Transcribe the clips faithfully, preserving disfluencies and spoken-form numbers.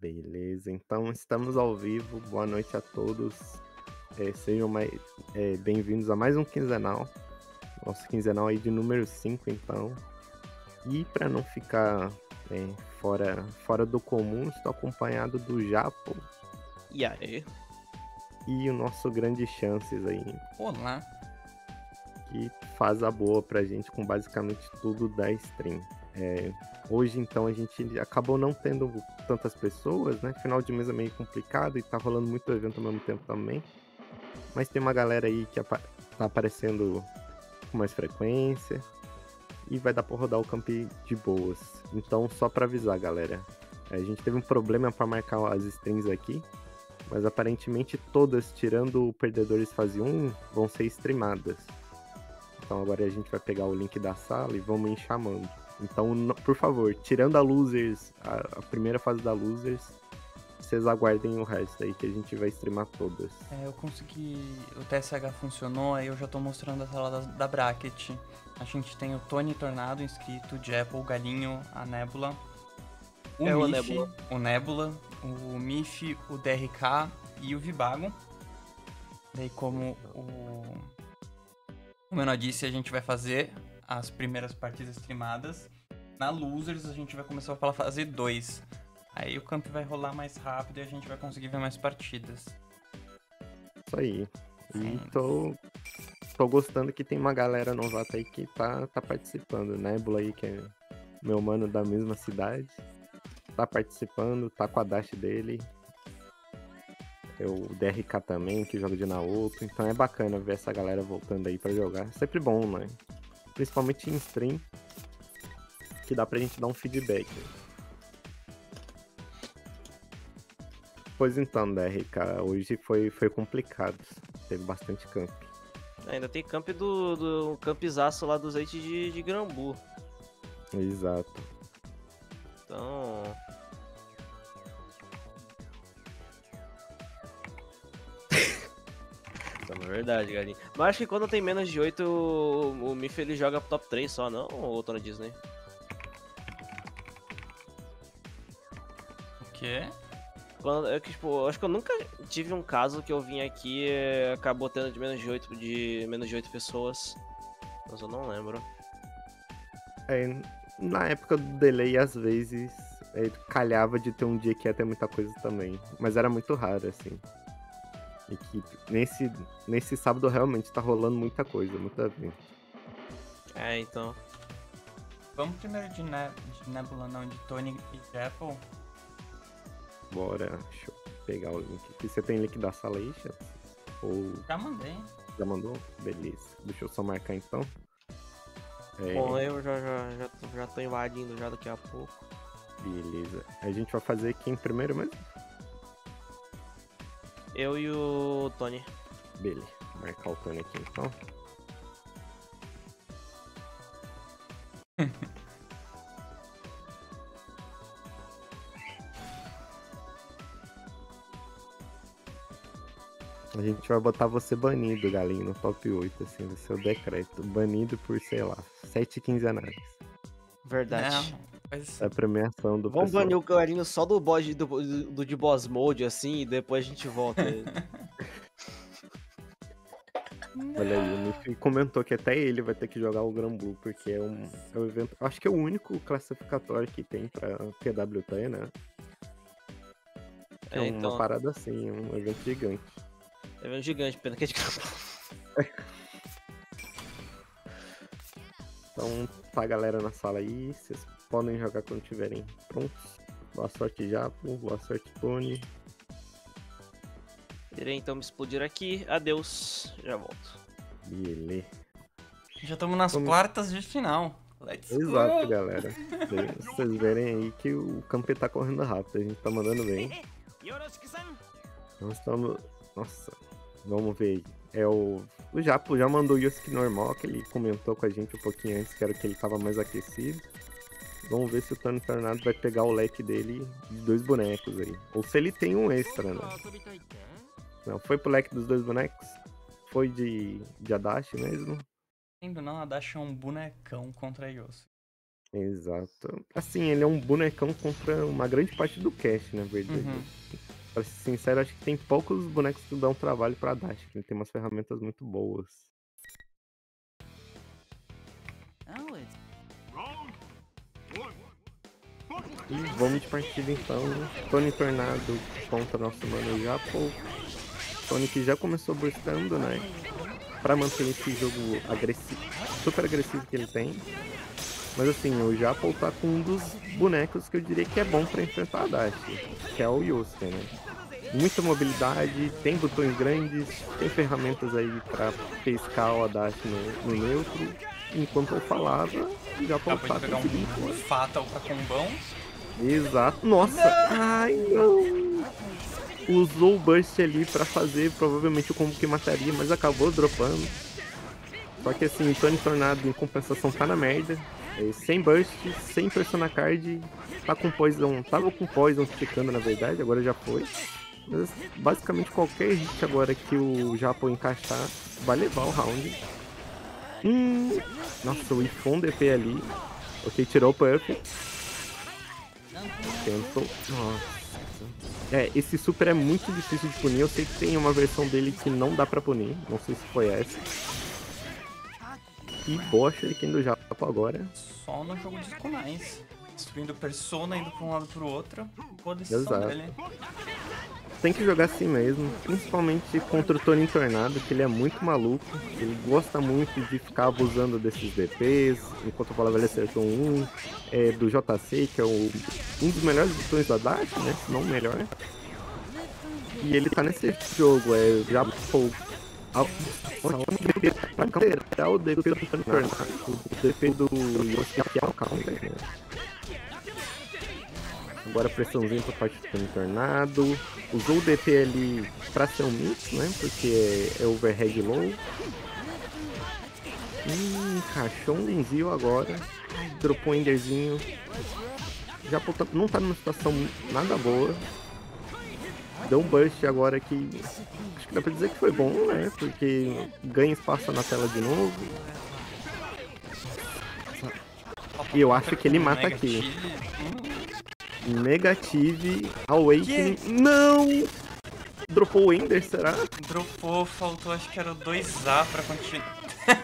Beleza, então estamos ao vivo. Boa noite a todos. Eh, sejam mais, eh, bem-vindos a mais um quinzenal. Nosso quinzenal aí de número cinco, então. E para não ficar eh, fora, fora do comum, estou acompanhado do Japo E aí? e o nosso grande Chances aí, Olá. que faz a boa pra gente com basicamente tudo da stream. É, hoje, então, a gente acabou não tendo tantas pessoas, né? Final de mês é meio complicado e tá rolando muito evento ao mesmo tempo também. Mas tem uma galera aí que apa tá aparecendo com mais frequência e vai dar pra rodar o camp de boas. Então, só pra avisar, galera, a gente teve um problema pra marcar as strings aqui, mas aparentemente todas, tirando o Perdedores Fase um, vão ser streamadas. Então agora a gente vai pegar o link da sala e vamos ir chamando. Então, por favor, tirando a Losers, a, a primeira fase da Losers, vocês aguardem o resto aí que a gente vai streamar todas. É, eu consegui. O T S H funcionou, aí eu já tô mostrando a tela da, da Bracket. A gente tem o Tony Tornado inscrito, o Japple, o Galinho, a Nebula, o É o Mif, Nebula. o Nebula, o Mif, o D R K e o Vibago. Daí, como o. Como eu não disse, a gente vai fazer as primeiras partidas streamadas. Na Losers, a gente vai começar pela fase dois. Aí o campo vai rolar mais rápido e a gente vai conseguir ver mais partidas. Isso aí. E Sim. tô, tô gostando que tem uma galera novata aí que tá, tá participando. Nebula aí, que é meu mano da mesma cidade, tá participando, tá com a dash dele. É o D R K também, que joga de Naoto. Então é bacana ver essa galera voltando aí pra jogar. É sempre bom, né? Principalmente em stream, que dá pra gente dar um feedback. Pois então, D R K, hoje foi, foi complicado. Teve bastante camp. Ainda tem camp do, do campizaço lá dos eight de, de Grambu. Exato. Então. Então, é verdade, galinha. Mas acho que quando tem menos de oito, o, o Mif ele joga top três só, não? Ou tô na Disney? O quê? Quando, eu, tipo, acho que eu nunca tive um caso que eu vim aqui e acabou tendo de menos de oito de menos de oito pessoas. Mas eu não lembro. É, na época do delay, às vezes, é, calhava de ter um dia que ia ter muita coisa também. Mas era muito raro, assim. E que nesse, nesse sábado realmente tá rolando muita coisa, muita evento. É, então. Vamos primeiro de, ne de Nebula, não, de Tony e Japple. Bora, deixa eu pegar o link aqui. Você tem link da sala aí, Chance? Ou Já mandei. já mandou? Beleza. Deixa eu só marcar então. É, Bom, eu já, já, já, tô, já tô invadindo já daqui a pouco. beleza. A gente vai fazer quem primeiro mesmo? Eu e o Tony. Beleza. Marcar o Tony aqui então. A gente vai botar você banido, galinho, no top oito, assim, do seu decreto. Banido por, sei lá, sete quinzenais. Verdade. Não, mas É a premiação do Vamos pessoal. banir o galinho só do, boss, do, do, do de boss mode, assim, e depois a gente volta. Olha aí, o Nick comentou que até ele vai ter que jogar o Granblue, porque é um, é um evento. Acho que é o único classificatório que tem pra P W T, né? Que é, É, uma então, parada assim, um evento gigante. é um gigante, pena que a gente... Então, tá a galera na sala aí, vocês podem jogar quando tiverem prontos. Boa sorte, Japo, boa sorte, Tony. Irei então me explodir aqui. Adeus. Já volto. Beleza. já estamos nas Vamos- quartas de final. Let's Exato, go! galera. Pra vocês verem aí que o camp tá correndo rápido, a gente tá mandando bem. Nós estamos. Nossa, vamos ver aí. É o. O Japo já mandou o Yosuke normal, que ele comentou com a gente um pouquinho antes, que era que ele tava mais aquecido. Vamos ver se o Tony Tornado vai pegar o leque dele de dois bonecos aí. Ou se ele tem um extra, né? Não, foi pro leque dos dois bonecos? Foi de, de Adachi mesmo? Ainda não, a Dash é um bonecão contra a Yosu. Exato. Assim, ele é um bonecão contra uma grande parte do cast, na verdade. Uhum. Pra ser sincero, acho que tem poucos bonecos que dão trabalho pra Dash, que ele tem umas ferramentas muito boas. E vamos de partida então. Tony Tornado contra nosso mano Japo. Tony que já começou burstando, né? Pra manter esse jogo agressivo, super agressivo que ele tem. Mas assim, o Japo tá com um dos bonecos que eu diria que é bom pra enfrentar a Dash, que é o Yosuke, né? Muita mobilidade, tem botões grandes, tem ferramentas aí pra pescar o Dash no, no neutro. Enquanto eu falava, o Japo Dá tá pra pegar conseguindo. um Fatal pra combão. Exato. Nossa! Ai, não! Usou o burst ali pra fazer provavelmente o combo que mataria, mas acabou dropando. Só que assim, o Tony Tornado em compensação tá na merda. É, sem burst, sem Persona Card, tá com Poison, tava com Poison ficando na verdade, agora já foi. Mas basicamente qualquer hit agora que o Japo encaixar vai levar o round. Hum, nossa, o Ifon D P ali. Ok, tirou o Puff. Tentou. Nossa. É, esse super é muito difícil de punir. Eu sei que tem uma versão dele que não dá pra punir. Não sei se foi essa. E boa shuriken do Japo agora. Só no jogo dos kunais. Destruindo Persona, indo pra um lado pro outro. Boa decisão Exato. dele. Tem que jogar assim mesmo, principalmente contra o Tony Tornado, que ele é muito maluco. Ele gosta muito de ficar abusando desses D Ps, enquanto eu falava ele acertou um, é, do J C, que é o, um dos melhores botões da Dash, né? Se não o melhor. E ele tá nesse jogo, é já pô, o D P pra counterar o D P do Tony Tornado, o D P do Yosuke que é o counter, né? Agora pressãozinha por parte do Tony Tornado. Usou o D P ali pra ser um mix, né? Porque é overhead low. Hum, encaixou um Zio agora. Dropou um Enderzinho. Já não tá numa situação nada boa. Deu um burst agora que acho que dá pra dizer que foi bom, né? Porque ganha espaço na tela de novo. E eu acho que ele mata aqui. Negative, Awakening. Que? Não! Dropou o Ender, será? Dropou, faltou acho que era o dois A pra continuar.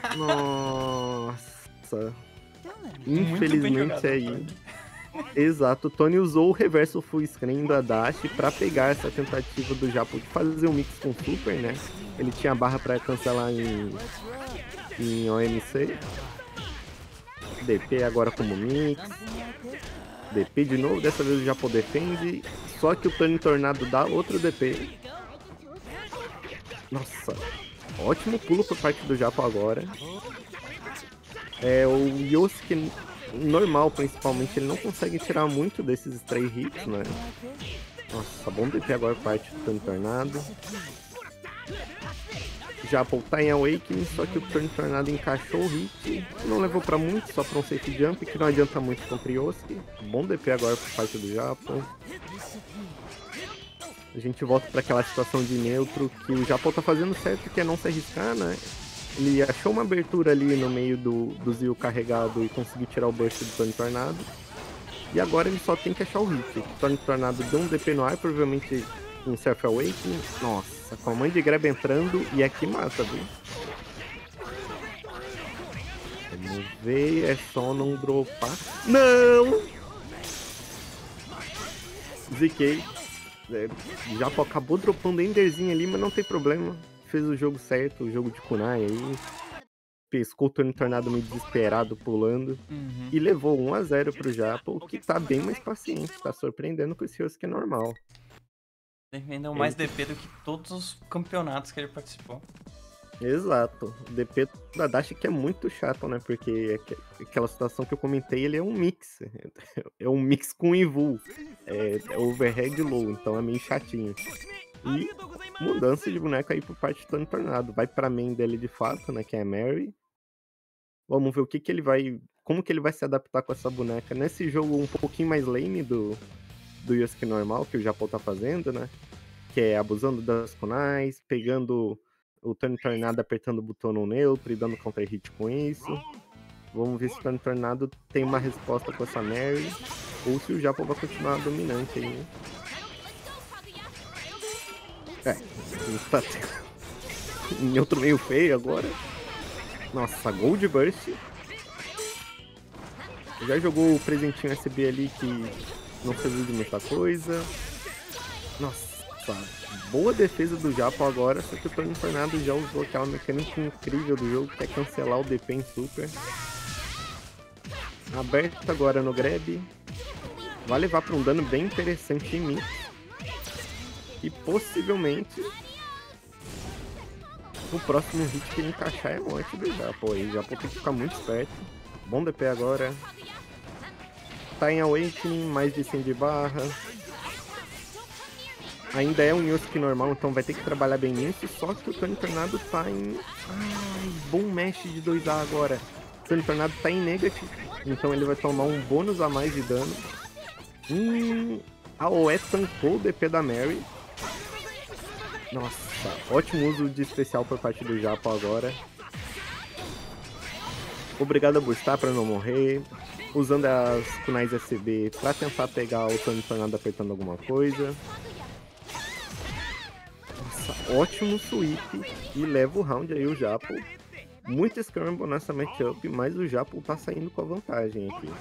Nossa. Infelizmente aí. Exato, o Tony usou o reverso full screen da Dash pra pegar essa tentativa do Japo de fazer um mix com Super, né? Ele tinha a barra pra cancelar em, em O M C. D P agora como mix. D P de novo, dessa vez o Japo defende. Só que o Tony Tornado dá outro D P. Nossa, ótimo pulo por parte do Japo agora. É, o Yosuke normal, principalmente, ele não consegue tirar muito desses três hits, né? Nossa, bom D P agora por parte do Tony Tornado. Japo tá em Awakening, só que o Tony Tornado encaixou o hit. Não levou pra muito, só pra um safe jump, que não adianta muito contra o Yosuke. Bom D P agora por parte do Japo. A gente volta pra aquela situação de neutro que o Japo tá fazendo certo, que é não se arriscar, né? Ele achou uma abertura ali no meio do, do Zio carregado e conseguiu tirar o burst do Tony Tornado. E agora ele só tem que achar o hit. O Tony Tornado deu um D P no ar, provavelmente um Self Awakening. Nossa, com a mãe de grab entrando e aqui mata, viu? Vamos ver, é só não dropar. Não! Ziquei. É, já acabou dropando Enderzinho ali, mas não tem problema. Fez o jogo certo, o jogo de kunai aí. Pescou o Tony Tornado meio desesperado pulando. Uhum. E levou um a zero pro Japo, que tá bem mais paciente. Tá surpreendendo com esse Yosuke normal. Defendeu mais D P do que todos os campeonatos que ele participou. Exato. O D P da Dash que é muito chato, né? Porque aquela situação que eu comentei, ele é um mix. É um mix com Evu. É, é overhead low, então é meio chatinho. E mudança de boneco aí por parte do Tony Tornado. Vai pra main dele de fato, né? Que é a Mary. Vamos ver o que que ele vai... Como que ele vai se adaptar com essa boneca. Nesse jogo um pouquinho mais lame do, do Yosuke normal, que o Japão tá fazendo, né? Que é abusando das kunais, pegando... O Tony Tornado apertando o botão no neutro e dando counter hit com isso. Vamos ver se o Tony Tornado tem uma resposta com essa Mary, ou se o Japo vai continuar dominante aí, né? É, ele tá em outro meio feio agora. Nossa, Gold Burst. Já jogou o presentinho S B ali que não serviu de muita coisa. Nossa, boa defesa do Japo agora, só que o Tony Tornado já usou aquela mecânica incrível do jogo, que é cancelar o D P em super. Aberto agora no grab. Vai levar para um dano bem interessante em mim. E possivelmente o próximo hit que ele encaixar é morte do Japo. Aí o Japo tem que ficar muito esperto. Bom D P agora. Tá em Awakening, mais de cem de barra. Ainda é um Yosuke normal, então vai ter que trabalhar bem nisso. Só que o Tony Tornado tá em... Ai, bom mesh de dois A agora. O Tony Tornado tá em negative, então ele vai tomar um bônus a mais de dano. Hum, a O E tancou o D P da Mary. Nossa, ótimo uso de especial por parte do Japo agora. Obrigado a boostar pra não morrer. Usando as kunais S B pra tentar pegar o Tony Tornado apertando alguma coisa. Nossa, ótimo sweep. E leva o round aí o Japo. Muito scramble nessa matchup, mas o Japo tá saindo com a vantagem aqui.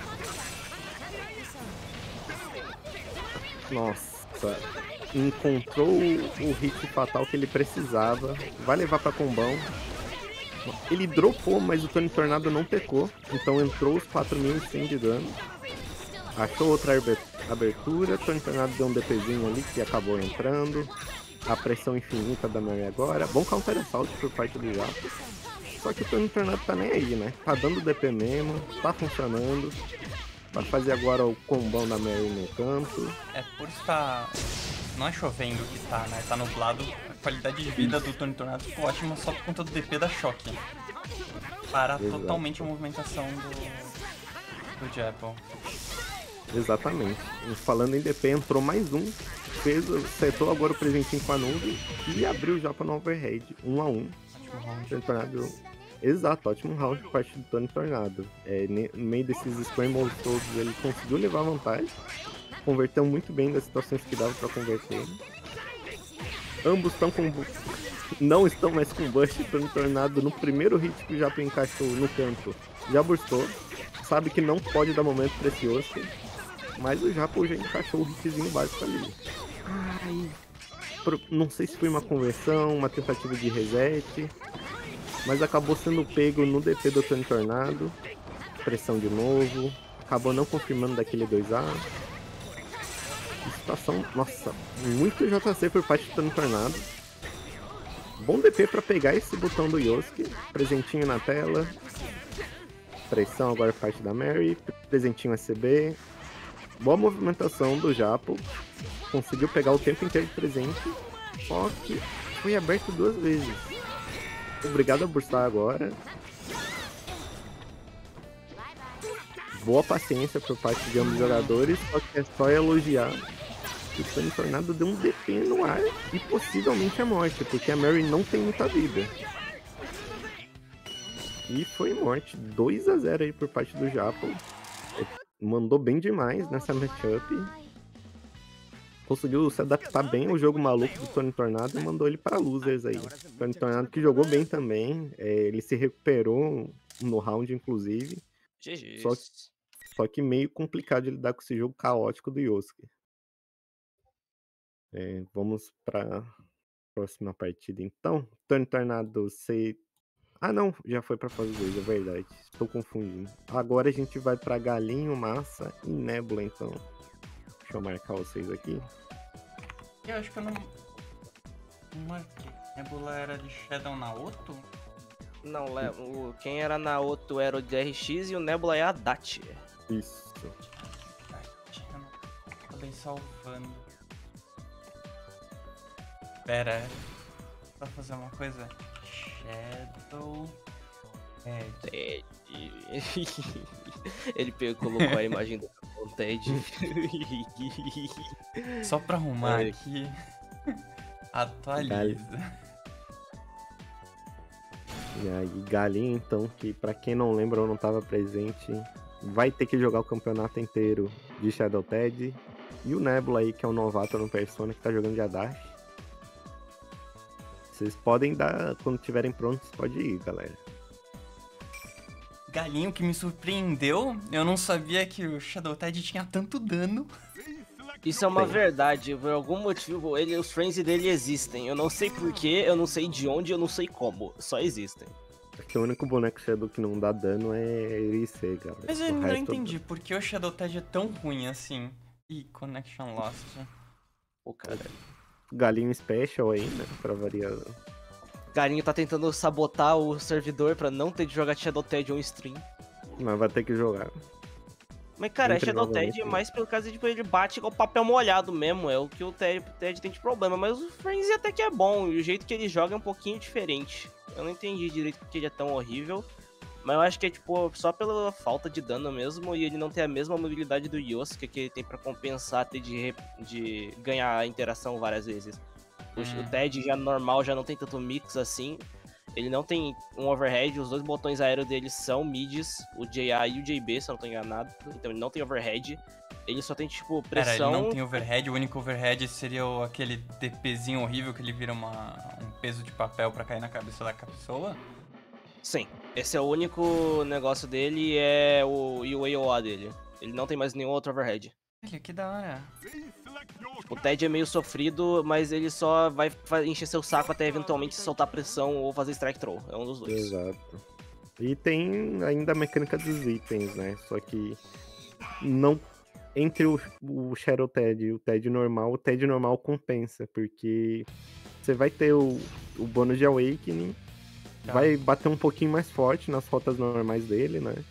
Nossa, encontrou o hit fatal que ele precisava. Vai levar pra combão. Ele dropou, mas o Tony Tornado não pecou. Então entrou os quatro mil e cem de dano. Achou outra abertura. Tony Tornado deu um DPzinho ali que acabou entrando. A pressão infinita da Mary agora. Bom counter assault por parte do Japo. Só que o Tony Tornado tá nem aí, né? Tá dando D P mesmo. Tá funcionando. Vai fazer agora o combão da Mary no canto. É, por estar... Não é chovendo que tá, né? Tá nublado. A qualidade de vida do Tony Tornado ficou ótima só por conta do D P da Choque. Para Exato. Totalmente a movimentação do, do Japo. Exatamente. E falando em D P, entrou mais um. Fez, setou agora o presentinho com a nuvem e abriu o Japo no overhead. Um a um. Ótimo round. Tony Tornado... Exato, ótimo round por parte do Tony Tornado. É, no meio desses scrambles todos, ele conseguiu levar vantagem. Converteu muito bem das situações que dava pra converter. Ambos estão com... não estão mais com burst. Tony Tornado no primeiro hit que o Japo encaixou no canto já burstou. Sabe que não pode dar momento precioso. Mas o Japo já encaixou o hitzinho básico ali. Ai, não sei se foi uma conversão, uma tentativa de reset. Mas acabou sendo pego no D P do Tony Tornado. Pressão de novo. Acabou não confirmando daquele dois A. Situação, nossa, muito J C por parte do Tony Tornado. Bom D P pra pegar esse botão do Yosuke. Presentinho na tela. Pressão agora por parte da Mary. Presentinho S B. Boa movimentação do Japo. Conseguiu pegar o tempo inteiro de presente. Só que foi aberto duas vezes. Obrigado a burstar agora. Boa paciência por parte de ambos os jogadores. Só que é só elogiar que o Tony Tornado deu um D P no ar e possivelmente a morte, porque a Mary não tem muita vida. E foi morte. dois a zero aí por parte do Japo. Mandou bem demais nessa matchup. Conseguiu se adaptar bem ao jogo maluco do Tony Tornado e mandou ele para losers aí. Tony Tornado que jogou bem também. É, ele se recuperou no round, inclusive. G G. Só, só que meio complicado de lidar com esse jogo caótico do Yosuke. É, vamos para próxima partida então. Tony Tornado, você... Ah não, já foi pra fase dois, é verdade. Estou confundindo. Agora a gente vai pra Galinho, Massa e Nebula então. Deixa eu marcar vocês aqui. Eu acho que eu não... não marquei. Nebula era de Shadow Naoto? Não, o... quem era Naoto era o D R X e o Nebula é a Dachi. Isso. Eu não acabei salvando. Pera, pra fazer uma coisa. Shadow Ted. Ele pegou, colocou a imagem do Ted. Só pra arrumar é. aqui. Atualiza. E aí, Galinho, então, que pra quem não lembra ou não tava presente, vai ter que jogar o campeonato inteiro de Shadow Ted. E o Nebula aí, que é o novato no Persona, que tá jogando de Adachi. Vocês podem dar, quando estiverem prontos, pode ir, galera. Galinho que me surpreendeu, eu não sabia que o Shadow Ted tinha tanto dano. Isso é uma Sim. verdade, por algum motivo ele, os frenzy dele existem. Eu não sei porquê, eu não sei de onde, eu não sei como. Só existem. Acho que o único boneco Shadow que não dá dano é Irisei, galera. Mas eu O não resto- entendi por que o Shadow Ted é tão ruim assim. Ih, Connection Lost. Pô, cara. Galinho Special aí, né? Pra variar. Galinho tá tentando sabotar o servidor pra não ter de jogar Shadow Ted ou stream. Mas vai ter que jogar. Mas, cara, Entre Shadow novamente, Ted é né? mais pelo caso de tipo, ele bate igual papel molhado mesmo. É o que o Ted, o Ted tem de problema. Mas o Frenzy até que é bom. E o jeito que ele joga é um pouquinho diferente. Eu não entendi direito porque ele é tão horrível. Mas eu acho que é tipo só pela falta de dano mesmo. E ele não tem a mesma mobilidade do Yosuke que ele tem pra compensar ter de, re- de ganhar a interação várias vezes. O, Hum. o Ted já normal já não tem tanto mix assim. Ele não tem um overhead, os dois botões aéreos dele são mids, o J A e o J B, se eu não tô enganado. Então ele não tem overhead. Ele só tem, tipo, Pera, pressão. ele não tem overhead, o único overhead seria o- aquele DPzinho horrível que ele vira uma, um peso de papel pra cair na cabeça da pessoa? Sim, esse é o único negócio dele é o, e o A O A dele. Ele não tem mais nenhum outro overhead. Olha, que da hora. O Ted é meio sofrido, mas ele só vai fa- encher seu saco até eventualmente soltar pressão ou fazer strike throw. É um dos dois. Exato. E tem ainda a mecânica dos itens, né? Só que não. Entre o, o Shadow Ted e o Ted normal, o Ted normal compensa, porque você vai ter o, o bônus de Awakening, Tá. vai bater um pouquinho mais forte nas rotas normais dele, né?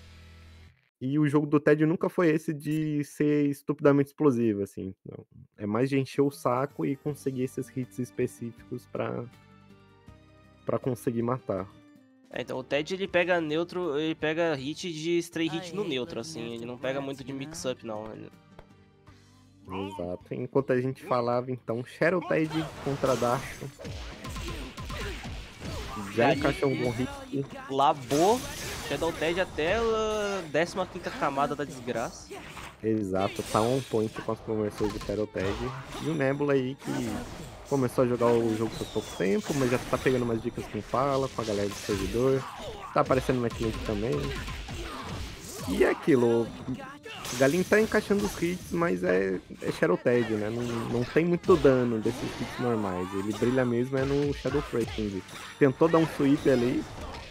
E o jogo do Ted nunca foi esse de ser estupidamente explosivo, assim. Não. É mais de encher o saco e conseguir esses hits específicos pra, pra conseguir matar. É, então o Ted ele pega neutro, ele pega hit de stray hit no neutro, assim. Ele não pega muito de mix-up, não. Ele- Exato. Enquanto a gente falava, então, Shadow Ted contra Dasho. Já Galinho. encaixou um bom hit. Labou Shadow Ted até a décima quinta camada da desgraça. Exato, tá on point com as conversões do Shadow Ted. E o Nebula aí que começou a jogar o jogo faz pouco tempo, mas já tá pegando umas dicas com fala, com a galera do servidor. Tá aparecendo no Matchlink também. E é aquilo, o Galinho tá encaixando os hits, mas é, é Shadow Ted, né? Não, não tem muito dano desses hits normais. Ele brilha mesmo é no Shadow Freaking. Tentou dar um sweep ali.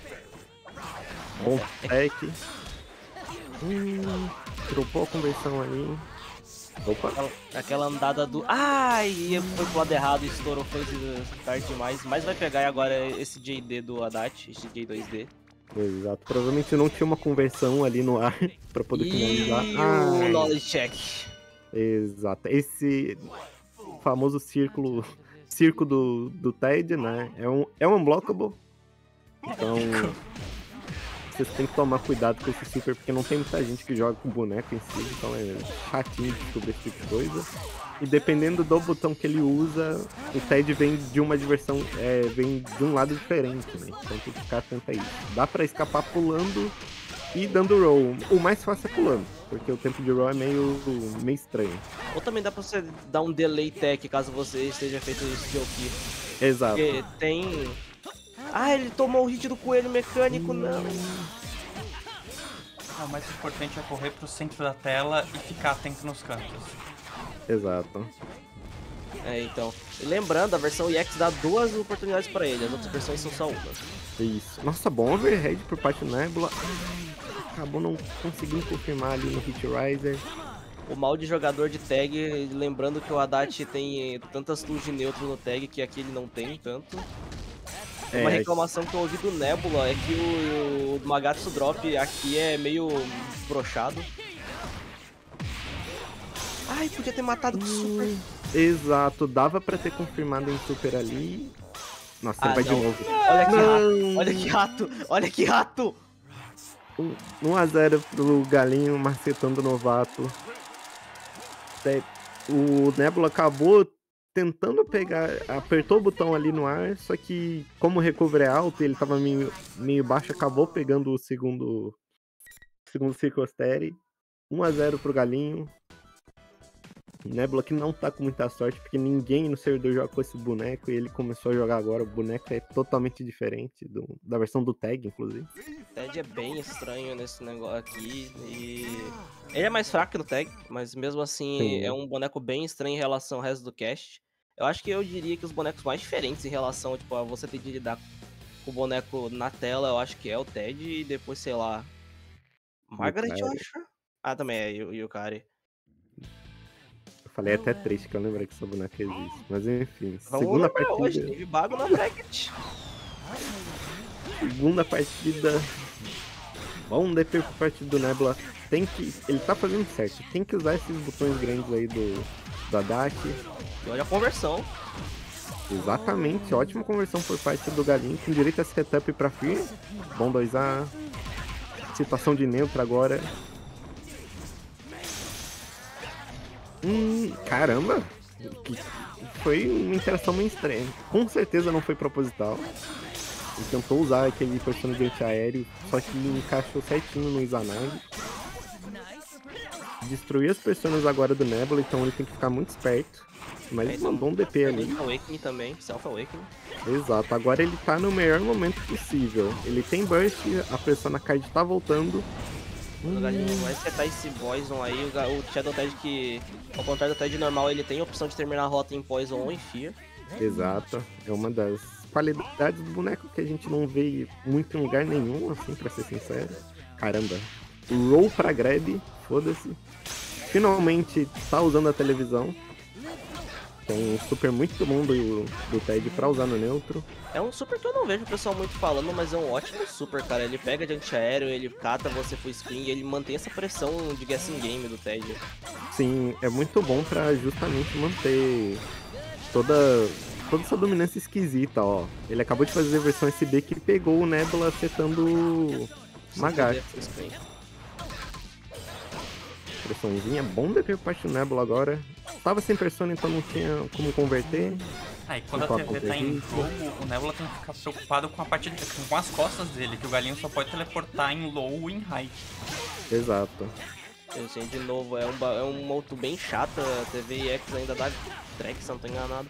Bom tech. Hum, dropou a conversão ali. Opa, Aquela, aquela andada do. Ai! Foi pro lado errado, estourou, foi tarde demais. Mas vai pegar agora esse J D do Haddad, esse J dois D. exato. Provavelmente não tinha uma conversão ali no ar pra poder E finalizar. o Ai, knowledge check. exato. Esse famoso círculo, circo do, do Ted, né? É um, é um unblockable. Então, vocês têm que tomar cuidado com esse super, porque não tem muita gente que joga com boneco em si, então é chatinho de descobrir esse tipo de coisa. E dependendo do botão que ele usa, o Ted vem de uma diversão, é, vem de um lado diferente, né? Então tem que ficar atento a isso. Dá pra escapar pulando e dando roll. O mais fácil é pulando, porque o tempo de roll é meio, meio estranho. Ou também dá pra você dar um delay tech caso você esteja feito isso de aqui. Exato. Porque tem. Ah, ele tomou o hit do coelho mecânico, não. Ah, o mais importante é correr pro centro da tela e ficar atento nos cantos. Exato. É, então. E lembrando, a versão E X dá duas oportunidades pra ele, as outras versões são só uma. Isso. Nossa, bom overhead por parte do Nebula. Acabou não conseguindo confirmar ali no Hit Riser. O mal de jogador de tag, lembrando que o Haddad tem tantas tools de neutro no tag que aqui ele não tem tanto. É, Uma reclamação que eu ouvi do Nebula é que o, o Magatsu Drop aqui é meio broxado. Ai, podia ter matado com super. Exato, dava pra ter confirmado em super ali. Nossa, Ah, ele vai não. de novo. Olha que rato, Não. olha que rato, olha que rato! um a zero pro Galinho macetando o novato. Te- O Nebula acabou tentando pegar, apertou o botão ali no ar, só que como o recover é alto e ele tava meio, meio baixo, acabou pegando o segundo, segundo Circosteri. um a zero pro Galinho. Nebula que não tá com muita sorte, porque ninguém no servidor joga com esse boneco, e ele começou a jogar agora. O boneco é totalmente diferente do, da versão do Tag, inclusive. O Ted é bem estranho nesse negócio aqui, e ele é mais fraco que no Tag, mas mesmo assim Sim. é um boneco bem estranho em relação ao resto do cast. Eu acho que eu diria que os bonecos mais diferentes em relação tipo, a você ter de lidar com o boneco na tela, eu acho que é o Ted, e depois, sei lá, Margaret, eu Yukari. acho. Ah, também é, o Yukari. Eu falei até triste, que eu lembrei que essa boneca existe. Mas enfim, Vamos segunda lembrar hoje, partida. teve bago na bracket. Segunda partida. Bom D P por parte do Nebula. Tem que. Ele tá fazendo certo. Tem que usar esses botões grandes aí do, do Adachi. E olha a conversão. Exatamente, ótima conversão por parte do Galinho, com direito a setup pra Fear. Bom dois A. Situação de neutro agora. Hum, caramba! Que foi uma interação meio estranha. Com certeza não foi proposital. Ele tentou usar aquele persona de antiaéreo, só que encaixou certinho no Izanagi. Destruiu as personas agora do Nebula, então ele tem que ficar muito esperto. Mas Aí mandou um D P ali. Awakening também, Self Awakening. Exato, agora ele tá no melhor momento possível. Ele tem burst, a persona card tá voltando. O Galinho vai setar esse Poison aí, o, Ga- o Shadow Ted que, ao contrário do Ted normal, ele tem a opção de terminar a rota em Poison ou em Fear. Exato, é uma das qualidades do boneco que a gente não vê muito em lugar nenhum, assim, pra ser sincero. Caramba, roll pra grab, foda-se. Finalmente tá usando a televisão. Que é um super muito bom do, do Ted pra usar no neutro. É um super que eu não vejo o pessoal muito falando, mas é um ótimo super, cara. Ele pega de antiaéreo, ele cata você full spin e ele mantém essa pressão de guessing game do Ted. Sim, é muito bom pra justamente manter toda, toda essa dominância esquisita, ó. Ele acabou de fazer a versão S B que pegou o Nebula acertando Magashi. Pressãozinha, bom D P por parte do Nebula agora. Tava sem persona, então não tinha como converter. Ah, e quando a Não T V tá em contra jogo, o Nebula tem que ficar preocupado com a partida, com as costas dele, que o Galinho só pode teleportar em low ou em high. Exato. Assim, de novo, é um, ba- é um moto bem chato, a T V I X ainda dá track, se eu não tô enganado.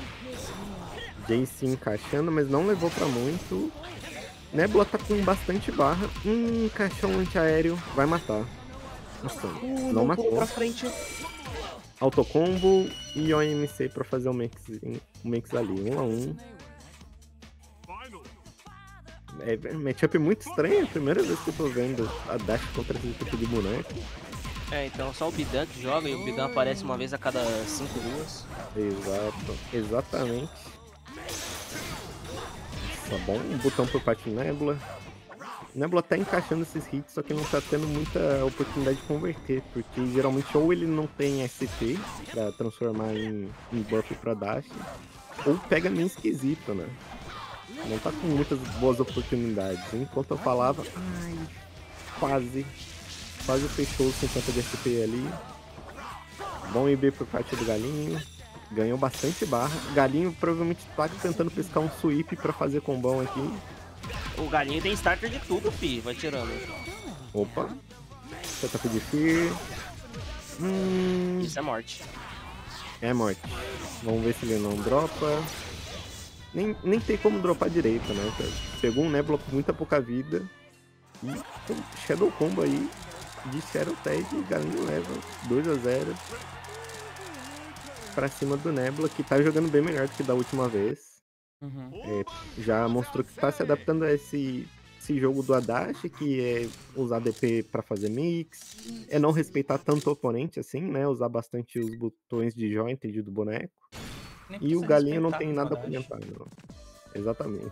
Jace encaixando, mas não levou pra muito. Nebula tá com bastante barra. Hum, caixão antiaéreo, vai matar. Nossa, Uh, não matou. pra frente. Autocombo e O M C pra fazer o mix, o mix ali, um a um. É matchup muito estranho, é a primeira vez que eu tô vendo a Dash contra esse tipo de boneco. É, então só o Bidan que joga e o Bidan aparece uma vez a cada cinco ruas. Exato, exatamente. Tá bom, um botão por parte do Nebula. Nebula tá encaixando esses hits, só que não tá tendo muita oportunidade de converter, porque geralmente ou ele não tem S T pra transformar em, em buff pra Dash, ou pega meio esquisito, né? Não tá com muitas boas oportunidades. Enquanto eu falava, ai, quase, quase fechou os cinquenta de S P ali. Bom I B por parte do Galinho. Ganhou bastante barra. Galinho provavelmente tá tentando pescar um sweep pra fazer combão aqui. O Galinho tem starter de tudo, fi, vai tirando. Opa. Setup de Fear. Hum, Isso é morte. é morte. Vamos ver se ele não dropa. Nem, nem tem como dropar direito, né? Pegou um Nebula com muita pouca vida. E então, Shadow Combo aí. De Shadow Ted e Galinho leva dois a zero. Pra cima do Nebula, que tá jogando bem melhor do que da última vez. Uhum. É, já mostrou que tá se adaptando a esse, esse jogo do Adachi, que é usar D P pra fazer mix, é não respeitar tanto o oponente assim, né? Usar bastante os botões de joint do boneco. Nem E o precisa Galinho não respeitar tem o nada a Adachi. comentar, não. Exatamente.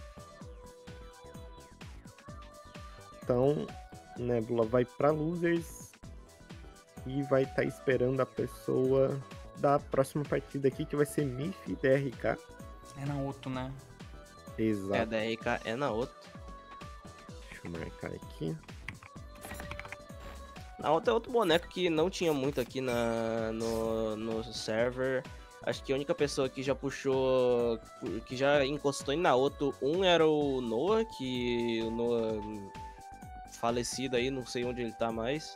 Então, Nebula vai pra Losers e vai estar tá esperando a pessoa da próxima partida aqui, que vai ser M I F e D R K. É na outro, né? Exato. É, da R K é na outra. Deixa eu marcar aqui. Na outra é outro boneco que não tinha muito aqui na, no, no server. Acho que a única pessoa que já puxou, que já encostou em Naoto, um era o Noah, que o Noah falecido aí, não sei onde ele tá mais.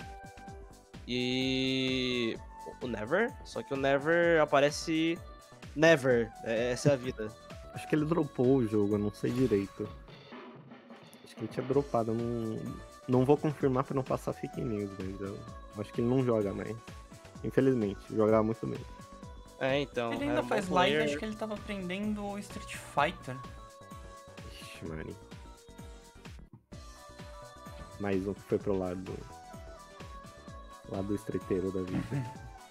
E o Never, só que o Never aparece Never, essa é a vida. Acho que ele dropou o jogo, eu não sei direito. Acho que ele tinha dropado, eu não, não vou confirmar pra não passar fake news, mas eu acho que ele não joga mais. Infelizmente, jogava muito bem. É, então. Ele ainda um faz live, player. Acho que ele tava aprendendo Street Fighter. Ixi, mano. Mais um que foi pro lado do... lado estreiteiro da vida.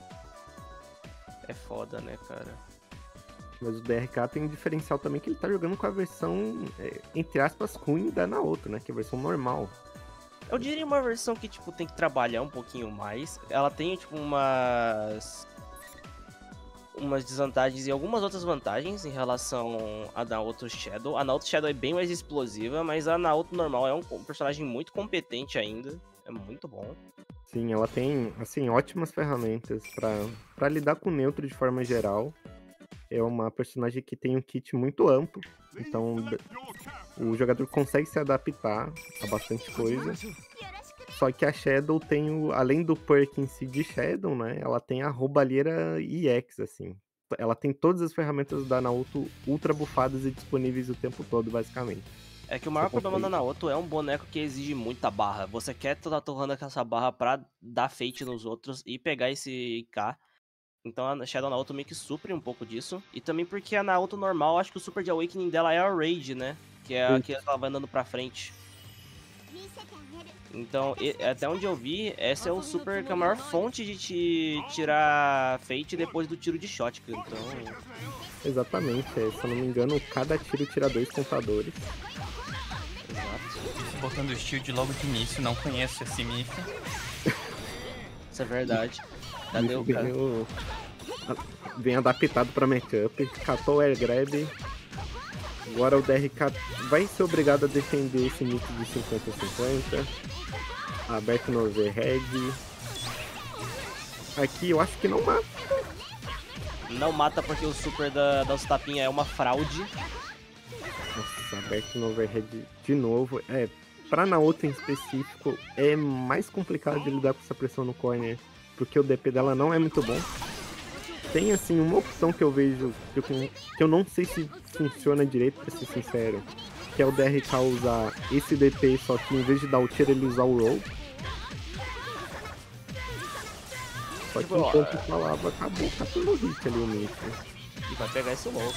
É foda, né, cara? Mas o D R K tem um diferencial também que ele tá jogando com a versão, é, entre aspas, ruim da Naoto, né? Que é a versão normal. Eu diria uma versão que, tipo, tem que trabalhar um pouquinho mais. Ela tem, tipo, umas... umas desvantagens e algumas outras vantagens em relação a Naoto Shadow. A Naoto Shadow é bem mais explosiva, mas a Naoto normal é um personagem muito competente ainda. É muito bom. Sim, ela tem, assim, ótimas ferramentas pra, pra lidar com o neutro de forma geral. É uma personagem que tem um kit muito amplo, então o jogador consegue se adaptar a bastante coisa. Só que a Shadow tem, o, além do perk em si de Shadow, né, ela tem a roubalheira E X, assim. Ela tem todas as ferramentas da Naoto ultra bufadas e disponíveis o tempo todo, basicamente. É que o maior problema da Naoto é um boneco que exige muita barra. Você quer estar torrando essa barra pra dar fate nos outros e pegar esse K. Então a Shadow Naoto meio que supre um pouco disso. E também porque a Naoto normal, acho que o Super de Awakening dela é a Rage, né? Que é a que ela vai andando pra frente. Então, até onde eu vi, essa é o Super que é a maior fonte de te tirar Fate depois do tiro de Shotgun. Então... Exatamente, é, se eu não me engano, cada tiro tira dois contadores. Exato. Botando o shield logo de início, não conheço esse Mif. Isso é verdade. Cadê o cara? Veio, vem adaptado pra matchup, catou o air grab. Agora o D R K vai ser obrigado a defender esse mix de cinquenta a cinquenta. Aberto no overhead. Aqui eu acho que não mata. Não mata porque o super da, da tapinha é uma fraude. Nossa, aberto no overhead de novo. É, pra Naoto em específico, é mais complicado de lidar com essa pressão no corner, porque o D P dela não é muito bom. Tem, assim, uma opção que eu vejo, que eu, que eu não sei se funciona direito, pra ser sincero, que é o D R K usar esse D P, só que em vez de dar o tiro, ele usar o roll. Só que enquanto eu falava, acabou catando o hit ali o Mif. E vai pegar esse low.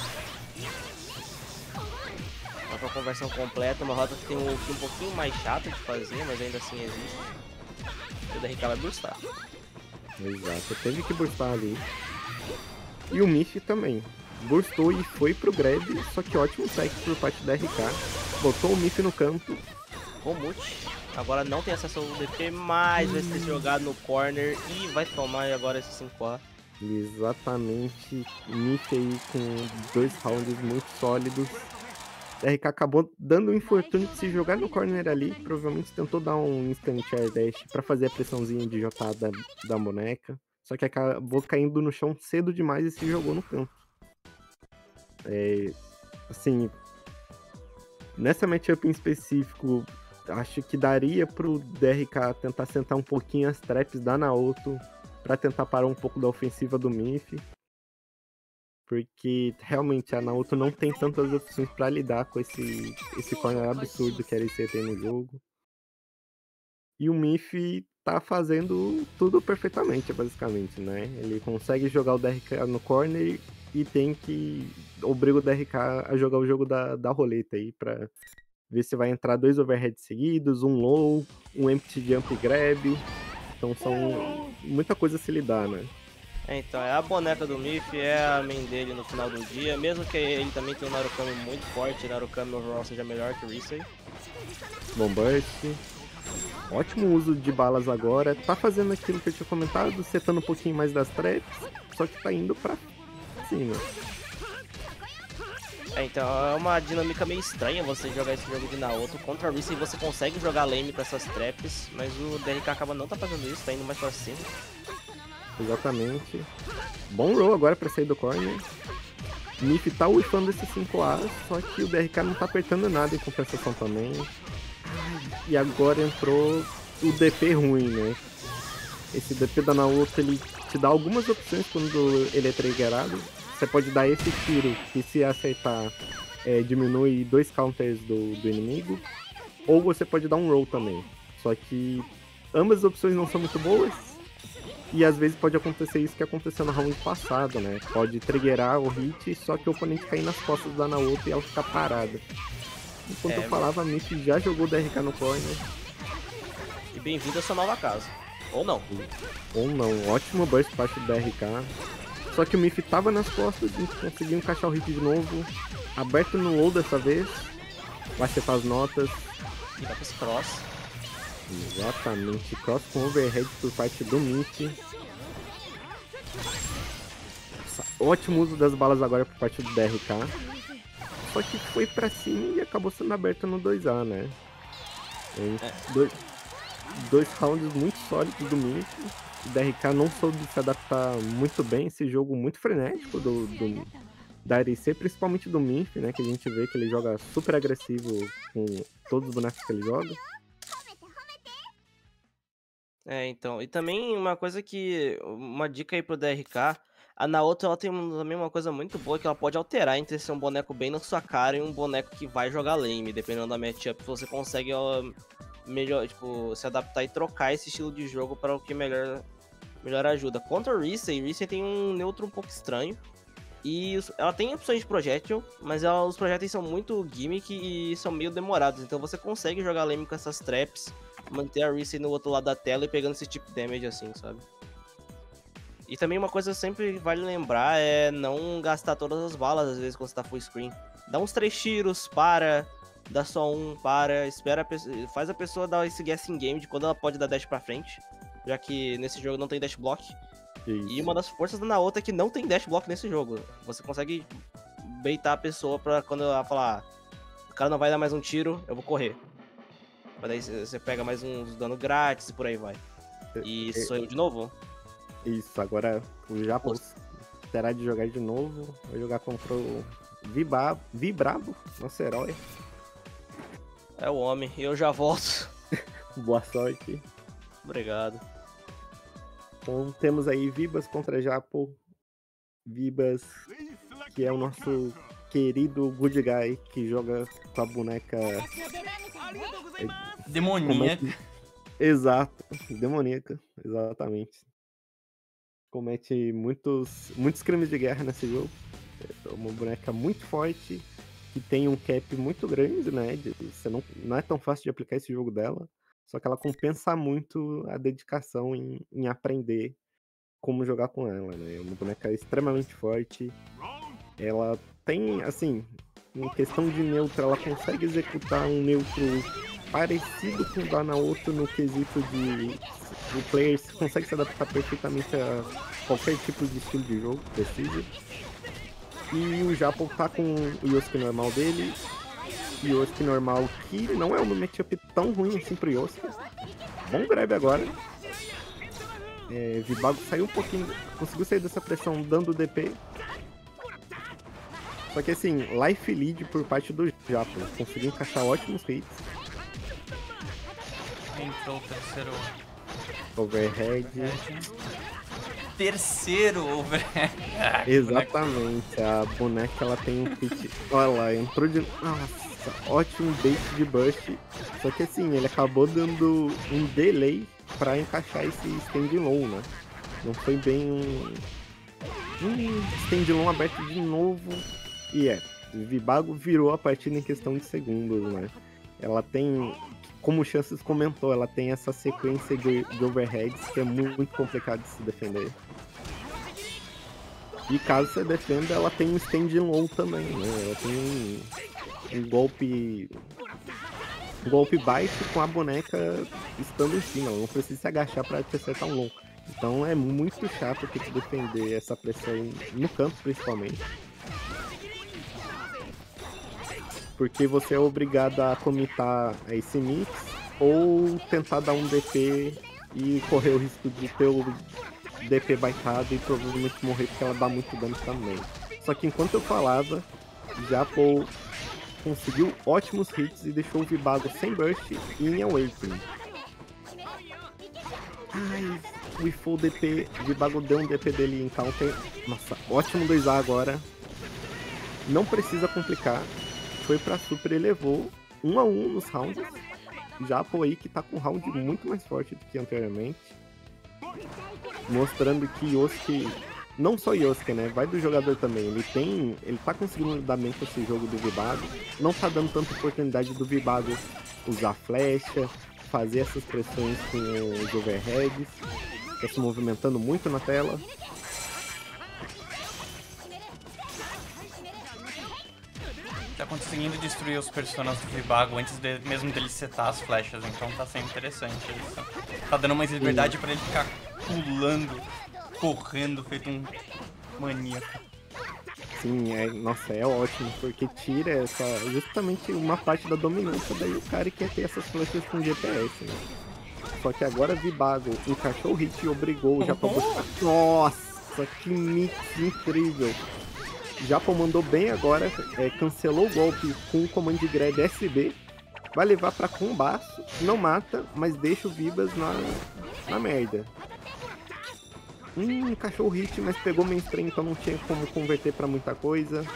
Uma pra conversão completa, uma rota que tem um, um pouquinho mais chato de fazer, mas ainda assim existe. O D R K vai burstar. Exato, teve que burstar ali. E o Mif também. Burstou e foi pro grab, só que ótimo tech por parte da R K. Botou o Mif no campo. O Mute agora não tem acesso ao D P, mas vai ser jogado no corner e vai tomar agora esse cinco A. Exatamente. Mif aí com dois rounds muito sólidos. A R K acabou dando o infortúnio de se jogar no corner ali. Provavelmente tentou dar um instant air dash pra fazer a pressãozinha de J da, da boneca. Só que acabou caindo no chão cedo demais e se jogou no campo. É, assim, nessa matchup em específico, acho que daria pro D R K tentar sentar um pouquinho as traps da Naoto pra tentar parar um pouco da ofensiva do Mif. Porque realmente a Naoto não tem tantas opções pra lidar com esse, esse corner absurdo que a L C tem no jogo. E o Mif tá fazendo tudo perfeitamente, basicamente, né? Ele consegue jogar o D R K no corner e tem que... obriga o D R K a jogar o jogo da, da roleta aí pra ver se vai entrar dois overheads seguidos, um low, um empty jump grab. Então são muita coisa a se lidar, né? É, então, é a boneca do Mif, é a main dele no final do dia, mesmo que ele também tenha um Narukami muito forte, Narukami overall seja melhor que o Risei. Bom burst. Ótimo uso de balas agora, tá fazendo aquilo que eu tinha comentado, setando um pouquinho mais das traps, só que tá indo pra cima. É, então é uma dinâmica meio estranha você jogar esse jogo de Naoto contra a Risei, você consegue jogar lane com essas traps, mas o D R K acaba não tá fazendo isso, tá indo mais pra cima. Exatamente. Bom roll agora pra sair do corner. O Miff tá whiffando esses cinco As, só que o D R K não tá apertando nada em compensação também. E agora entrou o D P ruim, né? Esse D P da Naoto, ele te dá algumas opções quando ele é triggerado. Você pode dar esse tiro, que se acertar, é, diminui dois counters do, do inimigo. Ou você pode dar um roll também. Só que ambas as opções não são muito boas. E às vezes pode acontecer isso que aconteceu no round passado, né? Pode triggerar o hit, só que o oponente cair nas costas da Naoto e ela ficar parada. Enquanto é, eu falava, a Miff já jogou D R K no corner. E bem-vindo a sua nova casa. Ou não. Ou não. Ótimo burst por parte do D R K. Só que o Miff tava nas costas e conseguiu encaixar o hit de novo. Aberto no low dessa vez. Vai acertar as notas. E vai pra esse cross. Exatamente, cross com overhead por parte do Miff. Ótimo uso das balas agora por parte do D R K. Só que foi pra cima e acabou sendo aberto no dois A, né? É. Dois, dois rounds muito sólidos do Miff. O D R K não soube se adaptar muito bem. Esse jogo muito frenético do, do, da R C, principalmente do Miff, né? Que a gente vê que ele joga super agressivo com todos os bonecos que ele joga. É, então, e também uma coisa que, uma dica aí pro D R K, a Naoto ela tem também uma coisa muito boa, que ela pode alterar entre ser um boneco bem na sua cara e um boneco que vai jogar lane, dependendo da matchup, você consegue ela, melhor, tipo, se adaptar e trocar esse estilo de jogo para o que melhor, melhor ajuda. Contra a Rissei, Rissei tem um neutro um pouco estranho, e ela tem opções de projétil, mas ela, os projéteis são muito gimmick e são meio demorados, então você consegue jogar lane com essas traps, manter a Rissei no outro lado da tela e pegando esse tipo de damage assim, sabe? E também uma coisa que sempre vale lembrar é não gastar todas as balas às vezes quando você tá full screen. Dá uns três tiros, para, dá só um, para, espera a pessoa, faz a pessoa dar esse guessing game de quando ela pode dar dash pra frente, já que nesse jogo não tem dash block. Isso. E uma das forças da Naoto é que não tem dash block nesse jogo. Você consegue baitar a pessoa pra quando ela falar, o cara não vai dar mais um tiro, eu vou correr. Daí você pega mais uns dano grátis e por aí vai. E é, sou eu de novo? Isso, agora o Japo terá de jogar de novo. Vai jogar contra o Viba, Vibrabo, nosso herói. É o homem, e eu já volto. Boa sorte. Obrigado. Então temos aí Vibas contra Japo. Vibas, que é o nosso querido good guy que joga com a boneca demoníaca. Exato, demoníaca, exatamente. Comete muitos, muitos crimes de guerra nesse jogo. É uma boneca muito forte, que tem um cap muito grande, né? Você não, não é tão fácil de aplicar esse jogo dela, só que ela compensa muito a dedicação em, em aprender como jogar com ela, né? É uma boneca extremamente forte. Ela tem, assim, em questão de neutro, ela consegue executar um neutro parecido com o da Naoto no quesito de o player consegue se adaptar perfeitamente a qualquer tipo de estilo de jogo que precisa. E o Japo tá com o Yosuke normal dele. E o Yosuke normal que não é um matchup tão ruim assim pro Yosuke. Bom grab agora. É, Vibago saiu um pouquinho, conseguiu sair dessa pressão dando D P. Só que assim, life lead por parte do Japo. Conseguiu encaixar ótimos hits. Entrou o terceiro overhead. Terceiro overhead. Ah, exatamente, a boneca ela tem um hit. Olha lá, entrou de. Nossa, ótimo bait de burst. Só que assim, ele acabou dando um delay pra encaixar esse stand-alone, né? Não foi bem um. Um stand-alone aberto de novo. E é, Vibago virou a partida em questão de segundos, né? Ela tem, como o Chances comentou, ela tem essa sequência de, de overheads que é muito, muito complicado de se defender. E caso você defenda, ela tem um stand-alone também, né? Ela tem um, um golpe um golpe baixo com a boneca estando em cima. Ela não precisa se agachar para te acertar um low. Então é muito chato ter que defender essa pressão no campo, principalmente. Porque você é obrigado a comitar a esse mix ou tentar dar um D P e correr o risco de ter o, D P baitado e provavelmente morrer porque ela dá muito dano também. Só que enquanto eu falava, Japo conseguiu ótimos hits e deixou o Vibago sem burst e em Awakening. Ai, o full D P, o Vibago deu um D P dele em counter. Nossa, ótimo dois A agora. Não precisa complicar. Foi pra super e levou um a um nos rounds. Japo aí que tá com um round muito mais forte do que anteriormente. Mostrando que Yosuke, não só Yosuke, né? Vai do jogador também. Ele tem. Ele tá conseguindo lidar bem com esse jogo do Vibago. Não tá dando tanta oportunidade do Vibago usar flecha, fazer essas pressões com os overheads. Tá se movimentando muito na tela. Tá conseguindo destruir os personagens do Vibago antes de, mesmo dele setar as flechas, então tá sendo interessante isso. Tá dando mais liberdade pra ele ficar pulando, correndo, feito um maníaco. Sim, é, nossa, é ótimo, porque tira essa, justamente uma parte da dominância, daí o cara quer ter essas flechas com G P S, né? Só que agora Vibago encaixou o hit e obrigou o Japo a buscar. Nossa, que mix incrível! Japo mandou bem agora, é, cancelou o golpe com o comando de grab S B, vai levar pra combaço, não mata, mas deixa o Vibas na, na merda. Hum, encaixou o hit, mas pegou mainstream, então não tinha como converter pra muita coisa.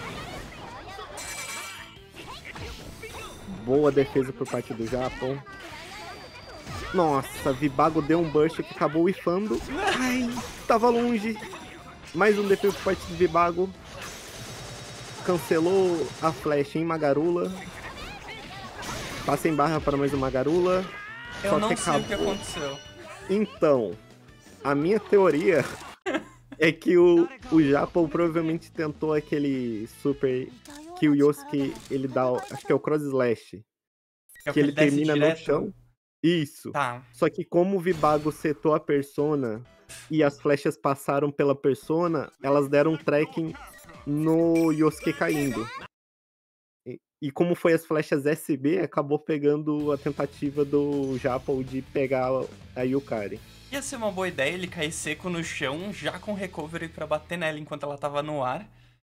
Boa defesa por parte do Japo. Nossa, Vibago deu um burst que acabou ifando. Ai, tava longe. Mais um D P por parte do Vibago. Cancelou a flecha em Magarula. Tá sem barra para mais uma Magarula. Eu não sei o que aconteceu. Então, a minha teoria é que o, o Japo provavelmente tentou aquele super que o Yosuke, ele dá, acho que é o Cross Slash. É que ele termina direto. no chão. Isso. Tá. Só que como o Vibago setou a persona e as flechas passaram pela persona, elas deram um tracking no Yosuke caindo. E, e como foi as flechas S B, acabou pegando a tentativa do Japo de pegar a Yukari. Ia ser uma boa ideia ele cair seco no chão, já com recovery pra bater nela enquanto ela tava no ar.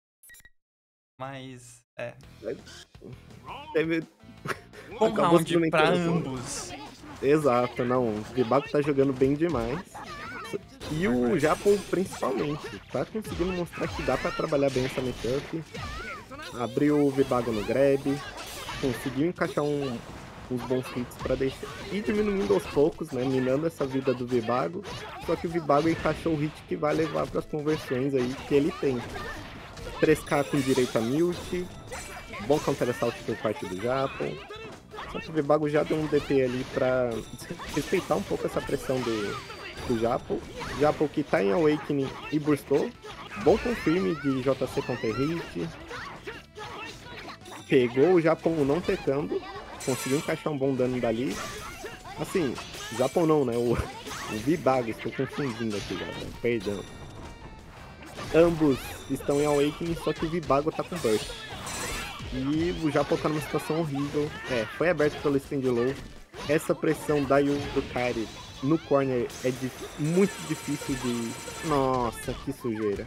Mas, é. Teve... Bom round pra ambos. Exato, não. O Vibago tá jogando bem demais. E o Japo, principalmente, tá conseguindo mostrar que dá pra trabalhar bem essa matchup. Abriu o Vibago no grab, conseguiu encaixar um, uns bons hits pra deixar. E diminuindo aos poucos, né? Minando essa vida do Vibago. Só que o Vibago encaixou o hit que vai levar pras conversões aí que ele tem. três K com direito a mute. Bom counter-assault por parte do Japo. Só que o Vibago já deu um D P ali pra respeitar um pouco essa pressão do. do Japo. Japo que tá em Awakening e burstou. Bom confirme de J C counter hit. Pegou o Japão não tecando. Conseguiu encaixar um bom dano dali. Assim, Japão não, né? O, o Vibago, estou confundindo aqui, galera. Perdão. Ambos estão em Awakening, só que o Vibago tá com burst. E o Japão tá numa situação horrível. É, foi aberto pelo stand low. Essa pressão da Yukari no corner é de, muito difícil de... Nossa, que sujeira.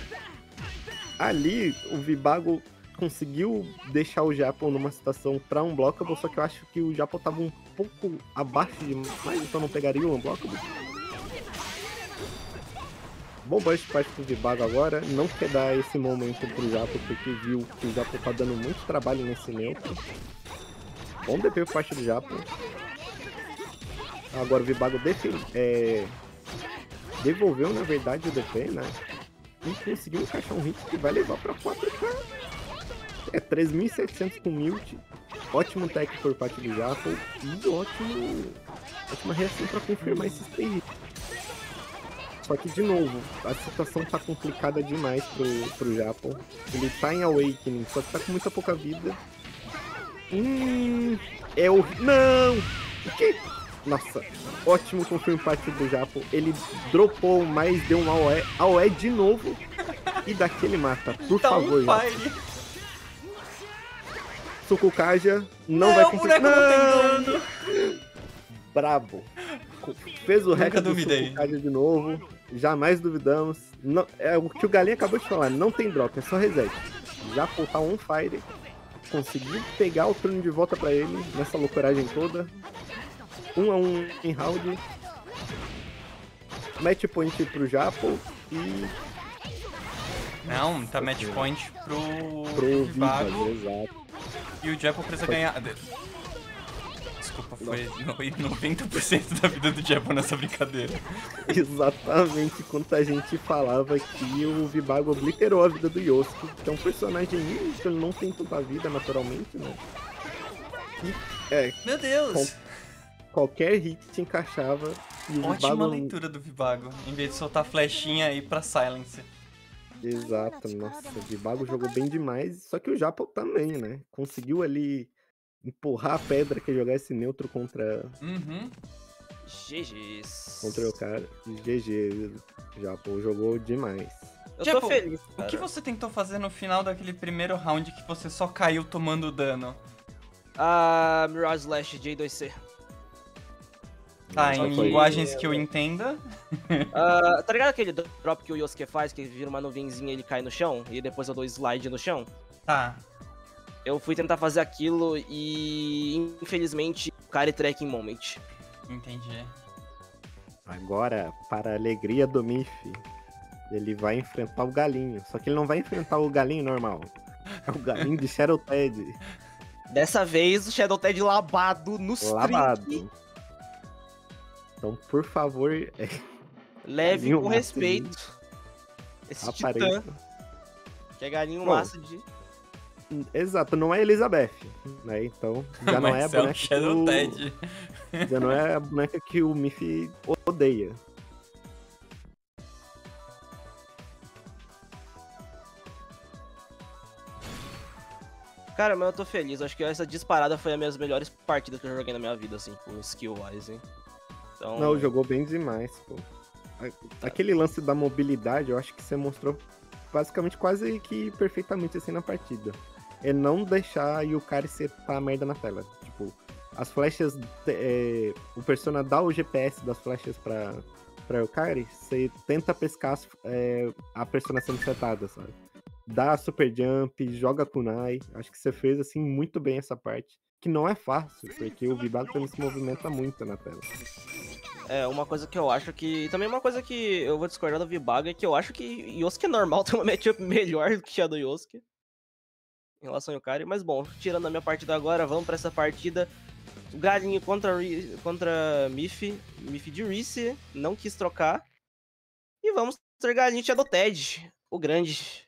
Ali, o Vibago conseguiu deixar o Japão numa situação para um unblockable, só que eu acho que o Japão tava um pouco abaixo demais, então não pegaria o unblockable. Bom burst parte do Vibago agora, não quer dar esse momento pro Japão, porque viu que o Japão tá dando muito trabalho nesse neutro. Bom D P por parte do Japão. Agora o Vibago é, devolveu, na verdade, o D P, né? E conseguiu encaixar um hit que vai levar pra quatro K. É três mil e setecentos com mute. Ótimo tech por parte do Japo. E ótimo, ótima reação pra confirmar esses três hits. Só que, de novo, a situação tá complicada demais pro, pro Japo. Ele tá em Awakening, só que tá com muita pouca vida. Hum, é o... Não! O quê? Nossa, ótimo confirme parte do Japo. Ele dropou, mas deu um A O E. A O E de novo. E daquele mata, por Dá favor, um Japo. Sukukaja não, não vai complicar. Não! Brabo. Fez o hack do duvidei. Sukukaja de novo. jamais duvidamos. Não, é o que o Galinha acabou de falar, não tem drop, é só reset. Já tá on fire, conseguiu pegar o turno de volta pra ele nessa loucuragem toda. Um a um em round. Match point pro Japo e... Não, tá match point pro, pro Vibago. Exato. E o Japo precisa ganhar... Desculpa, foi noventa por cento da vida do Japo nessa brincadeira. Exatamente quanto a gente falava que o Vibago obliterou a vida do Yosuke, que é um personagem lindo, que ele não tem tanta vida naturalmente, né? E, é, Meu Deus! Com, qualquer hit encaixava e o Ótima Vibago... leitura do Vibago, em vez de soltar flechinha aí pra Silence. Exato, nossa, o Vibago jogou bem demais, só que o Japo também, né? Conseguiu ali empurrar a pedra que jogar esse neutro contra... Uhum. G G's. Contra o cara. G G, Japo jogou demais. Eu Japo, tô feliz, o cara. que você tentou fazer no final daquele primeiro round que você só caiu tomando dano? A Mirage Slash J dois C. Tá, Só em foi- linguagens que eu entenda. Ah, tá ligado aquele drop que o Yosuke faz, que vira uma nuvenzinha e ele cai no chão? E depois eu dou slide no chão? Tá. Eu fui tentar fazer aquilo e, infelizmente, Kari Tracking Moment. Entendi. Agora, para a alegria do Miffy, ele vai enfrentar o Galinho. Só que ele não vai enfrentar o Galinho normal. É o Galinho de Shadow Ted. Dessa vez, o Shadow Ted labado no string. Lavado. Então, por favor, é, Leve Galinho com massa respeito. Esse titã, apareça. que é galinho Bom, massa de... Exato, não é Elizabeth, né? Então, já não Mas é a é um boneca que Shadow o... Ted. Já não é a boneca que o Miffy odeia. Cara, mas eu tô feliz. Acho que essa disparada foi uma das melhores partidas que eu joguei na minha vida, assim, com skill-wise, hein? Então... Não, jogou bem demais, pô. A- Aquele lance da mobilidade, eu acho que você mostrou basicamente quase que perfeitamente assim na partida. É não deixar a Yukari setar a merda na tela. Tipo, as flechas. É, o Persona dá o G P S das flechas pra, pra Yukari, você tenta pescar as- é, a Persona sendo setada, sabe? Dá super jump, joga kunai. Acho que você fez assim muito bem essa parte. Que não é fácil, porque o Vibago também se movimenta muito na tela. É, uma coisa que eu acho que... Também uma coisa que eu vou discordar do Vibago é que eu acho que Yosuke normal tem uma matchup melhor do que a do Yosuke. Em relação ao Yukari. Mas bom, tirando a minha partida agora, vamos pra essa partida. O Galinho contra, Ri- contra Miffy. Miffy de Reese, não quis trocar. E vamos ter Galinho e Shadow Ted, o grande.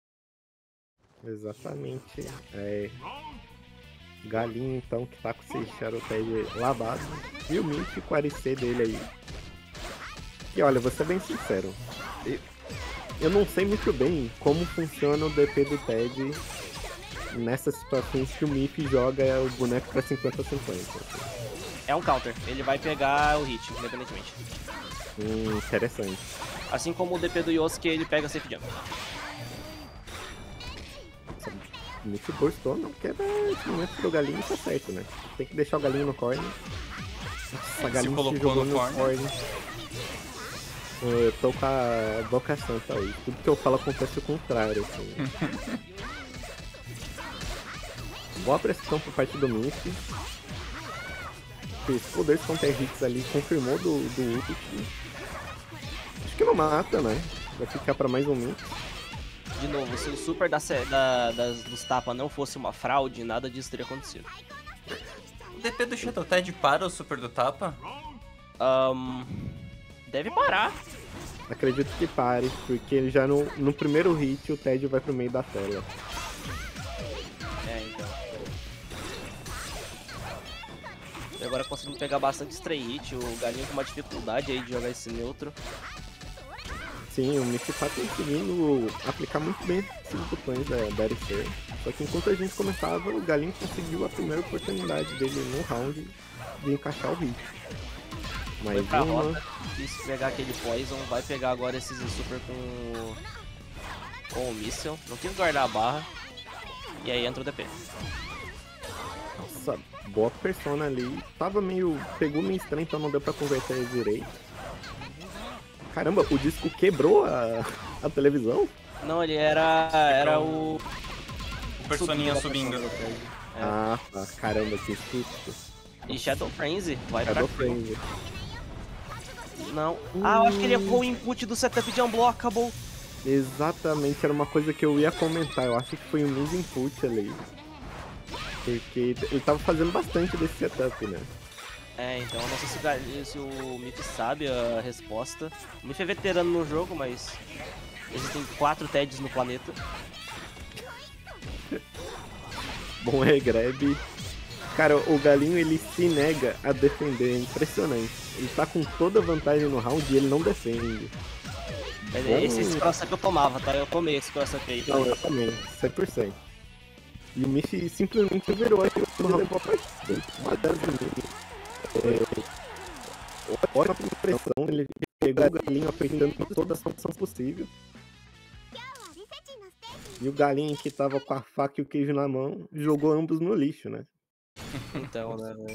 Exatamente. É... Galinho, então, que tá com esse Shadow Ted lavado. E o Miffy com o R C dele aí. E olha, vou ser bem sincero. Eu, eu não sei muito bem como funciona o D P do Ted nessas situações que o Miffy joga o boneco pra cinquenta a cinquenta. É um counter, ele vai pegar o hit, independentemente. Hum, interessante. Assim como o D P do Yosuke, ele pega safe jump. O Miffy burstou, não, porque era esse momento pro Galinho tá certo, né? Tem que deixar o Galinho no corner. Nossa, a Galinho se colocou jogou no no corner. corner. Eu tô com a boca santa hoje. Tudo que eu falo acontece o contrário, assim. Boa pressão por parte do Miffy. Fez poderes contra hits ali, confirmou do, do ult. Acho que não mata, né? Vai ficar pra mais um minuto. De novo, se o super da, se- da- das, dos tapas não fosse uma fraude, nada disso teria acontecido. O D P do Shadow Ted para o super do tapa? Ahn, deve parar. Acredito que pare, porque ele já no, no primeiro hit o Ted vai pro meio da tela. É, então. E agora conseguimos pegar bastante stray hit, o Galinho com uma dificuldade aí de jogar esse neutro. Sim, o Miffy tá conseguindo aplicar muito bem esses botões da, da R C. Só que enquanto a gente começava, o Galinho conseguiu a primeira oportunidade dele no round de encaixar o hit. Foi Mais pra uma. rota, quis pegar aquele poison, vai pegar agora esses super com o, com o míssil. Não quis guardar a barra. E aí entra o D P. Nossa, boa persona ali. Tava meio. Pegou meio estranho, então não deu pra converter direito. Caramba, o disco quebrou a, a televisão? Não, ele era. Era o. O personinha subindo. É. Ah, tá. Caramba, que susto. E Shadow Frenzy, vai Shadow pra Frenzy. Não. Ah, eu acho que ele errou o input do setup de Unblockable. Exatamente, era uma coisa que eu ia comentar. Eu acho que foi um miss input ali. Porque ele tava fazendo bastante desse setup, né? É, então eu não sei se o, Gal- se o Miff sabe a resposta. O Miff é veterano no jogo, mas existem quatro T E Ds no planeta. Bom regrab. Cara, o Galinho ele se nega a defender, é impressionante. Ele tá com toda a vantagem no round e ele não defende. É, esse, esse cross-up eu tomava, tá? Eu tomei esse cross-up aí. Não, eu também, cem por cento. E o Miff simplesmente virou aqui no round pra partida. Uma das é, ótima impressão, ele pegou o Galinho apertando toda a função possível. E o Galinho que tava com a faca e o queijo na mão, jogou ambos no lixo, né? Então, né, velho?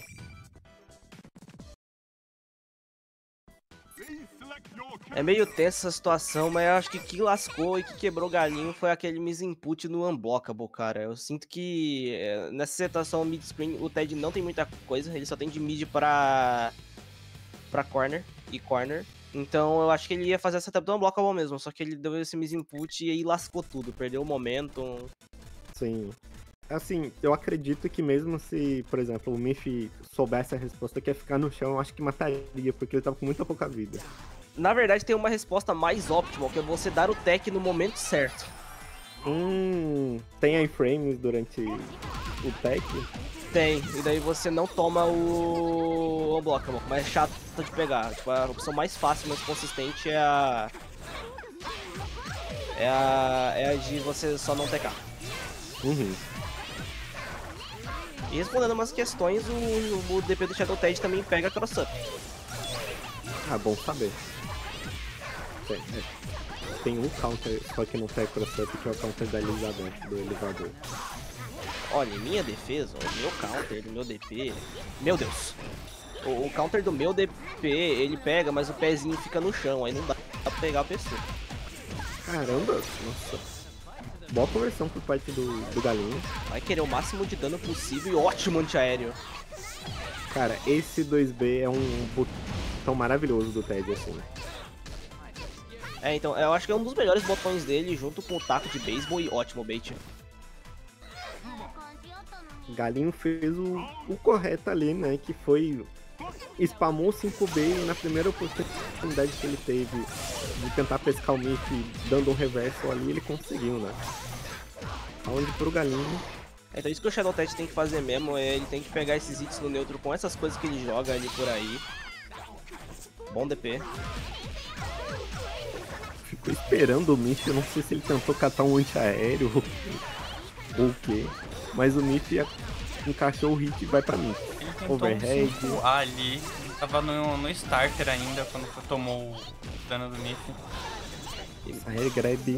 É meio tensa essa situação, mas eu acho que que lascou e que quebrou o Galinho foi aquele misinput no Unblockable, cara. Eu sinto que é, nessa situação mid-screen o Ted não tem muita coisa, ele só tem de mid pra, pra corner e corner. Então eu acho que ele ia fazer essa setup do Unblockable mesmo, só que ele deu esse misinput e aí lascou tudo, perdeu o momentum. Sim. Assim, eu acredito que mesmo se, por exemplo, o Miff soubesse a resposta que ia ficar no chão, eu acho que mataria, porque ele tava com muita pouca vida. Na verdade tem uma resposta mais óptima, que é você dar o tech no momento certo. Hum, tem iframes durante o tech? Tem, e daí você não toma o Unblockable, mas é chato de pegar. Tipo, a opção mais fácil, mais consistente é a... É a, é a de você só não tecar. Uhum. E respondendo umas questões, o, o D P do Shadow Ted também pega cross-up. Ah, bom saber. Tem, é. Tem um counter, só que não pega cross-up, que é o counter da Elizabeth, do elevador. Olha, em minha defesa, o meu counter do meu D P... Meu Deus! O, o counter do meu D P, ele pega, mas o pezinho fica no chão, aí não dá pra pegar a pessoa. Caramba, nossa. Boa conversão por parte do, do Galinho. Vai querer o máximo de dano possível e ótimo antiaéreo. Cara, esse dois B é um botão maravilhoso do Ted, assim. É, então, eu acho que é um dos melhores botões dele, junto com o taco de beisebol e ótimo bait. Galinho fez o, o correto ali, né? Que foi... Spamou o cinco B e na primeira oportunidade que ele teve de tentar pescar o Miff dando um reverso ali, ele conseguiu, né? Aonde pro Galinho... Então isso que o Shadow Ted tem que fazer mesmo, é ele tem que pegar esses hits no neutro com essas coisas que ele joga ali por aí. Bom D P. Ficou esperando o Miff, eu não sei se ele tentou catar um antiaéreo ou o quê. Mas o Miff encaixou o hit e vai pra Miff. Overhead. Um ali, tava no, no starter ainda quando tomou o dano do Miff. Air grab.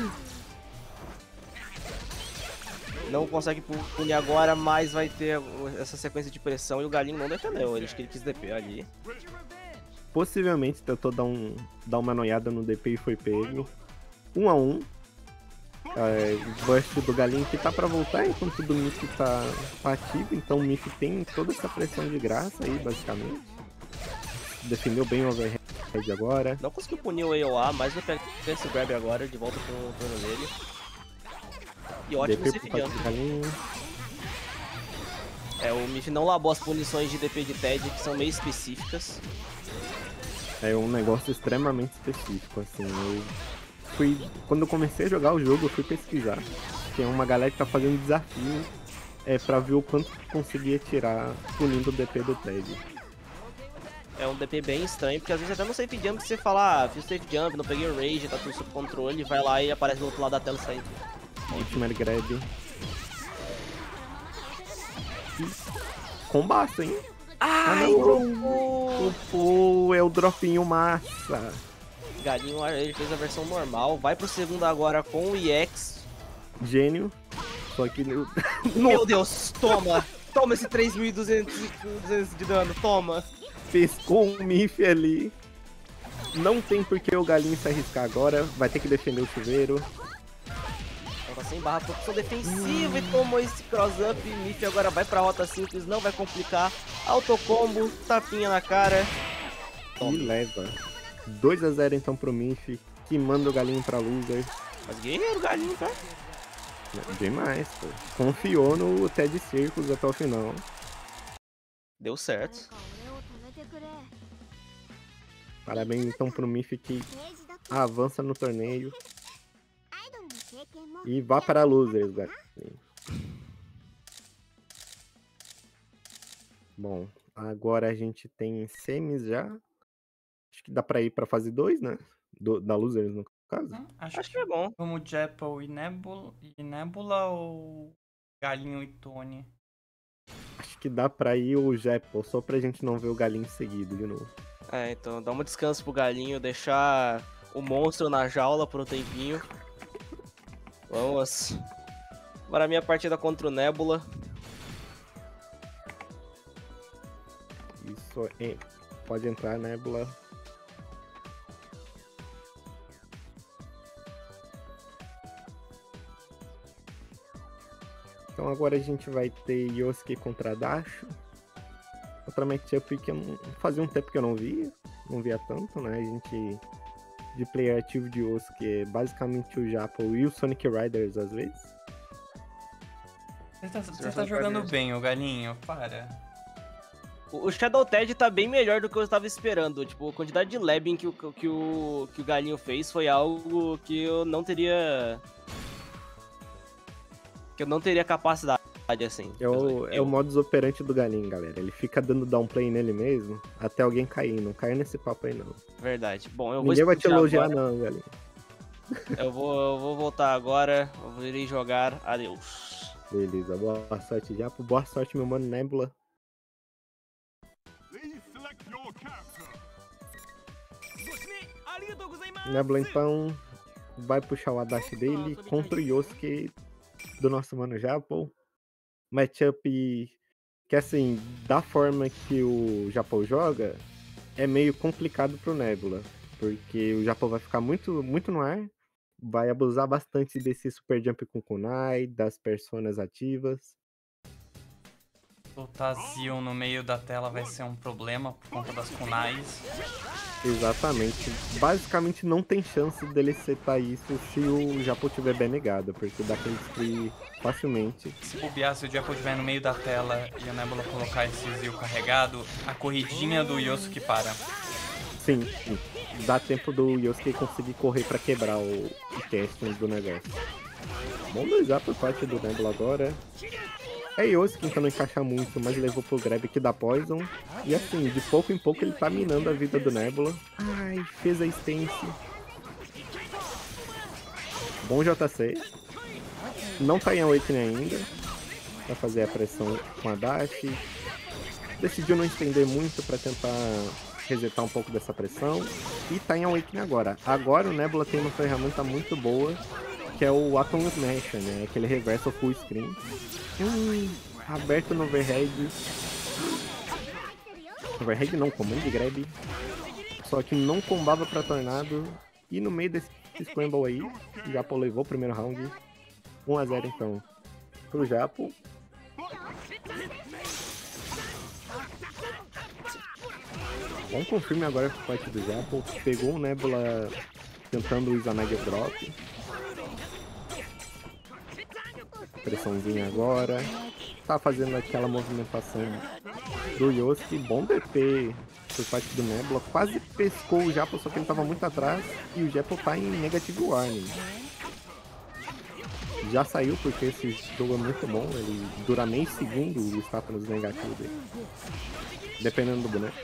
Não consegue punir agora, mas vai ter essa sequência de pressão e o Galinho não defendeu. Ele acho que ele quis D P ali. Possivelmente tentou dar, um, dar uma noiada no D P e foi pego. Um a um. É, burst do Galinho que tá pra voltar enquanto o do Miff tá, tá ativo, então o Miff tem toda essa pressão de graça aí, basicamente. Defendeu bem o overhead agora. Não conseguiu punir o A O A, mas vai pegar esse grab agora, de volta pro turno dele. E ótimo D P safe por parte jump. do Galinho. É, o Miff não labou as punições de D P de Ted, que são meio específicas. É um negócio extremamente específico, assim. Eu fui, quando eu comecei a jogar o jogo, eu fui pesquisar. Tem uma galera que tá fazendo desafio é, pra ver o quanto conseguia tirar punindo o D P do Ted. É um D P bem estranho, porque às vezes até no safe jump você fala, ah, fiz safe jump, não peguei o rage, tá tudo sob controle, vai lá e aparece do outro lado da tela saindo. Ultimate grab. Combaço, hein? Ai, O pô, é o dropinho massa. Galinho, ele fez a versão normal, vai pro segundo agora com o E X. Gênio. Só que... Meu Deus, toma! Toma esse três mil e duzentos de dano, toma! Pescou um Miff ali. Não tem por que o Galinho se arriscar agora. Vai ter que defender o chuveiro. Tá sem barra, posição defensiva e tomou esse cross-up. Miffy agora vai pra rota simples, não vai complicar. Autocombo, tapinha na cara. E leva. dois a zero então pro Miffy, que manda o Galinho pra loser. Mas guerreiro, Galinho, tá? Demais, pô. Confiou no Ted Circus até o final. Deu certo. Parabéns então pro Miffy que avança no torneio. E vá para losers, Galinho. Bom, agora a gente tem semis já. Acho que dá pra ir pra fase dois, né? Do, da losers, no caso. Hum, acho, Acho que é bom. Como Japple e Nebula, e Nebula ou Galinho e Tony? Acho que dá pra ir o Japple, só pra gente não ver o Galinho seguido de novo. É, então dá um descanso pro Galinho, deixar o monstro na jaula por um tempinho. Vamos. Agora a minha partida contra o Nebula. Isso é... Pode entrar, Nebula. Então agora a gente vai ter Yosuke contra Dasho. Outra matchup que eu não... fazia um tempo que eu não via. Não via tanto, né? A gente... De player ativo de Yosuke é basicamente o Japple e o Sonic Riders às vezes. Você tá, você tá jogando bem, o Galinho, para. O Shadow Ted tá bem melhor do que eu estava esperando. Tipo, a quantidade de labbing que o, que o, que o Galinho fez foi algo que eu não teria... Que eu não teria capacidade, assim. É o, é o modus operandi do Galinho, galera. Ele fica dando downplay nele mesmo até alguém cair. Não cai nesse papo aí, não. Verdade. Bom, eu Ninguém vou vai te elogiar, agora. não, Galinho. Eu vou, eu vou voltar agora. Eu vou irei jogar. Adeus. Beleza, boa sorte, Japo. Boa sorte, meu mano Nebula. Nebula, então, vai puxar o Adachi dele contra o Yosuke do nosso mano Japo. Matchup que, assim, da forma que o Japo joga, é meio complicado pro Nebula. Porque o Japo vai ficar muito, muito no ar, vai abusar bastante desse super jump com kunai, das personas ativas. Soltar Zion no meio da tela vai ser um problema por conta das kunais. Exatamente. Basicamente não tem chance dele setar isso se o Japo tiver bem negado, porque dá pra destruir facilmente. Se bobear, se o Japple estiver no meio da tela e a Nebula colocar esse Zio carregado, a corridinha do Yosuke para. Sim, sim. Dá tempo do Yosuke conseguir correr pra quebrar o, o casting do negócio. Bom dois A por parte do Nebula agora. É Yosuke tentando encaixar muito, mas levou pro grab que dá Poison. E assim, de pouco em pouco ele tá minando a vida do Nebula. Ai, fez a stance. Bom J C. Não tá em Awakening ainda. Vai fazer a pressão com a Dash. Decidiu não estender muito pra tentar resetar um pouco dessa pressão. E tá em Awakening agora. Agora o Nebula tem uma ferramenta muito boa, que é o Atom Smash, né? Aquele reverso full screen. Hum, aberto no overhead. Overhead não, command grab. Só que não combava pra tornado. E no meio desse scramble aí, o Japo levou o primeiro round. um a zero então pro Japo. Bom confirme agora por parte do Japo. Pegou o Nebula tentando o Izanagi drop. Pressãozinha agora. Tá fazendo aquela movimentação do Yosuke. Bom D P por parte do Nebula. Quase pescou o Japo, só que ele tava muito atrás. E o Japo tá em negative warning. Já saiu porque esse jogo é muito bom. Ele dura meio segundo o status negativo dele. Dependendo do boneco.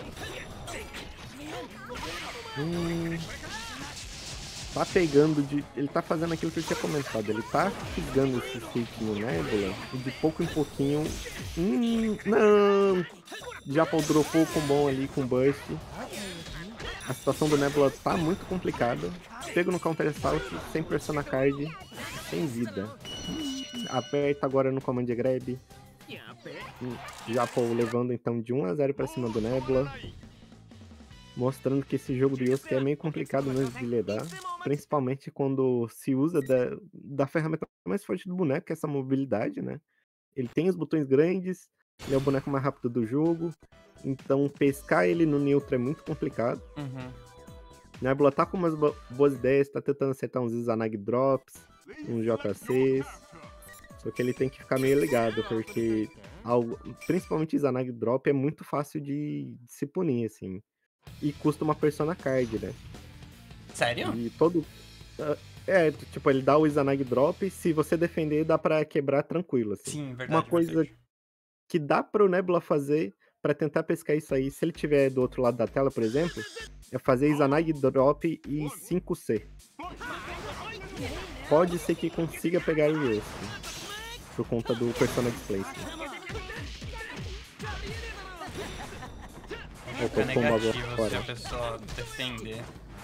Hum... Tá pegando de... Ele tá fazendo aquilo que eu tinha comentado. Ele tá fisgando esse hit no Nebula. E de pouco em pouquinho... Hum, não! Já dropou o combão ali com Burst. A situação do Nebula tá muito complicada. Pego no Counter Assault, sem Persona Card, sem vida. Aperta agora no Command Grab. Japão levando então de um a zero pra cima do Nebula. mostrando que esse jogo do Yosuke é meio complicado mesmo de lidar, principalmente quando se usa da, da ferramenta mais forte do boneco, que é essa mobilidade, né? Ele tem os botões grandes, ele é o boneco mais rápido do jogo, então pescar ele no neutro é muito complicado. Uhum. Nebula tá com umas bo- boas ideias, tá tentando acertar uns Izanagi Drops, uns J Cs, só que ele tem que ficar meio ligado, porque algo, principalmente Izanagi Drop é muito fácil de, de se punir, assim. E custa uma Persona Card, né? Sério? E todo... ah, É, tipo, ele dá o Izanagi Drop, se você defender, dá pra quebrar tranquilo, assim. Sim, verdade. Uma coisa verdade. que dá pro Nebula fazer pra tentar pescar isso aí, se ele tiver do outro lado da tela, por exemplo, é fazer Izanagi Drop e cinco C. Pode ser que consiga pegar o Yosuke, por conta do Persona Displacement. Fica Opa, o combo agora negativo se fora. a pessoa defender.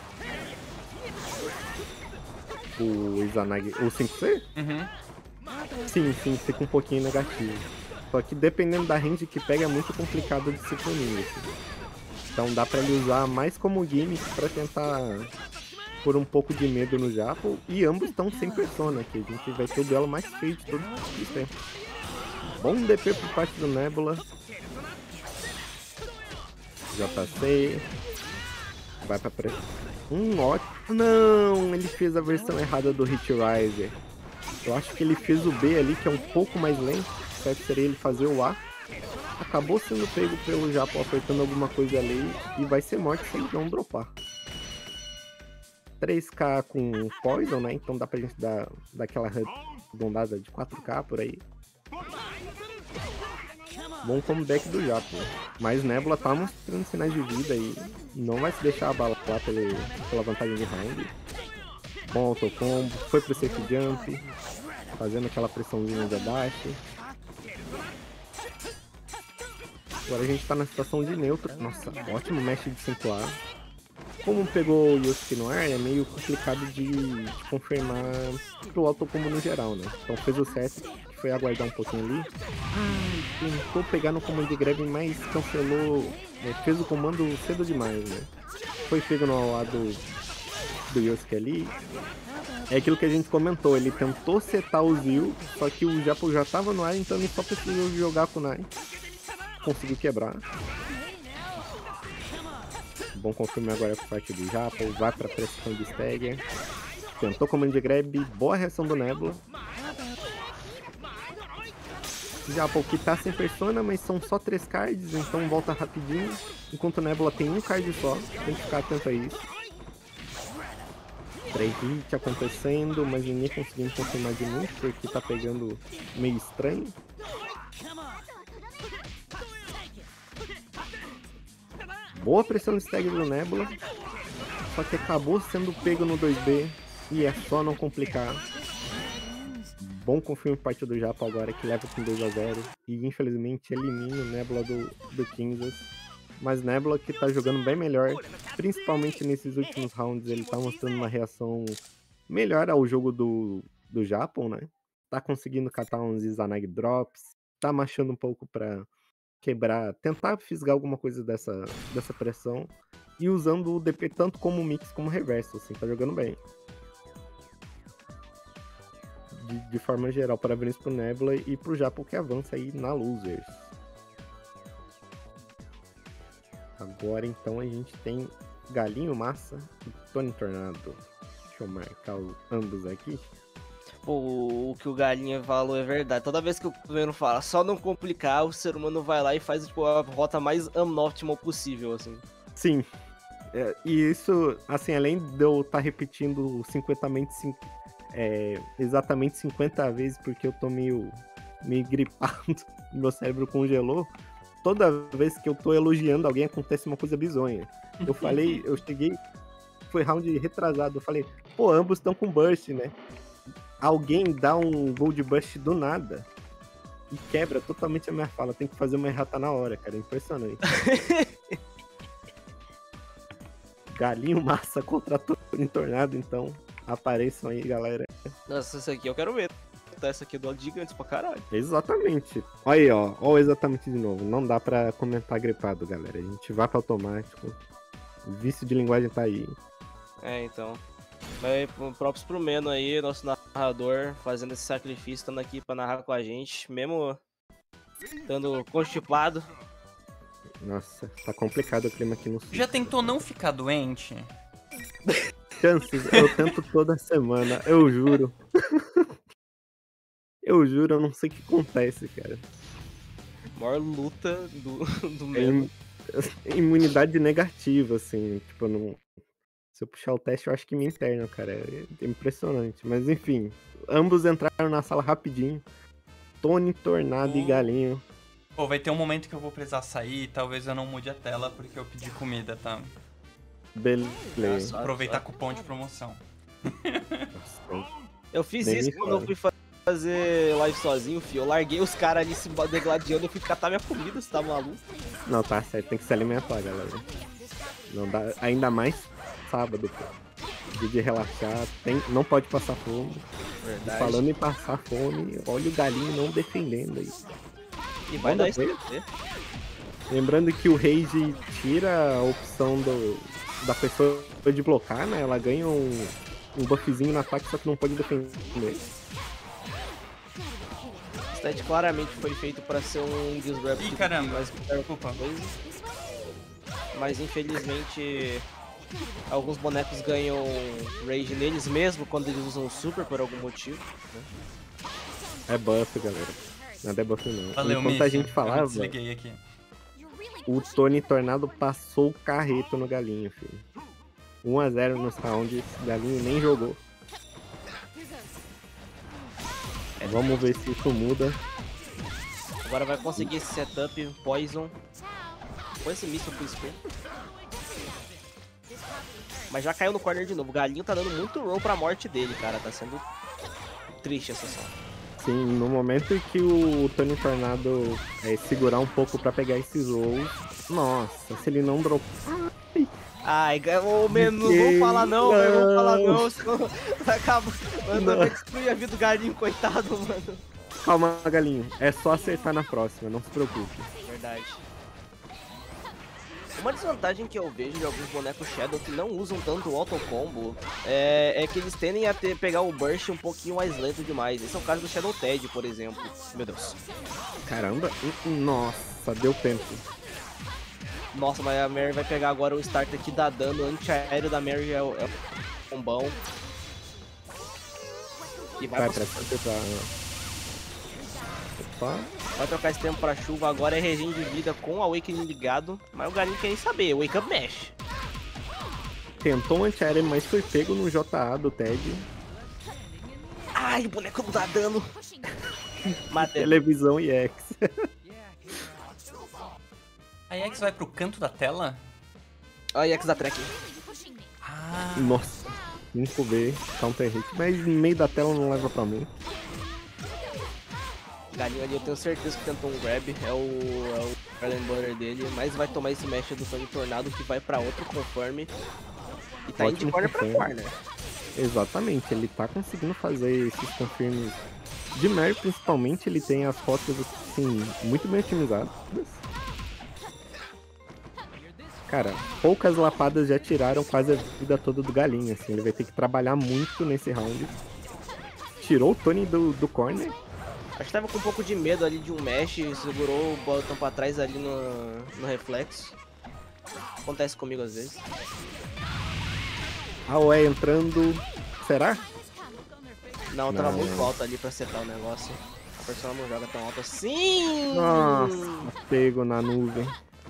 O Izanagi... O cinco C? Uhum. Sim, sim, fica um pouquinho negativo. Só que dependendo da range que pega, é muito complicado de se punir, assim. Então dá pra ele usar mais como gimmick pra tentar pôr um pouco de medo no Japo. E ambos estão sem Persona, que a gente vai ter o duelo mais feio de todos os tempos. Bom D P por parte do Nebula. J C. Vai pra pressão. Um ótimo. Não, ele fez a versão errada do Hit Riser. Eu acho que ele fez o B ali, que é um pouco mais lento. Certo seria ele fazer o A. Acabou sendo pego pelo Japo apertando alguma coisa ali. E vai ser morte se ele não dropar. três K com Poison, né? Então dá pra gente dar, dar aquela arredondada de quatro K por aí. Bom comeback do Japo. Mas Nebula tá mostrando sinais de vida e não vai se deixar abalar pela, pela vantagem de round. Bom autocombo, foi pro safe jump, fazendo aquela pressãozinha de dash. Agora a gente tá na situação de neutro. Nossa, ótimo mesh de cinco A. Como pegou o Yosuke no ar, é meio complicado de, de confirmar pro autocombo no geral, né? Então fez o certo, que foi aguardar um pouquinho ali. Ai, tentou pegar no comando de grab, mas cancelou, né? Fez o comando cedo demais, né? Foi pego no lado do Yosuke ali. É aquilo que a gente comentou, ele tentou setar o Zil, só que o Japo já tava no ar, então ele só precisou jogar com o Nai. Conseguiu quebrar. Bom confirmar agora por parte do Japo, vai pra pressão de Stagger. Tentou comando de grab, boa reação do Nebula. Japo que tá sem Persona, mas são só três cards, então volta rapidinho. Enquanto o Nebula tem um card só, tem que ficar atento a isso. três hits acontecendo, mas ninguém conseguindo confirmar de muito, porque tá pegando meio estranho. Boa pressão no Stagger do Nebula, só que acabou sendo pego no dois B e é só não complicar. Bom confirme por parte do Japo agora, que leva com dois a zero e infelizmente elimina o Nebula do, do Kansas. Mas Nebula que tá jogando bem melhor, principalmente nesses últimos rounds, ele tá mostrando uma reação melhor ao jogo do, do Japão, né? Tá conseguindo catar uns Izanagi Drops, tá machando um pouco pra quebrar, tentar fisgar alguma coisa dessa, dessa pressão e usando o D P tanto como mix como reverso, assim, tá jogando bem. De, de forma geral, parabéns pro Nebula e pro Japo que avança aí na Losers. Agora então a gente tem Galinho Massa e Tony Tornado. Deixa eu marcar os, ambos aqui. Pô, o que o Galinha falou é verdade. Toda vez que o governo fala só não complicar, o ser humano vai lá e faz tipo, a rota mais unoptimal possível, assim. Sim. É, e isso, assim, além de eu estar tá repetindo cinquentamente, é, exatamente cinquenta vezes porque eu tô meio, meio gripado, meu cérebro congelou, toda vez que eu tô elogiando alguém acontece uma coisa bizonha. Eu falei, eu cheguei, foi round retrasado, eu falei, pô, ambos estão com burst, né? Alguém dá um Gold Burst do nada e quebra totalmente a minha fala. Tem que fazer uma errata na hora, cara. É impressionante. Galinho Massa contra Tony Tornado, então. Apareçam aí, galera. Nossa, essa aqui eu quero ver. Essa aqui é do lado gigantes pra caralho. Exatamente. Olha aí, ó. Ó, exatamente de novo. Não dá pra comentar gripado, galera. A gente vai pra automático. vício de linguagem tá aí. É, então. Mas próprios pro Meno aí, nosso narrador, fazendo esse sacrifício, estando aqui pra narrar com a gente, mesmo estando constipado. Nossa, tá complicado o clima aqui no sul. Já tentou não ficar doente? Chances, eu tento toda semana, eu juro. Eu juro, eu não sei o que acontece, cara. Maior luta do, do É Meno. im- imunidade negativa, assim, tipo, não... Se eu puxar o teste, eu acho que me interna, cara. É impressionante. Mas enfim, ambos entraram na sala rapidinho. Tony, Tornado e Oh. Galinho. Pô, vai ter um momento que eu vou precisar sair, talvez eu não mude a tela porque eu pedi comida, tá? Beleza. Nossa. Aproveitar cupom de promoção. Nossa, Eu fiz Nem isso me quando eu fala. fui fa- fazer live sozinho, fio. Eu larguei os caras ali se degladiando, eu fui catar minha comida, você tá maluco? Não, tá certo, tem que se alimentar, galera. Não dá, ainda mais sábado, pô. Dia de relaxar, tem, não pode passar fome. Verdade. Falando em passar fome, olha o Galinho não defendendo aí. E vai Manda dar ver. S T T. Lembrando que o Rage tira a opção do, da pessoa de blocar, né? Ela ganha um, um buffzinho no ataque, só que não pode defender. O stat claramente foi feito pra ser um Disrupt. Ih, caramba. Mas, Desculpa. mas infelizmente alguns bonecos ganham Rage neles mesmo quando eles usam o Super por algum motivo. É buff, galera. Nada é buff não. Valeu, Enquanto a Miffy. gente Eu falava, me desliguei aqui. o Tony Tornado passou o carreto no Galinho, filho. um a zero nos rounds, Galinho nem jogou. Vamos ver se isso muda. Agora vai conseguir esse setup Poison. Põe esse míssil pro Spear. Mas já caiu no corner de novo. O Galinho tá dando muito roll pra morte dele, cara. Tá sendo triste essa sessão. Sim, no momento em que o Tony Tornado é, segurar um pouco pra pegar esses rolls, nossa, se ele não dropar. Ai, ô, mano, não vou falar não, velho. Não vou falar não, senão vai acabar. Mano, Não. vai destruir a vida do Galinho, coitado, mano. Calma, Galinho, é só acertar na próxima, não se preocupe. Verdade. Uma desvantagem que eu vejo de alguns bonecos Shadow que não usam tanto o auto-combo é, é que eles tendem a ter, pegar o burst um pouquinho mais lento demais. Esse é o caso do Shadow Ted, por exemplo. Meu Deus. Caramba, nossa, deu tempo. Nossa, mas a Mary vai pegar agora o starter que dá dano. O anti-aéreo da Mary é o, é o bombão. E vai, Vai pra... pra cima pra... Opa. vai trocar esse tempo pra chuva. Agora é regen de vida com o Awakening ligado. Mas o Galinho quer nem saber. Wake Up Mesh. Tentou um anti-aéreo, mas foi pego no J A do Ted. Ai, o boneco não dá dano. Matei. Televisão e X. A X vai pro canto da tela? Olha a X da track. Ah, Nossa, cinco B, counter hit, mas no meio da tela não leva pra mim. Galinho ali, eu tenho certeza que tentou um grab. É o, é o Garland Butter dele. Mas vai tomar esse mesh do Tony Tornado que vai pra outro conforme. E tá indo de Ótimo corner pra confirm. corner. Exatamente, ele tá conseguindo fazer esses confirmes. De Mary, principalmente, ele tem as rotas, assim, muito bem otimizadas. Cara, poucas lapadas já tiraram quase a vida toda do Galinho, assim. Ele vai ter que trabalhar muito nesse round. Tirou o Tony do, do corner. Acho que tava com um pouco de medo ali de um mesh, segurou o botão pra trás ali no, no reflexo. Acontece comigo às vezes. A Ué entrando. Será? Não, tava Não. muito alto ali pra acertar o negócio. A pessoa não joga tão alto assim. Nossa, pego na nuvem.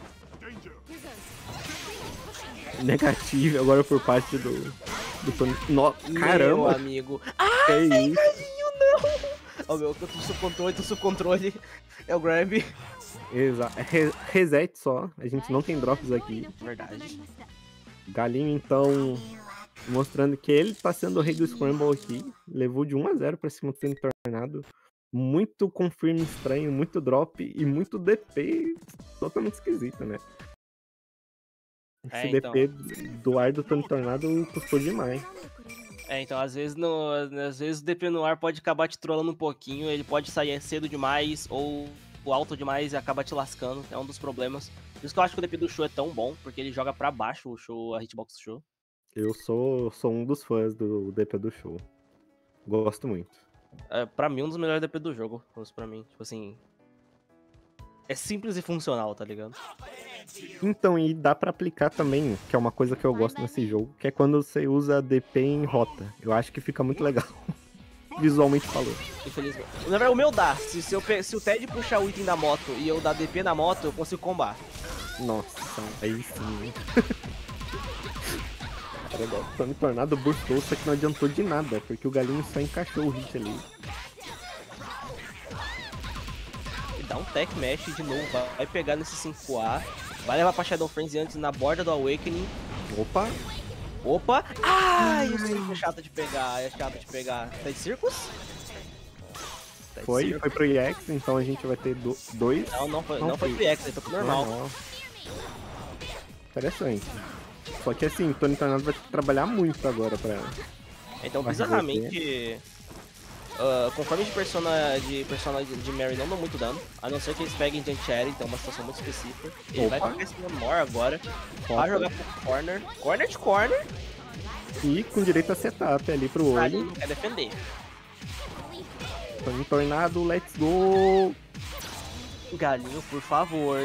Negativo agora por parte do, do Tony. No, Meu caramba, amigo. que é isso? Galinho, não! Ó, meu, eu tô subcontrole, tô subcontrole. É o grab. Exa Re reset só, a gente não tem drops aqui. Verdade. Galinho, então, mostrando que ele tá sendo o rei do Scramble aqui. Levou de um a zero pra cima do Tony Tornado. Muito confirme estranho, muito drop e muito D P totalmente esquisito, né? Esse É, então. D P do ar do Tony Tornado custou demais. É, então, às vezes, no, às vezes o D P no ar pode acabar te trollando um pouquinho, ele pode sair cedo demais ou alto demais e acaba te lascando, é um dos problemas. Por isso que eu acho que o D P do Show é tão bom, porque ele joga pra baixo o show, a hitbox do Show. Eu sou, sou um dos fãs do D P do Show. Gosto muito. É, pra mim, um dos melhores D P do jogo. Isso pra mim, tipo assim... É simples e funcional, tá ligado? Então, e dá pra aplicar também, que é uma coisa que eu gosto nesse jogo, que é quando você usa D P em rota. Eu acho que fica muito legal, visualmente falando. Infelizmente. Na verdade, o meu dá. Se, se, eu, pe- se o Ted puxar o item da moto e eu dar D P na moto, eu consigo combar. Nossa, aí sim. Cara, igual o Tony Tornado burstou, só que não adiantou de nada, porque o galinho só encaixou o hit ali. Ele dá um tech mesh de novo, vai, vai pegar nesse cinco A, vai levar pra Shadow Frenzy antes na borda do Awakening. Opa! Opa! Ai, isso é chato de pegar, é chato de pegar. Tá de Circus? Tá de Foi, Circus? foi pro E X, então a gente vai ter do, dois. Não, não foi, Não não foi foi. pro X, ele foi pro normal. Normal. Interessante. Só que assim, o Tony Tornado vai ter que trabalhar muito agora pra... Então, Vai bizarramente, uh, conforme de persona de persona de, de Mary não dão muito dano, a não ser que eles peguem Gentiary, então é uma situação muito específica. Ele Opa. vai pegar esse More agora, Opa. vai jogar pro corner, corner de corner, E com direito a setup ali pro ali olho. não quer defender. Tony Tornado, let's go! Galinho, por favor.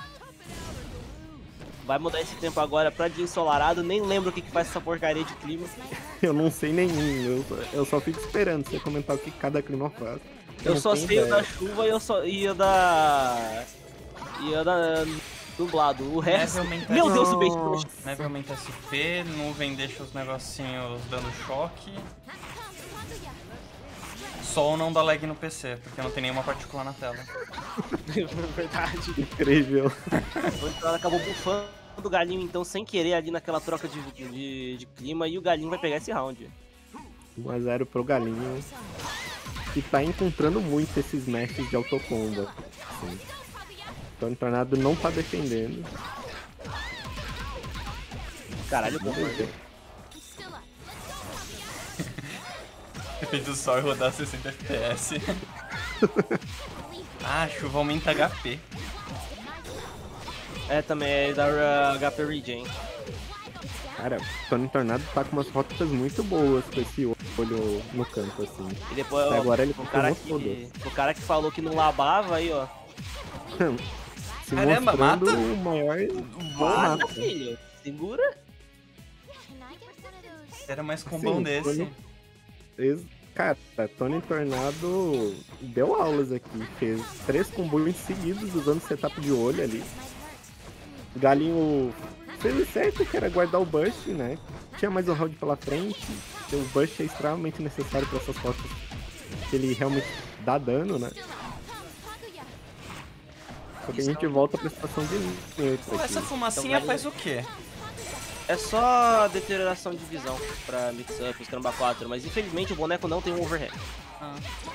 Vai mudar esse tempo agora pra dia ensolarado, nem lembro o que, que faz essa porcaria de clima. Eu não sei nenhum, eu, eu só fico esperando você comentar o que cada clima faz. Eu não só tenho sei o ideia. da chuva e eu só ia da... ia da... dublado. O resto... Neve aumenta- Meu Deus, o bait Nossa. Neve aumenta S P, nuvem deixa os negocinhos dando choque. Sol não dá lag no P C, porque não tem nenhuma partícula na tela. Verdade. Incrível. Ela acabou bufando o galinho, então, sem querer, ali naquela troca de, de, de clima, e o galinho vai pegar esse round. um a zero pro Galinho. Que tá encontrando muito esses meshes de autocombo. Assim. Tony Tornado não tá defendendo. Caralho, bom. Depende do sol e rodar sessenta F P S. Ah, a chuva aumenta H P. É, também é da uh, H P Regen. Cara, o Tony Tornado tá com umas rotas muito boas com esse olho no canto, assim. E depois, Até ó, agora ele o cara, confirmou que, o cara que falou que não labava, aí, ó. Se Caramba, mostrando mata? o maior... Mata, mata. filho. Segura. Era mais combão Sim, desse. Tony- Ex- Cara, Tony Tornado deu aulas aqui. Fez três combos seguidos usando setup de olho ali. Galinho fez o certo, que era guardar o burst, né? Tinha mais um round pela frente. O burst é extremamente necessário para essas rotas que ele realmente dá dano, né? Só que a gente volta pra situação de neutro Pô, essa aqui. fumacinha Então, faz o quê? É só deterioração de visão pra mix-up, os caramba quatro, mas infelizmente o boneco não tem um overhead. Ah.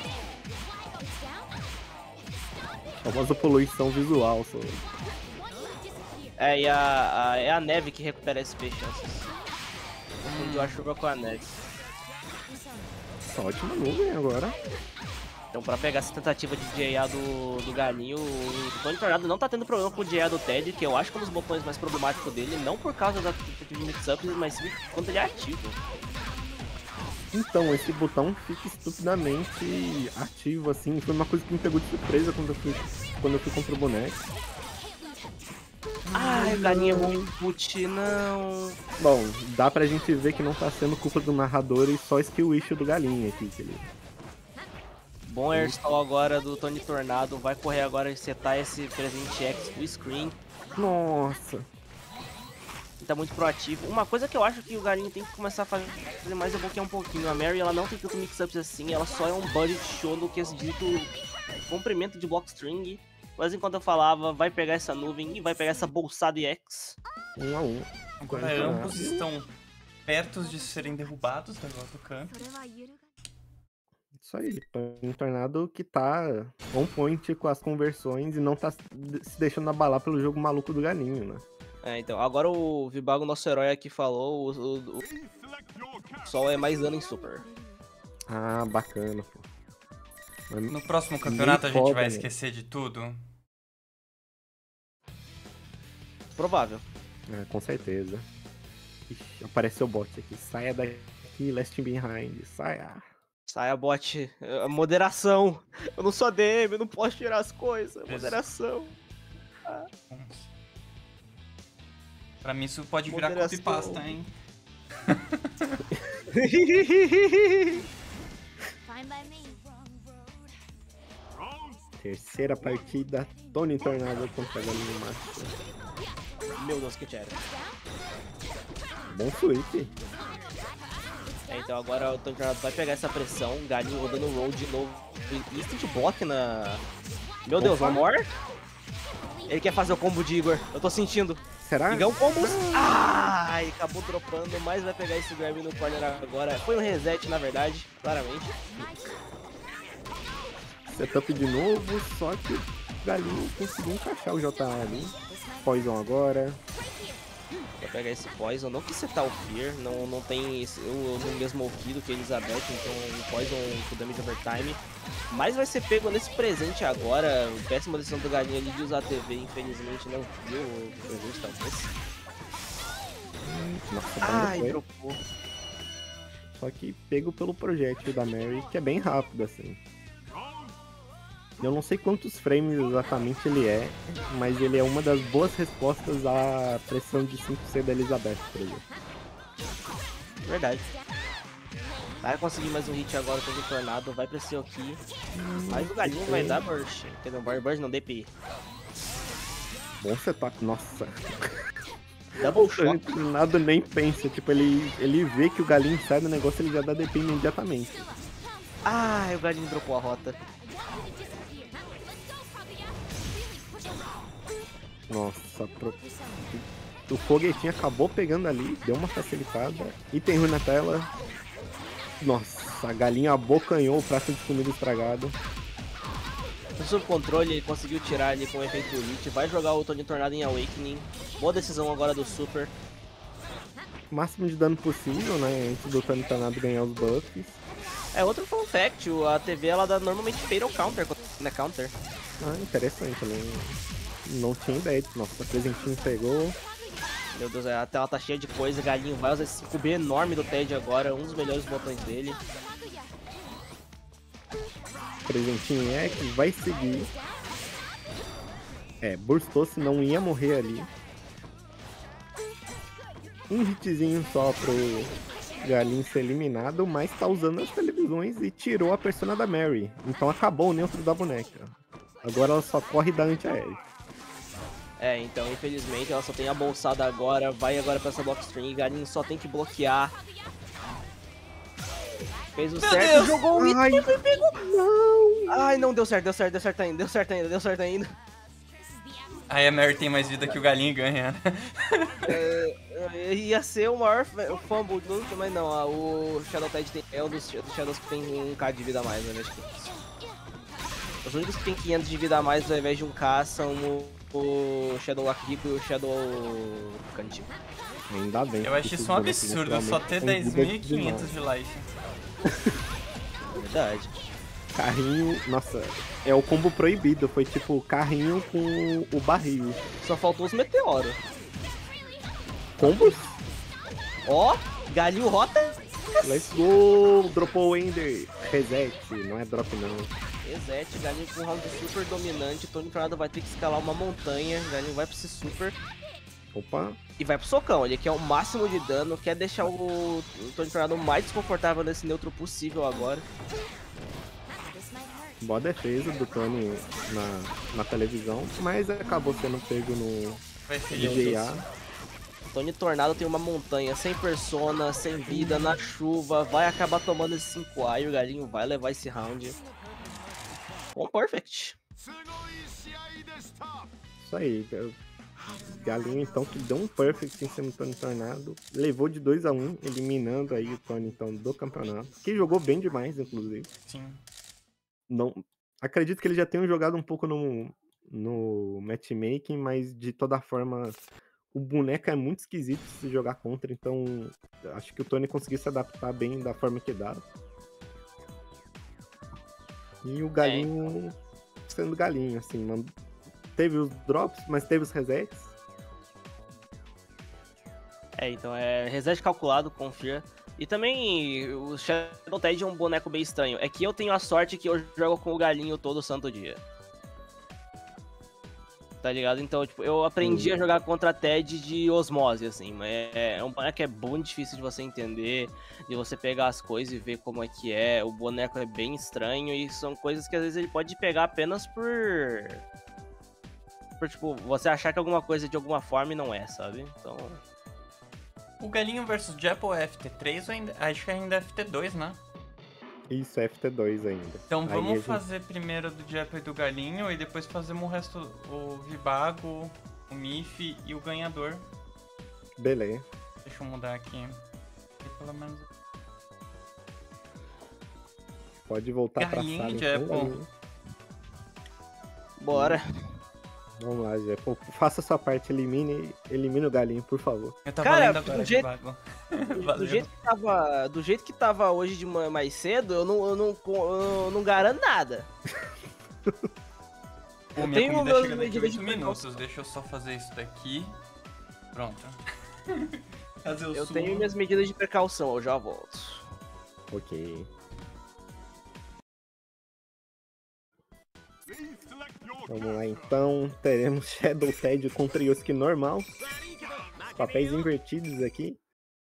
A famosa poluição visual. Só. É, e a, a- é a neve que recupera S P chances. Confundiu a chuva com a neve. Essa ótima nuvem agora. Então pra pegar essa tentativa de J A do, do Galinho, o Tony Tornado não tá tendo problema com o J A do Ted, que eu acho que é um dos botões mais problemáticos dele, não por causa da tentativa de mix-up, mas sim quando ele é ativo. Então, esse botão fica estupidamente ativo, assim. Foi uma coisa que me pegou de surpresa quando eu fui, quando eu fui contra o boneco. Ai, o Galinho errou um input, não. Bom, dá pra gente ver que não tá sendo culpa do narrador e só skill issue do Galinho aqui. Que ele... Bom airstall agora do Tony Tornado, vai correr agora e setar esse presente X do screen. Nossa. Ele tá muito proativo. Uma coisa que eu acho que o Galinho tem que começar a fazer mais é bloquear um pouquinho. A Mary, ela não tem tanto mix-ups assim, ela só é um budget show no que é dito comprimento de block string. Mas enquanto eu falava, vai pegar essa nuvem e vai pegar essa bolsada E X. Um a um. Agora Tony ambos Tornado. estão perto de serem derrubados da volta do campo. Isso aí. Tony Tornado que tá on point com as conversões e não tá se deixando abalar pelo jogo maluco do Galinho, né? É, então, agora o Vibago, nosso herói aqui, falou, o, o, o Sol é mais dano em super. Ah, bacana, pô. Mas No próximo campeonato a gente foda, vai né? esquecer de tudo. Provável. É, com certeza. Ixi, apareceu o bot aqui. Saia daqui, last behind. Saia. Saia, bot. É, moderação. Eu não sou D M, eu não posso tirar as coisas. Isso. Moderação. Pra mim isso pode virar Moderação. copypasta, hein? Fine by me. Terceira partida. Tony Tornado contra Galinho Macho. Meu Deus, que tira. Bom sweep. É, então agora o Tony Tornado vai pegar essa pressão. Galinho rodando o roll de novo. Instant block na... Meu Deus, Opa. Amor? Ele quer fazer o combo de Igor. Eu tô sentindo. Será? Igão combos. Ai, acabou dropando, mas vai pegar esse grab no corner agora. Foi um reset, na verdade, claramente. Setup de novo, só que o Galinho conseguiu encaixar o J A ali. Poison agora. Vai pegar esse Poison, não que setar o Fear, não, não tem esse, o, o mesmo Oki do que Elizabeth, então o Poison com damage overtime. Mas vai ser pego nesse presente agora, péssima decisão do Galinho ali de usar a T V, infelizmente não viu o presente talvez. Nossa, Ai, foi. dropou. Só que pego pelo projétil da Mary, que é bem rápido assim. Eu não sei quantos frames exatamente ele é, mas ele é uma das boas respostas à pressão de cinco C da Elizabeth, por exemplo. Verdade. Vai conseguir mais um hit agora com o Tornado, vai pra esse aqui. Mas o Galinho vai dar burst. Quer dizer, um burst não, D P I. Bom setup, nossa. Double O shot. Tornado nem pensa, tipo, ele, ele vê que o Galinho sai do negócio, ele já dá D P imediatamente. Ah, o Galinho dropou a rota. Nossa, pro... o foguetinho acabou pegando ali, deu uma facilitada. Item ruim na tela. Nossa, a galinha abocanhou o prato de comida estragado. No sob controle, ele conseguiu tirar ali com o efeito hit. Vai jogar o Tony Tornado em Awakening. Boa decisão agora do Super. Máximo de dano possível, né? Antes do Tony Tornado ganhar os buffs. É outro fun fact, a T V ela dá normalmente fatal counter na counter. Ah, interessante também. Não tinha ideia disso. Nossa, o presentinho pegou. Meu Deus, a tela tá cheia de coisa. Galinho vai usar esse cinco B enorme do Ted agora, um dos melhores botões dele. Presentinho é que vai seguir. É, burstou, se não ia morrer ali. Um hitzinho só pro Galinho ser eliminado, mas tá usando as televisões e tirou a persona da Mary. Então acabou o neutro da boneca. Agora ela só corre da anti-aéreo. É, então infelizmente ela só tem a bolsada agora, vai agora pra essa blockstream, Galinho só tem que bloquear. Fez o Meu certo, Deus! jogou o Ai, item e pegou. não! Ai, não, deu certo, deu certo, deu certo ainda, deu certo ainda, deu certo ainda. Aí a Mary tem mais vida que o Galinho e ganha, né? É, ia ser o maior f- o fumble de todos, mas não, ó, o Shadow Tide tem, é um dos, dos Shadows que tem um K de vida a mais, né? Acho que... Os únicos que tem quinhentos de vida a mais ao invés de um K são o, o Shadow Akiko e o Shadow Kanji. Ainda bem. Eu acho isso um absurdo, só ter dez mil e quinhentos de life. Verdade. Carrinho, nossa, é o combo proibido. Foi tipo carrinho com o barril. Só faltou os meteoros. Combos? Ó, Galinho rota. Let's go! Dropou o Ender. Reset, não é drop não. Reset, Galinho com um round super dominante. Tony Tornado vai ter que escalar uma montanha. Galinho vai pra esse super. Opa, E vai pro socão, ele quer o máximo de dano, quer deixar o, o Tony Tornado o mais desconfortável nesse neutro possível agora. boa defesa do Tony na, na televisão, mas acabou sendo pego no Vai ser D J A. Tony Tornado tem uma montanha sem persona, sem vida, na chuva, vai acabar tomando esse cinco A e o Galinho vai levar esse round. Bom, perfect. Isso aí, eu- Galinho então que deu um perfect em cima do Tony Tornado, levou de dois a um, eliminando aí o Tony então do campeonato, que jogou bem demais inclusive. Sim. Não, acredito que ele já tenha jogado um pouco no, no matchmaking, mas de toda forma o boneco é muito esquisito de se jogar contra, então acho que o Tony conseguiu se adaptar bem da forma que dá. E o Galinho sendo Galinho, assim, mano, teve os drops, mas teve os resets. É, então é reset calculado, confia. E também o Shadow Ted é um boneco bem estranho. É que eu tenho a sorte que eu jogo com o galinho todo santo dia. Tá ligado? Então, tipo, eu aprendi Hum. a jogar contra Ted de osmose, assim. Mas é, é um boneco que é muito difícil de você entender, de você pegar as coisas e ver como é que é. O boneco é bem estranho e são coisas que às vezes ele pode pegar apenas por... Por, tipo, você achar que alguma coisa é de alguma forma e não é, sabe? Então... O Galinho versus Japple é F T três ou ainda... Acho que ainda é F T dois, né? Isso, é F T dois ainda. Então Aí vamos a gente- fazer primeiro do Japple e do Galinho e depois fazemos o resto, o Vibago, o Miffy e o ganhador. Beleza. Deixa eu mudar aqui. E pelo menos... Pode voltar Galinho, pra sala. Japple. Então, galinho. Bora. Vamos lá, Japple. Faça a sua parte, elimine, elimine o galinho, por favor. Eu tava Cara, lendo agora, do jeito- Vibago. Do Valeu. jeito, que tava, do jeito que tava hoje de manhã mais cedo, eu não, eu não, eu não garanto nada. Pô, minha tenho comida meus chega daqui medidas oito de minutos. Deixa eu só fazer isso daqui. Pronto. Fazer o Eu sumo. tenho minhas medidas de precaução, eu já volto. Ok. Vamos lá então. Teremos Shadow Ted contra Yosuke normal. Os papéis invertidos aqui.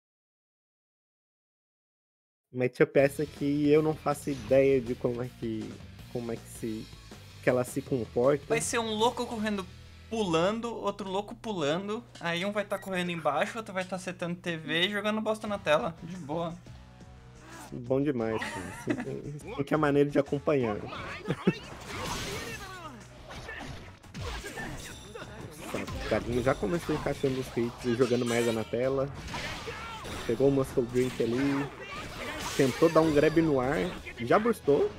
Matchup essa que eu não faço ideia de como é que. Como é que se. Que ela se comporta. Vai ser um louco correndo pulando, outro louco pulando. Aí um vai estar correndo embaixo, outro vai estar setando T V e jogando bosta na tela. De boa. Bom demais, cara. Assim, assim que é a maneira de acompanhar. O Galinho já começou encaixando os hits e jogando mais na tela. Pegou o Muscle Drink ali. Tentou dar um grab no ar. Já burstou.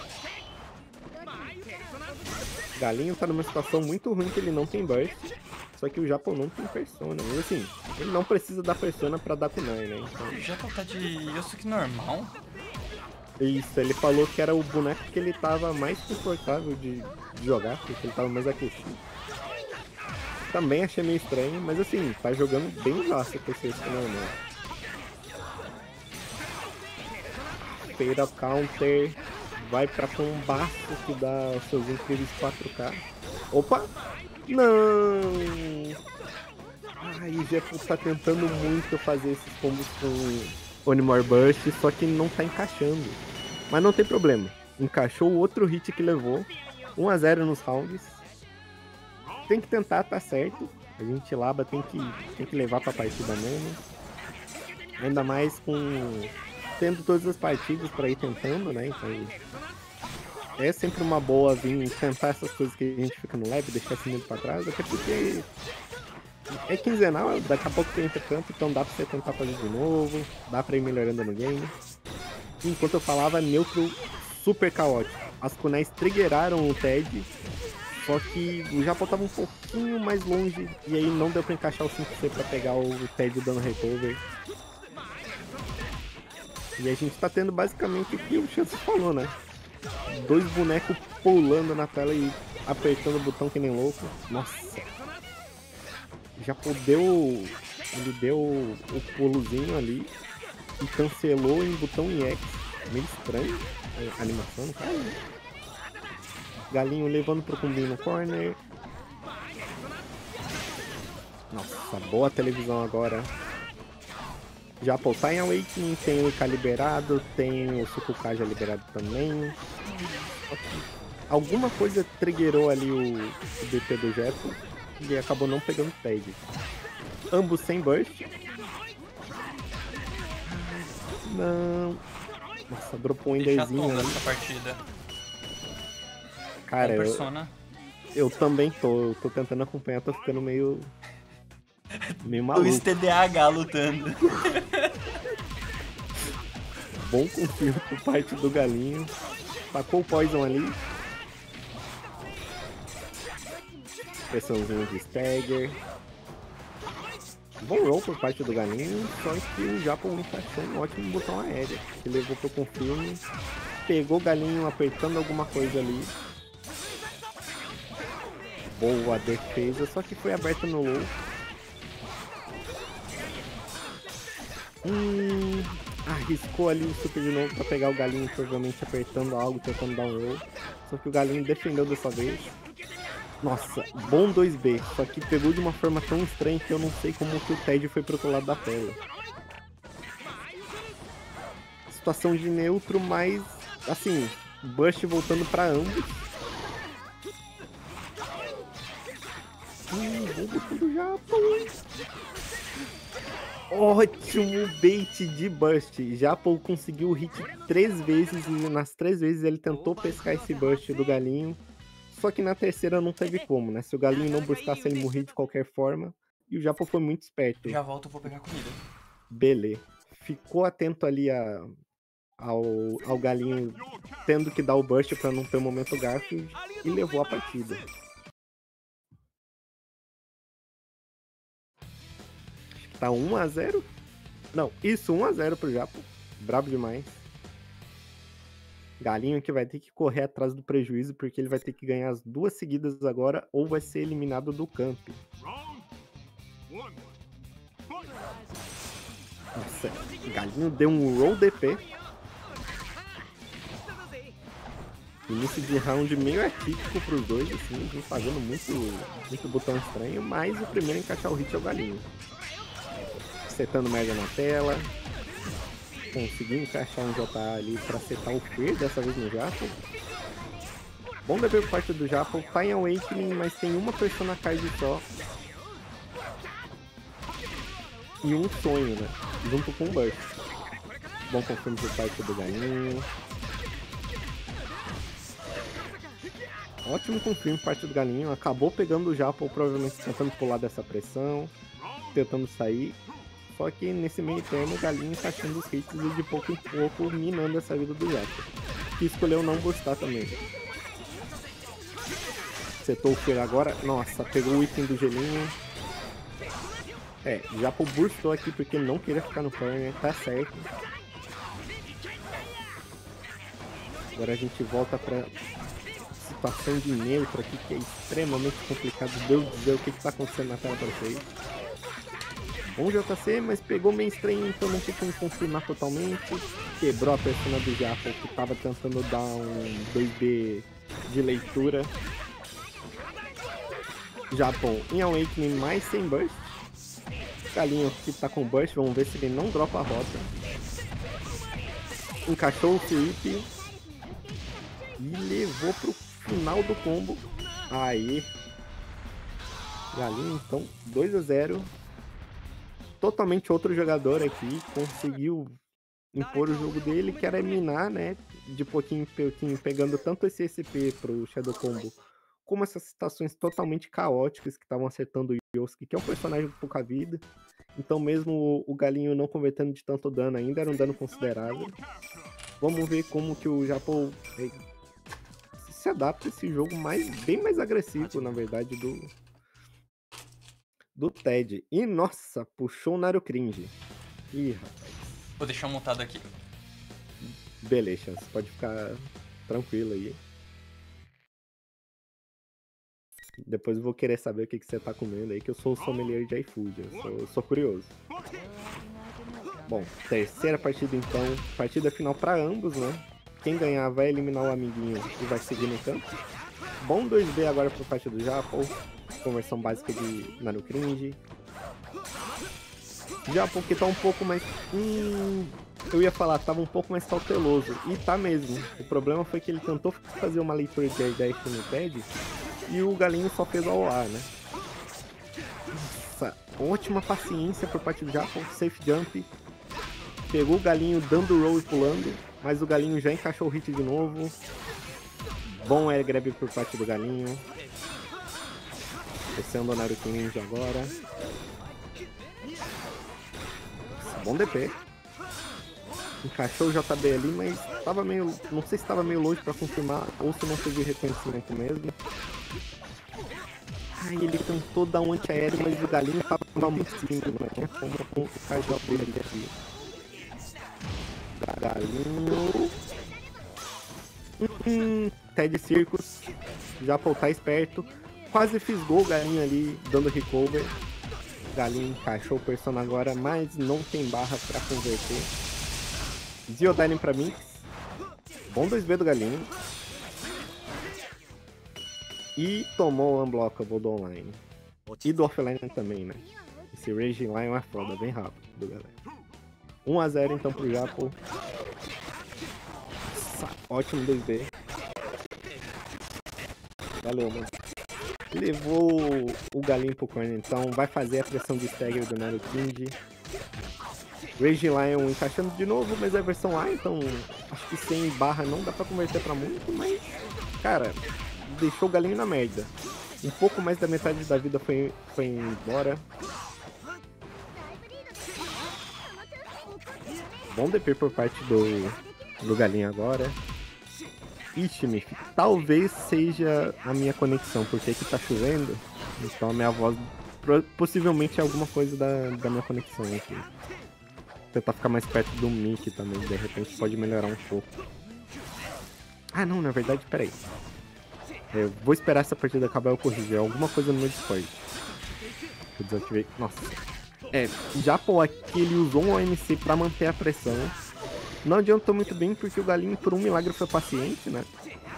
O Galinho tá numa situação muito ruim que ele não tem burst. Só que o Japão não tem persona. Mas assim, ele não precisa da persona pra dar kunai, né? Então... Já tá de Yosuke normal? Isso, ele falou que era o boneco que ele tava mais confortável de, de jogar, porque ele tava mais aquecido. Também achei meio estranho, mas assim, tá jogando bem fácil com esse normal. Feira counter, vai pra combaço que dá seus incríveis quatro K. Opa! Não! Ai, o Jeff tá tentando muito fazer esses combos com Onimore Burst, só que não tá encaixando. Mas não tem problema. Encaixou o outro hit que levou. um a zero nos rounds. Tem que tentar, tá certo. A gente laba tem que, tem que levar pra partida mesmo. Ainda mais com... Tendo todas as partidas pra ir tentando, né? Então... É sempre uma boa vir tentar essas coisas que a gente fica no lab, deixar esse medo pra trás. Até porque... É quinzenal, daqui a pouco tem intercampo, então dá pra você tentar fazer de novo. Dá pra ir melhorando no game. Enquanto eu falava, neutro super caótico. As kunais triggeraram o Ted, só que o Japão tava um pouquinho mais longe e aí não deu pra encaixar o cinco C pra pegar o Ted dando recover. E a gente tá tendo basicamente o que o Chance falou, né? Dois bonecos pulando na tela e apertando o botão que nem louco. Nossa! O Japão deu... Ele deu o pulozinho ali e cancelou em botão em X. Meio estranho a animação, cara. Galinho levando pro combinho no corner. Nossa, boa televisão agora. Japão tá em Awakening, tem o I K liberado, tem o Sukuka já liberado também. Alguma coisa triggerou ali o, o D P do Japão e acabou não pegando tag. Ambos sem burst. Não. Nossa, dropou um Deixa enderzinho ali. essa partida. Cara, Com eu, persona. eu também tô. Eu tô tentando acompanhar, tô ficando meio. Meio O maluco. T D A H lutando. Bom confio por parte do Galinho. Tacou o Poison ali. Pressãozinha de Stagger. Bom roll por parte do Galinho, só que o Japão encaixou um ótimo botão aéreo. Que levou pro confirme. Pegou o Galinho apertando alguma coisa ali. Boa defesa, só que foi aberto no low. Hum, arriscou ali o super de novo pra pegar o galinho, provavelmente apertando algo, tentando dar um roll. Só que o galinho defendeu dessa vez. Nossa, bom dois B, só que pegou de uma forma tão estranha que eu não sei como que o Ted foi pro outro lado da tela. Situação de neutro, mas, assim, Burst voltando pra ambos. Hum, vou do Japão. Ótimo bait de Burst. Japão conseguiu o hit três vezes e nas três vezes ele tentou pescar esse Burst do galinho. Só que na terceira não teve como, né? Se o galinho não buscasse, ele morria de qualquer forma. E o Japão foi muito esperto. Já volto, vou pegar comida. Beleza. Ficou atento ali a, ao, ao galinho tendo que dar o burst para não ter um momento Garfield e levou a partida. Acho que tá um a zero. Não, isso, um a zero pro Japão. Brabo demais. Galinho que vai ter que correr atrás do prejuízo, porque ele vai ter que ganhar as duas seguidas agora, ou vai ser eliminado do camp. Nossa, Galinho deu um roll D P. Início de round meio atípico pros dois, assim, vem fazendo muito, muito botão estranho, mas o primeiro a encaixar o hit é o Galinho. Setando merda na tela. Conseguiu encaixar um J A ali pra acertar o Fear, dessa vez no Japão. Bom D P por parte do Japão, tá em Awakening, mas tem uma Persona Card só. E um sonho, né? Junto com o Burst. Bom confirme por parte do Galinho. Ótimo confirme por parte do Galinho. Acabou pegando o Japão, provavelmente tentando pular dessa pressão. Tentando sair. Só que nesse meio termo o Galinho encaixando os hits e de pouco em pouco minando essa vida do Japão. Que escolheu não gostar também. Setou o Fear agora. Nossa, pegou o item do gelinho. É, Japão burstou aqui porque não queria ficar no corner, tá certo. Agora a gente volta pra situação de neutro aqui, que é extremamente complicado. Deus dizer o que que tá acontecendo na tela pra vocês. Bom J C, mas pegou mainstream, então não tem como confirmar totalmente. Quebrou a persona do Japão, que tava tentando dar um dois B de leitura. Japão em Awakening, mais sem burst. Galinho que tá com burst, vamos ver se ele não dropa a rota. Encaixou o Sweep e levou pro final do combo. Aí, Galinho então dois a zero. Totalmente outro jogador aqui, conseguiu impor o jogo dele, que era minar, né? De pouquinho em pouquinho, pegando tanto esse S P pro Shadow Combo, como essas situações totalmente caóticas que estavam acertando o Yosuke, que é um personagem com pouca vida. Então mesmo o Galinho não convertendo de tanto dano ainda, era um dano considerável. Vamos ver como que o Japão é, se adapta a esse jogo mais, bem mais agressivo, na verdade, do, do Ted. E, nossa, puxou o Naru Cringe. Ih, rapaz. Vou deixar montado aqui. Beleza, você pode ficar tranquilo aí. Depois eu vou querer saber o que, que você tá comendo aí, que eu sou o sommelier de iFood, eu sou, eu sou curioso. Bom, terceira partida então, partida final pra ambos, né? Quem ganhar vai eliminar o amiguinho e vai seguir no campo. Bom dois B agora por parte do Japão, conversão básica de Naru Cringe. Japão que tá um pouco mais... Hum, eu ia falar, tava um pouco mais cauteloso, e tá mesmo. O problema foi que ele tentou fazer uma leitura de Air Dash no Ted, e o Galinho só fez ao ar, né? Nossa, ótima paciência por parte do Japão, safe jump. Pegou o Galinho dando roll e pulando, mas o Galinho já encaixou o hit de novo. Bom air grab por parte do Galinho. Descendo o Naru Cringe agora. Nossa, bom D P. Encaixou o J B ali, mas tava meio... Não sei se estava meio longe para confirmar ou se não teve reconhecimento mesmo. Ai, ele tentou dar um anti-aéreo, mas o Galinho tava totalmente cima, não tinha como colocar o J B ali aqui. Galinho... Hum, Ted Circus. Já tá esperto. Quase fisgou o Galinho ali, dando recover. Galinho encaixou o Persona agora, mas não tem barra pra converter. Ziodyne pra mim. Bom dois B do Galinho. E tomou o Unblockable do online. E do offline também, né? Esse Raging Lion é foda, bem rápido, galera. um a zero então pro Japo. Ótimo dois B. Valeu, mano. Levou o Galinho pro corner, então vai fazer a pressão de stagger do Naruking. Raging Lion encaixando de novo, mas é a versão A, então acho que sem barra não dá pra converter pra muito, mas, cara, deixou o Galinho na merda. Um pouco mais da metade da vida foi, foi embora. Bom D P por parte do, do Galinho agora. Ixi, Miff, talvez seja a minha conexão, porque aqui tá chovendo, então a minha voz possivelmente é alguma coisa da, da minha conexão aqui. Tentar ficar mais perto do mic também, de repente pode melhorar um pouco. Ah não, na verdade, peraí. Eu vou esperar essa partida acabar e eu corrigir alguma coisa no meu Discord. Eu desativei. Nossa. É, já pô, aqui ele usou um O M C pra manter a pressão. Não adiantou muito bem porque o Galinho, por um milagre, foi paciente, né?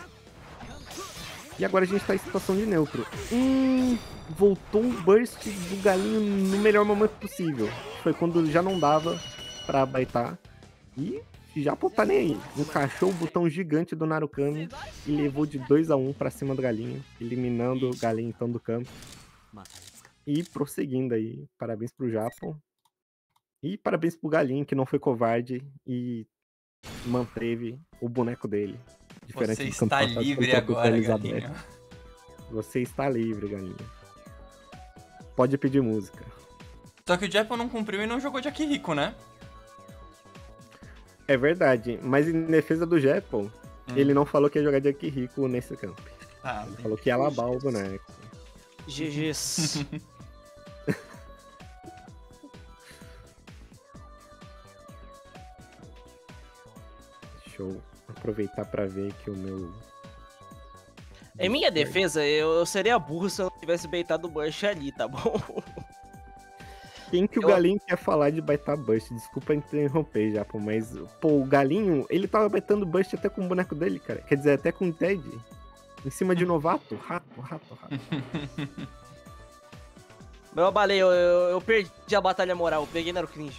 E agora a gente tá em situação de neutro. Hum, voltou um burst do Galinho no melhor momento possível. Foi quando já não dava pra baitar. E já pô, tá nem aí. Encaixou o botão gigante do Narukami e levou de dois a um pra cima do Galinho, eliminando o Galinho então do campo. E prosseguindo aí. Parabéns pro Japo. E parabéns pro Galinho, que não foi covarde e manteve o boneco dele. Diferente Você do está passado, livre agora, Galinho. Você está livre, Galinho. Pode pedir música. Só que o Japo não cumpriu e não jogou de Akihiko, né? É verdade, mas em defesa do Japon, hum. ele não falou que ia jogar de Akihiko nesse campo. Ah, ele falou que ia labar o boneco. G Gs. Deixa eu aproveitar pra ver que o meu... Em minha defesa, eu, eu seria burro se eu não tivesse baitado o Burst ali, tá bom? Quem que o eu... Galinho quer falar de baitar Burst? Desculpa interromper já, pô, mas... Pô, o Galinho, ele tava baitando Burst até com o boneco dele, cara. Quer dizer, até com o Ted. Em cima de novato. Rato, rato, rato. Meu abalei, eu, eu, eu perdi a batalha moral. Eu peguei Naruking.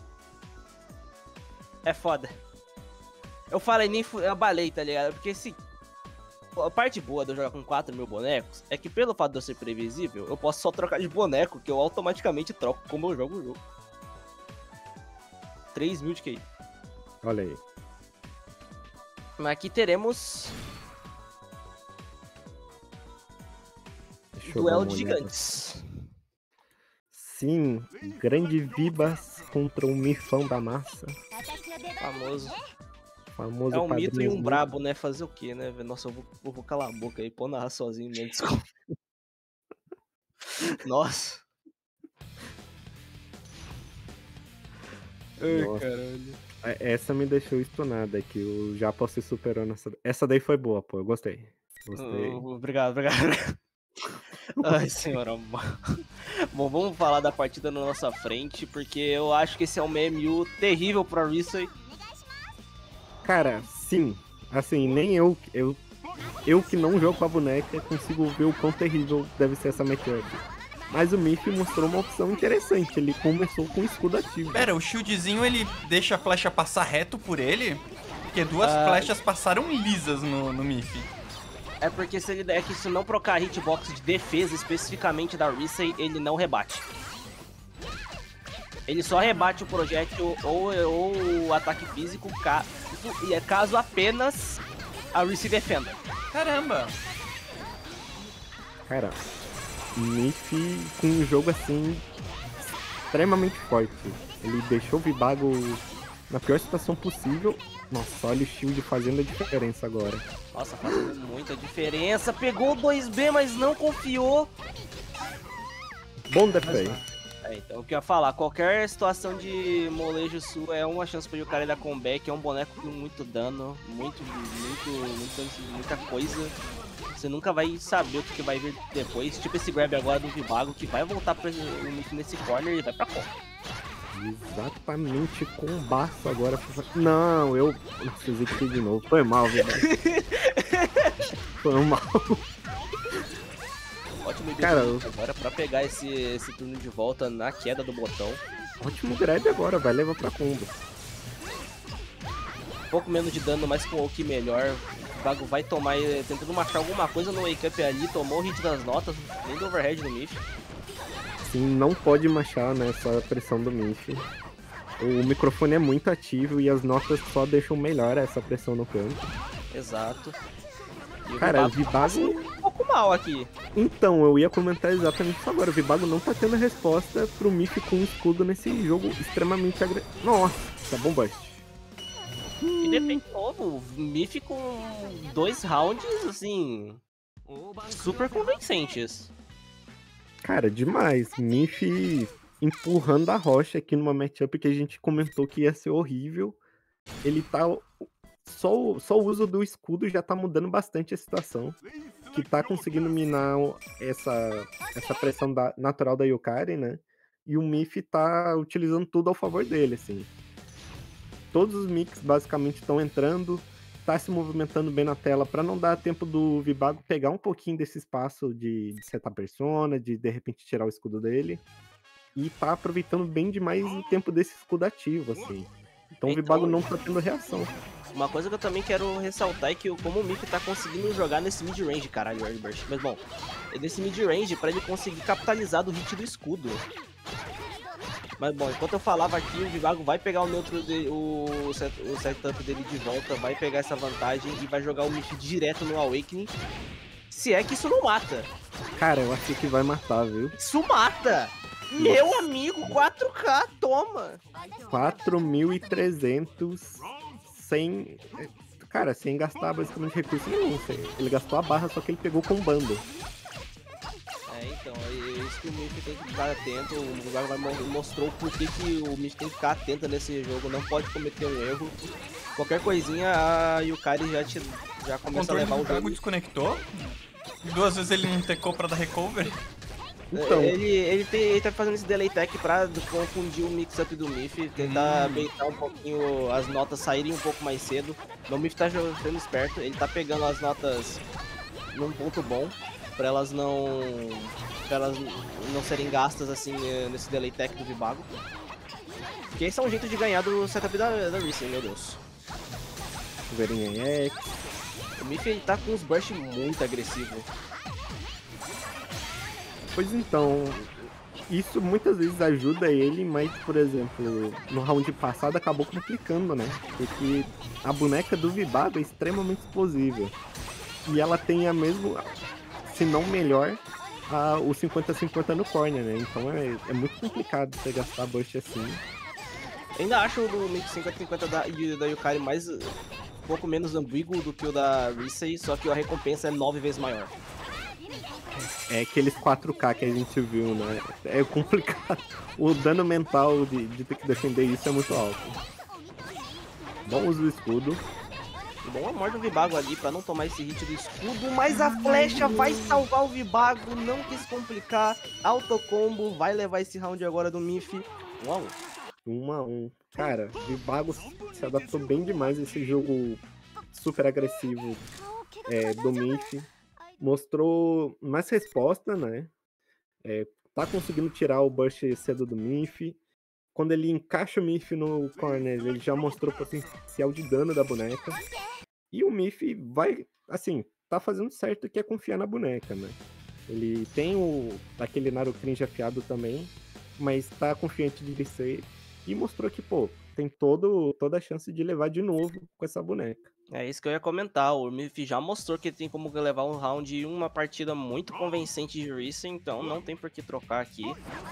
É foda. Eu falei, nem fu... eu abalei, tá ligado? Porque se... A parte boa de eu jogar com quatro mil bonecos é que pelo fato de eu ser previsível, eu posso só trocar de boneco, que eu automaticamente troco como eu jogo o jogo. três mil de Q I. Olha aí. Mas aqui teremos... Duelo de gigantes. Sim, grande Vibas contra um Mifão da massa. Famoso. Famoso é um mito e um mesmo. brabo, né? Fazer o quê, né? Nossa, eu vou, eu vou calar a boca aí, pô, narrar sozinho, né? Desculpa. Nossa. Ai, Nossa. caralho. Essa me deixou estunada, que o Japa se superou nessa... Essa daí foi boa, pô, eu gostei. Gostei. Uh, obrigado, obrigado. Ai, senhora. Bom, vamos falar da partida na nossa frente, porque eu acho que esse é um meme terrível pra Risei. Cara, sim. Assim, nem eu, eu, eu que não jogo com a boneca, consigo ver o quão terrível deve ser essa matchup. Mas o Miff mostrou uma opção interessante, ele começou com o escudo ativo. Pera, o shieldzinho ele deixa a flecha passar reto por ele? Porque duas ah... flechas passaram lisas no, no Miff. É porque se ele é que se não procar hitbox de defesa especificamente da Risei, ele não rebate. Ele só rebate o projétil ou, ou o ataque físico ca... e é caso apenas a Risei defenda. Caramba! Cara, Miff com um jogo assim extremamente forte. Ele deixou o Vibago na pior situação possível. Nossa, olha o shield fazendo a diferença agora. Nossa, fazendo muita diferença. Pegou o dois B, mas não confiou. Bom defeito. É, então, o que eu ia falar, qualquer situação de molejo sua é uma chance para o cara dar comeback. É um boneco com muito dano, muito, muito, muito, muita coisa. Você nunca vai saber o que vai vir depois. Tipo esse grab agora do Vibago, que vai voltar pra, nesse corner e vai pra conta. Exatamente com o baço agora. Não, eu não precisei aqui de novo. Foi mal, Vibago. Foi mal. Ótimo Cara, eu... agora pra pegar esse, esse turno de volta na queda do botão. Ótimo grab agora, vai levar pra combo. Um pouco menos de dano, mas com o que melhor. O Vibago vai tomar, tentando matar alguma coisa no wake up ali, tomou o hit das notas, nem do overhead no Miff. Sim, não pode machar nessa pressão do Miff. O microfone é muito ativo e as notas só deixam melhor essa pressão no campo. Exato. E Cara, o Vibago Vibago... tá um pouco mal aqui. Então, eu ia comentar exatamente isso agora. O Vibago não tá tendo resposta pro Miff com um escudo nesse jogo extremamente agressivo. Nossa, tá bom bust. E depende de novo, o Miff com dois rounds, assim, super convincentes. Cara, demais. Miff empurrando a rocha aqui numa matchup que a gente comentou que ia ser horrível. Ele tá... Só o, só o uso do escudo já tá mudando bastante a situação. Que tá conseguindo minar essa, essa pressão da, natural da Yukari, né? E o Miff tá utilizando tudo ao favor dele, assim. Todos os mix basicamente estão entrando, tá se movimentando bem na tela para não dar tempo do Vibago pegar um pouquinho desse espaço de, de setar persona, de de repente tirar o escudo dele. E tá aproveitando bem demais o tempo desse escudo ativo, assim. Então, então o Vibago não tá tendo reação. Uma coisa que eu também quero ressaltar é que como o Miff tá conseguindo jogar nesse mid-range, caralho, Early Burst. Mas bom, nesse mid-range pra ele conseguir capitalizar do hit do escudo. Mas bom, enquanto eu falava aqui, o Vibago vai pegar o neutro dele, o, set, o setup dele de volta, vai pegar essa vantagem e vai jogar o Miff direto no Awakening. Se é que isso não mata. Cara, eu acho que vai matar, viu? Isso mata! Meu amigo, quatro K, toma! quatro mil e trezentos sem... Cara, sem gastar basicamente recurso nenhum. Ele gastou a barra, só que ele pegou com bando. É, então, é isso que o Miff tem que ficar atento. O Vibago vai mostrou por que o Miff tem que ficar atento nesse jogo, não pode cometer um erro. Qualquer coisinha, a Yukari já, te, já começa a levar o jogo. O Vibago desconectou? Duas vezes ele não tecou pra dar recover? Então. Ele, ele, tem, ele tá fazendo esse delay tech pra confundir o mix-up do Miff, tentar hum. baitar um pouquinho as notas saírem um pouco mais cedo. O Miff tá sendo esperto, ele tá pegando as notas num ponto bom, pra elas não pra elas não serem gastas assim nesse delay tech do Vibago. Porque esse é um jeito de ganhar do setup da, da Risen, meu Deus. O Miff ele tá com uns bursts muito agressivos. Pois então, isso muitas vezes ajuda ele, mas, por exemplo, no round passado acabou complicando, né? Porque a boneca do Vibago é extremamente explosiva. E ela tem a mesma, se não melhor, a, o cinquenta cinquenta no corner, né? Então é, é muito complicado você gastar burst assim. Ainda acho o mix cinquenta cinquenta da, da Yukari mais, um pouco menos ambíguo do que o da Risei, só que a recompensa é nove vezes maior. É aqueles quatro K que a gente viu, né? É complicado. O dano mental de, de ter que defender isso é muito alto. Bom uso do escudo. Bom a morte do Vibago ali pra não tomar esse hit do escudo, mas a flecha vai salvar o Vibago, não quis complicar. Autocombo, vai levar esse round agora do Miff. um a um. um a um. Cara, o Vibago se adaptou bem demais a esse jogo super agressivo é, do Miff. Mostrou mais resposta, né? É, tá conseguindo tirar o burst cedo do Miff. Quando ele encaixa o Miff no corner, ele já mostrou o potencial de dano da boneca. E o Miff vai, assim, tá fazendo certo que é confiar na boneca, né? Ele tem o aquele Narukringe afiado também, mas tá confiante de vencer. E mostrou que, pô, tem todo, toda a chance de levar de novo com essa boneca. É isso que eu ia comentar, o Miff já mostrou que tem como levar um round e uma partida muito convincente de Risen, então não tem por que trocar aqui.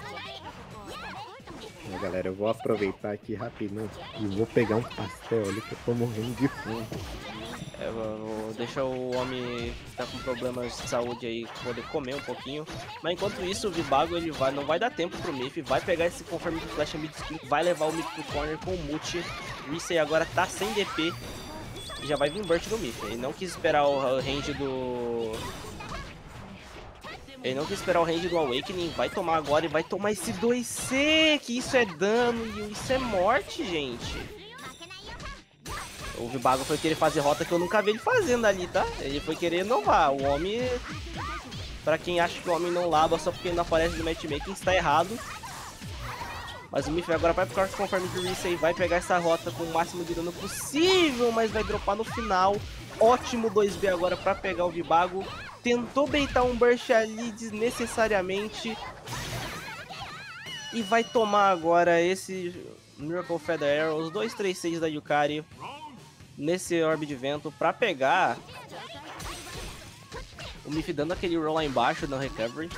É, galera, eu vou aproveitar aqui rapidinho e vou pegar um pastel ali que eu tô morrendo de fome. É, vou deixar o homem que tá com problemas de saúde aí poder comer um pouquinho. Mas enquanto isso, o Vibago ele vai, não vai dar tempo pro Miff, vai pegar esse confirm de flash mid split, vai levar o Miff pro corner com o Muti. Risen agora tá sem D P. e já vai vir burst do Miffy. Ele não quis esperar o range do... Ele não quis esperar o range do Awakening, vai tomar agora e vai tomar esse dois C, que isso é dano e isso é morte, gente. O Vibago foi querer fazer rota que eu nunca vi ele fazendo ali, tá? Ele foi querer inovar. O homem, pra quem acha que o homem não lava só porque ele não aparece no matchmaking, está errado. Mas o Miffy agora vai pro Cross Confirm de Reese e vai pegar essa rota com o máximo de dano possível, mas vai dropar no final. Ótimo dois B agora pra pegar o Vibago. Tentou baitar um burst ali desnecessariamente. E vai tomar agora esse Miracle Feather Arrows, dois três seis da Yukari. Nesse Orb de Vento pra pegar o Miffy dando aquele roll lá embaixo no recovery.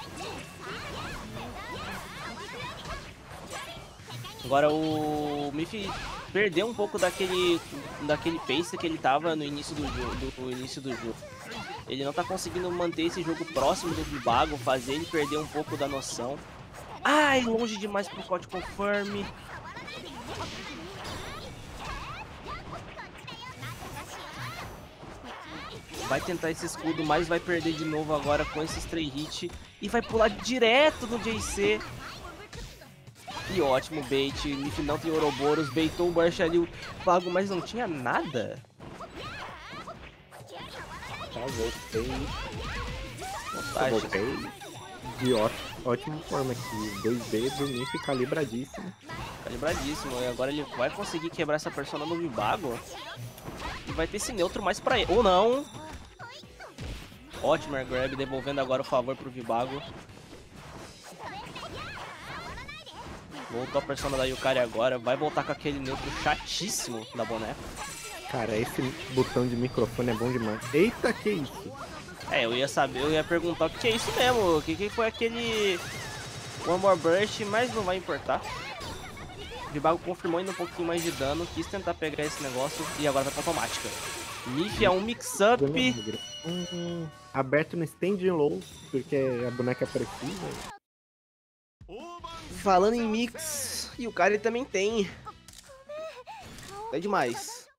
Agora o Miffy perdeu um pouco daquele, daquele pace que ele tava no início do jogo, do início do jogo. Ele não tá conseguindo manter esse jogo próximo do Vibago, fazer ele perder um pouco da noção. Ai, longe demais pro Code Confirm. Vai tentar esse escudo, mas vai perder de novo agora com esses três hits. E vai pular direto no J C. E ótimo bait. Miffy não tem Ouroboros. Baitou o burst ali, o Vibago, mas não tinha nada. Tá, voltei. Vontade. Voltei de ótima, ótima forma aqui. dois B do Miffy calibradíssimo. Calibradíssimo. E agora ele vai conseguir quebrar essa persona no Vibago. E vai ter esse neutro mais pra ele. Ou não. Ótimo air grab, devolvendo agora o favor pro Vibago. Voltou a persona da Yukari agora. Vai voltar com aquele neutro chatíssimo da boneca. Cara, esse botão de microfone é bom demais. Eita, que isso? É, eu ia saber, eu ia perguntar o que, que é isso mesmo. O que, que foi aquele One More Burst, mas não vai importar. O Vibago confirmou ainda um pouquinho mais de dano. Quis tentar pegar esse negócio e agora vai pra automática. Miffy é um mix-up. Hum, aberto no stand low, porque a boneca precisa. Falando em mix, e o cara ele também tem. É demais.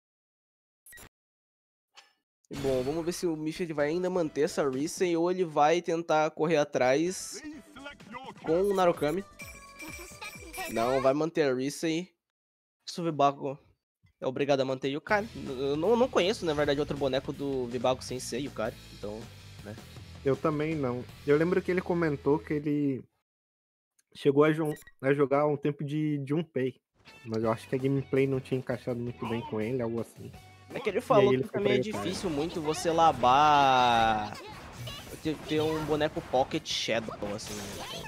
Bom, vamos ver se o Miffy ele vai ainda manter essa Risen ou ele vai tentar correr atrás com o Narukami. Não, vai manter a Risen. O Vibago é obrigado a manter Yukari. Eu não, não conheço, na verdade, outro boneco do Vibago sem ser Yukari. Então, né. Eu também não. Eu lembro que ele comentou que ele chegou a, jo a jogar há um tempo de Junpei. Mas eu acho que a gameplay não tinha encaixado muito bem com ele, algo assim. É que ele falou ele que também é difícil muito você labar... Ter, ter um boneco Pocket Shadow, assim, né?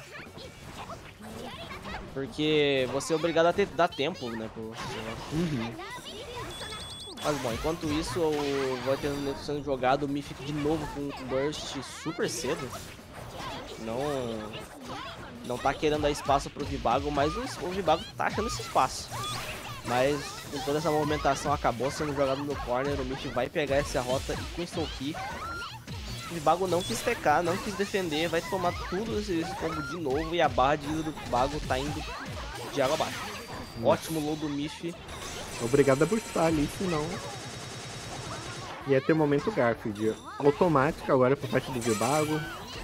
Porque você é obrigado a ter, dar tempo, né? Pro, uhum. Mas bom, enquanto isso, o vai tendo sendo jogado, o Miffy de novo com um burst super cedo. Não... Não tá querendo dar espaço pro Vibago, mas o, o Vibago tá achando esse espaço. Mas com toda essa movimentação acabou sendo jogado no corner, o Miffy vai pegar essa rota e com Soul Ki. O Vibago não quis tecar, não quis defender, vai tomar tudo esse, esse combo de novo e a barra de vida do Vibago tá indo de água abaixo. Nossa. Ótimo low do Miffy. Obrigado a buscar ali, senão ia ter o momento Garfield. Automática agora por parte do Vibago.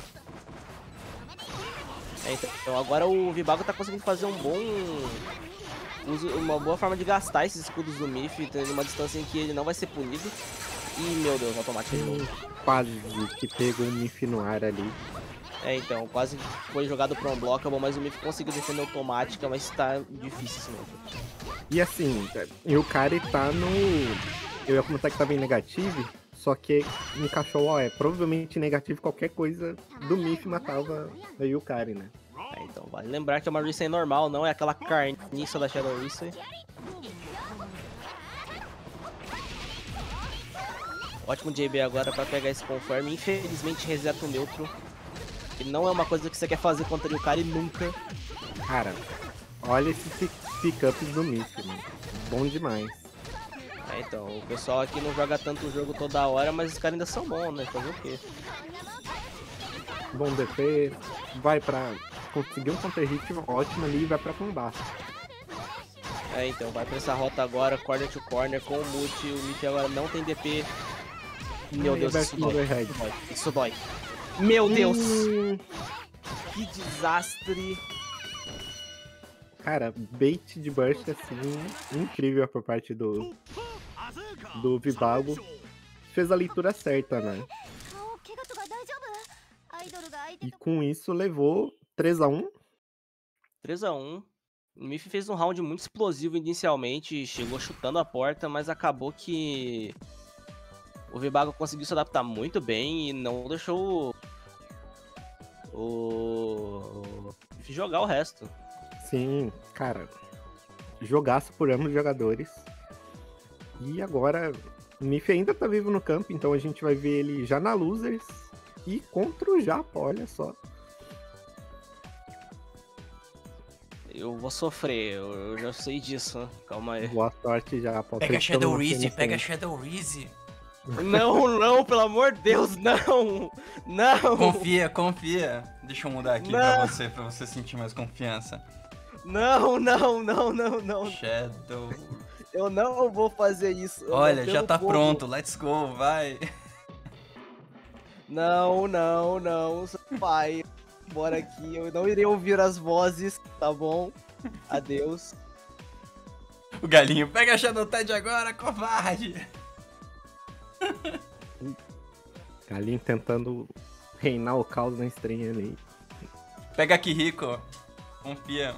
É, então agora o Vibago tá conseguindo fazer um bom... uma boa forma de gastar esses escudos do Miffy, tendo uma distância em que ele não vai ser punido. E, meu Deus, automático de novo. Quase que pegou o Miffy no ar ali. É, então, quase foi jogado pra um blockable, mas o Miffy conseguiu defender automática, mas tá difícil esse mesmo. E assim, o Yukari tá no... Eu ia comentar que tava em negativo, só que encaixou, ó, é provavelmente negativo qualquer coisa do Miffy matava a Yukari, né? É, então, vale lembrar que é uma Risen normal, não é aquela carniça da Shadow Risen. Ótimo J B agora pra pegar esse confirm. Infelizmente reseta o neutro. Que não é uma coisa que você quer fazer contra o Yukari nunca. Cara, olha esses pick-ups do Miffy, mano. Bom demais. É, então, o pessoal aqui não joga tanto o jogo toda hora, mas os caras ainda são bons, né? Fazer o quê? Bom D P, vai pra conseguir um counter hit ótimo ali e vai pra combate. É, então, vai pra essa rota agora, corner to corner, com o Mute, o Mute agora não tem D P. Meu Ai, Deus, Back isso in dói, overhead. isso dói, isso dói. Meu Deus! Hum, Que desastre! cara, bait de burst assim, incrível por parte do, do Vibago. Fez a leitura certa, né? E com isso levou três a um. três a um. O Miff fez um round muito explosivo inicialmente, chegou chutando a porta, mas acabou que o Vibago conseguiu se adaptar muito bem e não deixou o Miff jogar o resto. Sim, cara, jogaço por ambos os jogadores. E agora o Miff ainda tá vivo no campo, então a gente vai ver ele já na Losers e contra o Japa, olha só. Eu vou sofrer, eu, eu já sei disso. Calma aí. Boa sorte, Japa. Pega Acreditamos Shadow no Reese, seu pega inocente. Shadow Reese. Não, não, pelo amor de Deus, não! Não! Confia, confia. Deixa eu mudar aqui Não. pra você, pra você sentir mais confiança. Não, não, não, não, não. Shadow. Eu não vou fazer isso. eu Olha, não já pelo tá fogo. pronto, let's go, vai. Não, não, não, seu pai. Bora aqui, eu não irei ouvir as vozes, tá bom? Adeus. O galinho, pega Shadow Tide agora, covarde. Galinho tentando reinar o caos na stream ali. Pega Kiriko, confia.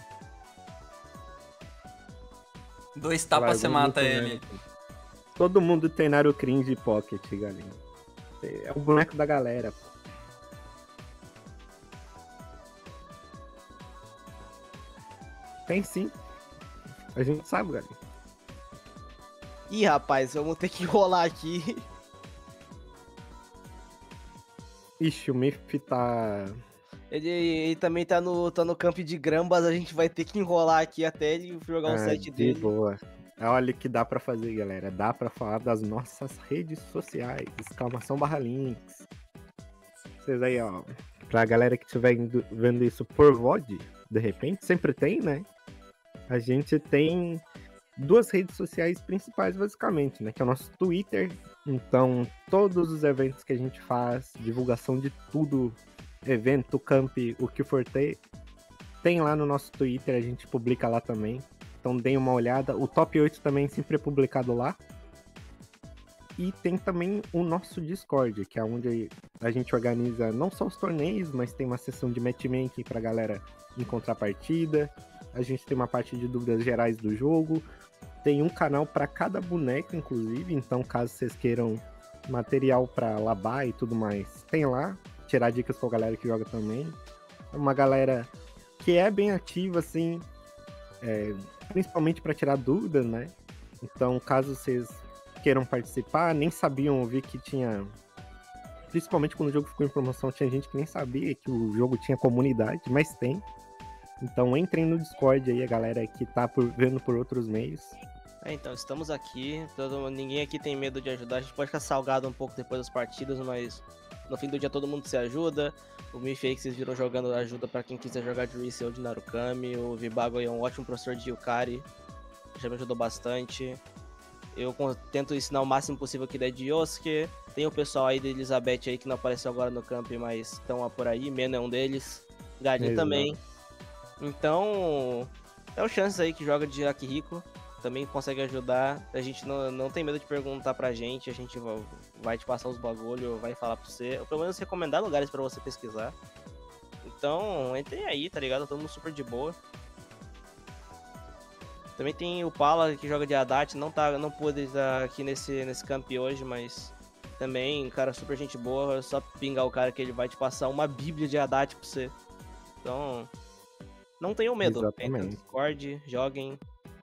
Dois tapas você Largou mata muito ele. Anakin. Todo mundo tem Naru Cringe Pocket, galinho. É o boneco da galera, pô. Tem sim. A gente sabe, galinho. Ih, rapaz, vamos ter que rolar aqui. Ixi, o Miff tá. Ele, ele também tá no, tá no campo de grambas, a gente vai ter que enrolar aqui até ele jogar o ah, set de dele. boa. Olha o que dá pra fazer, galera. Dá pra falar das nossas redes sociais. Exclamação barra links. Vocês aí, ó. Pra galera que estiver indo- vendo isso por V O D, de repente, sempre tem, né? A gente tem duas redes sociais principais, basicamente, né? Que é o nosso Twitter. Então, todos os eventos que a gente faz, divulgação de tudo, evento, camp, o que for ter, tem lá no nosso Twitter, a gente publica lá também. Então, deem uma olhada. O top oito também sempre é publicado lá. E tem também o nosso Discord, que é onde a gente organiza não só os torneios, mas tem uma sessão de matchmaking pra galera encontrar partida. A gente tem uma parte de dúvidas gerais do jogo. Tem um canal para cada boneco, inclusive. Então, caso vocês queiram material para labar e tudo mais, tem lá. Tirar dicas com a galera que joga também. É uma galera que é bem ativa, assim, é, principalmente para tirar dúvidas, né? Então, caso vocês queiram participar, nem sabiam ouvir que tinha... Principalmente quando o jogo ficou em promoção, tinha gente que nem sabia que o jogo tinha comunidade, mas tem. Então entrem no Discord aí, a galera que tá por, vendo por outros meios. É, então, estamos aqui, todo, ninguém aqui tem medo de ajudar, a gente pode ficar salgado um pouco depois das partidas, mas no fim do dia todo mundo se ajuda. O Miff aí que vocês viram jogando ajuda pra quem quiser jogar de Reese ou de Narukami. O Vibago aí é um ótimo professor de Yukari, já me ajudou bastante. Eu con- tento ensinar o máximo possível aqui da de Yosuke. Tem o pessoal aí da Elizabeth aí que não apareceu agora no camp, mas estão por aí. Meno é um deles. Gadin Exato. também. Então, é o Chances aí que joga de Akihiko. Também consegue ajudar. A gente não, não tem medo de perguntar pra gente. A gente vai, vai te passar os bagulho, vai falar pra você. Ou pelo menos recomendar lugares pra você pesquisar. Então, entrem aí, tá ligado? Todo mundo super de boa. Também tem o Pala que joga de Haddad, não, tá, não pôde estar aqui nesse, nesse camp hoje, mas também, cara, super gente boa, é só pingar o cara que ele vai te passar uma bíblia de Haddad pra você. Então, não tenham medo. Entrem no Exatamente. Discord, joguem.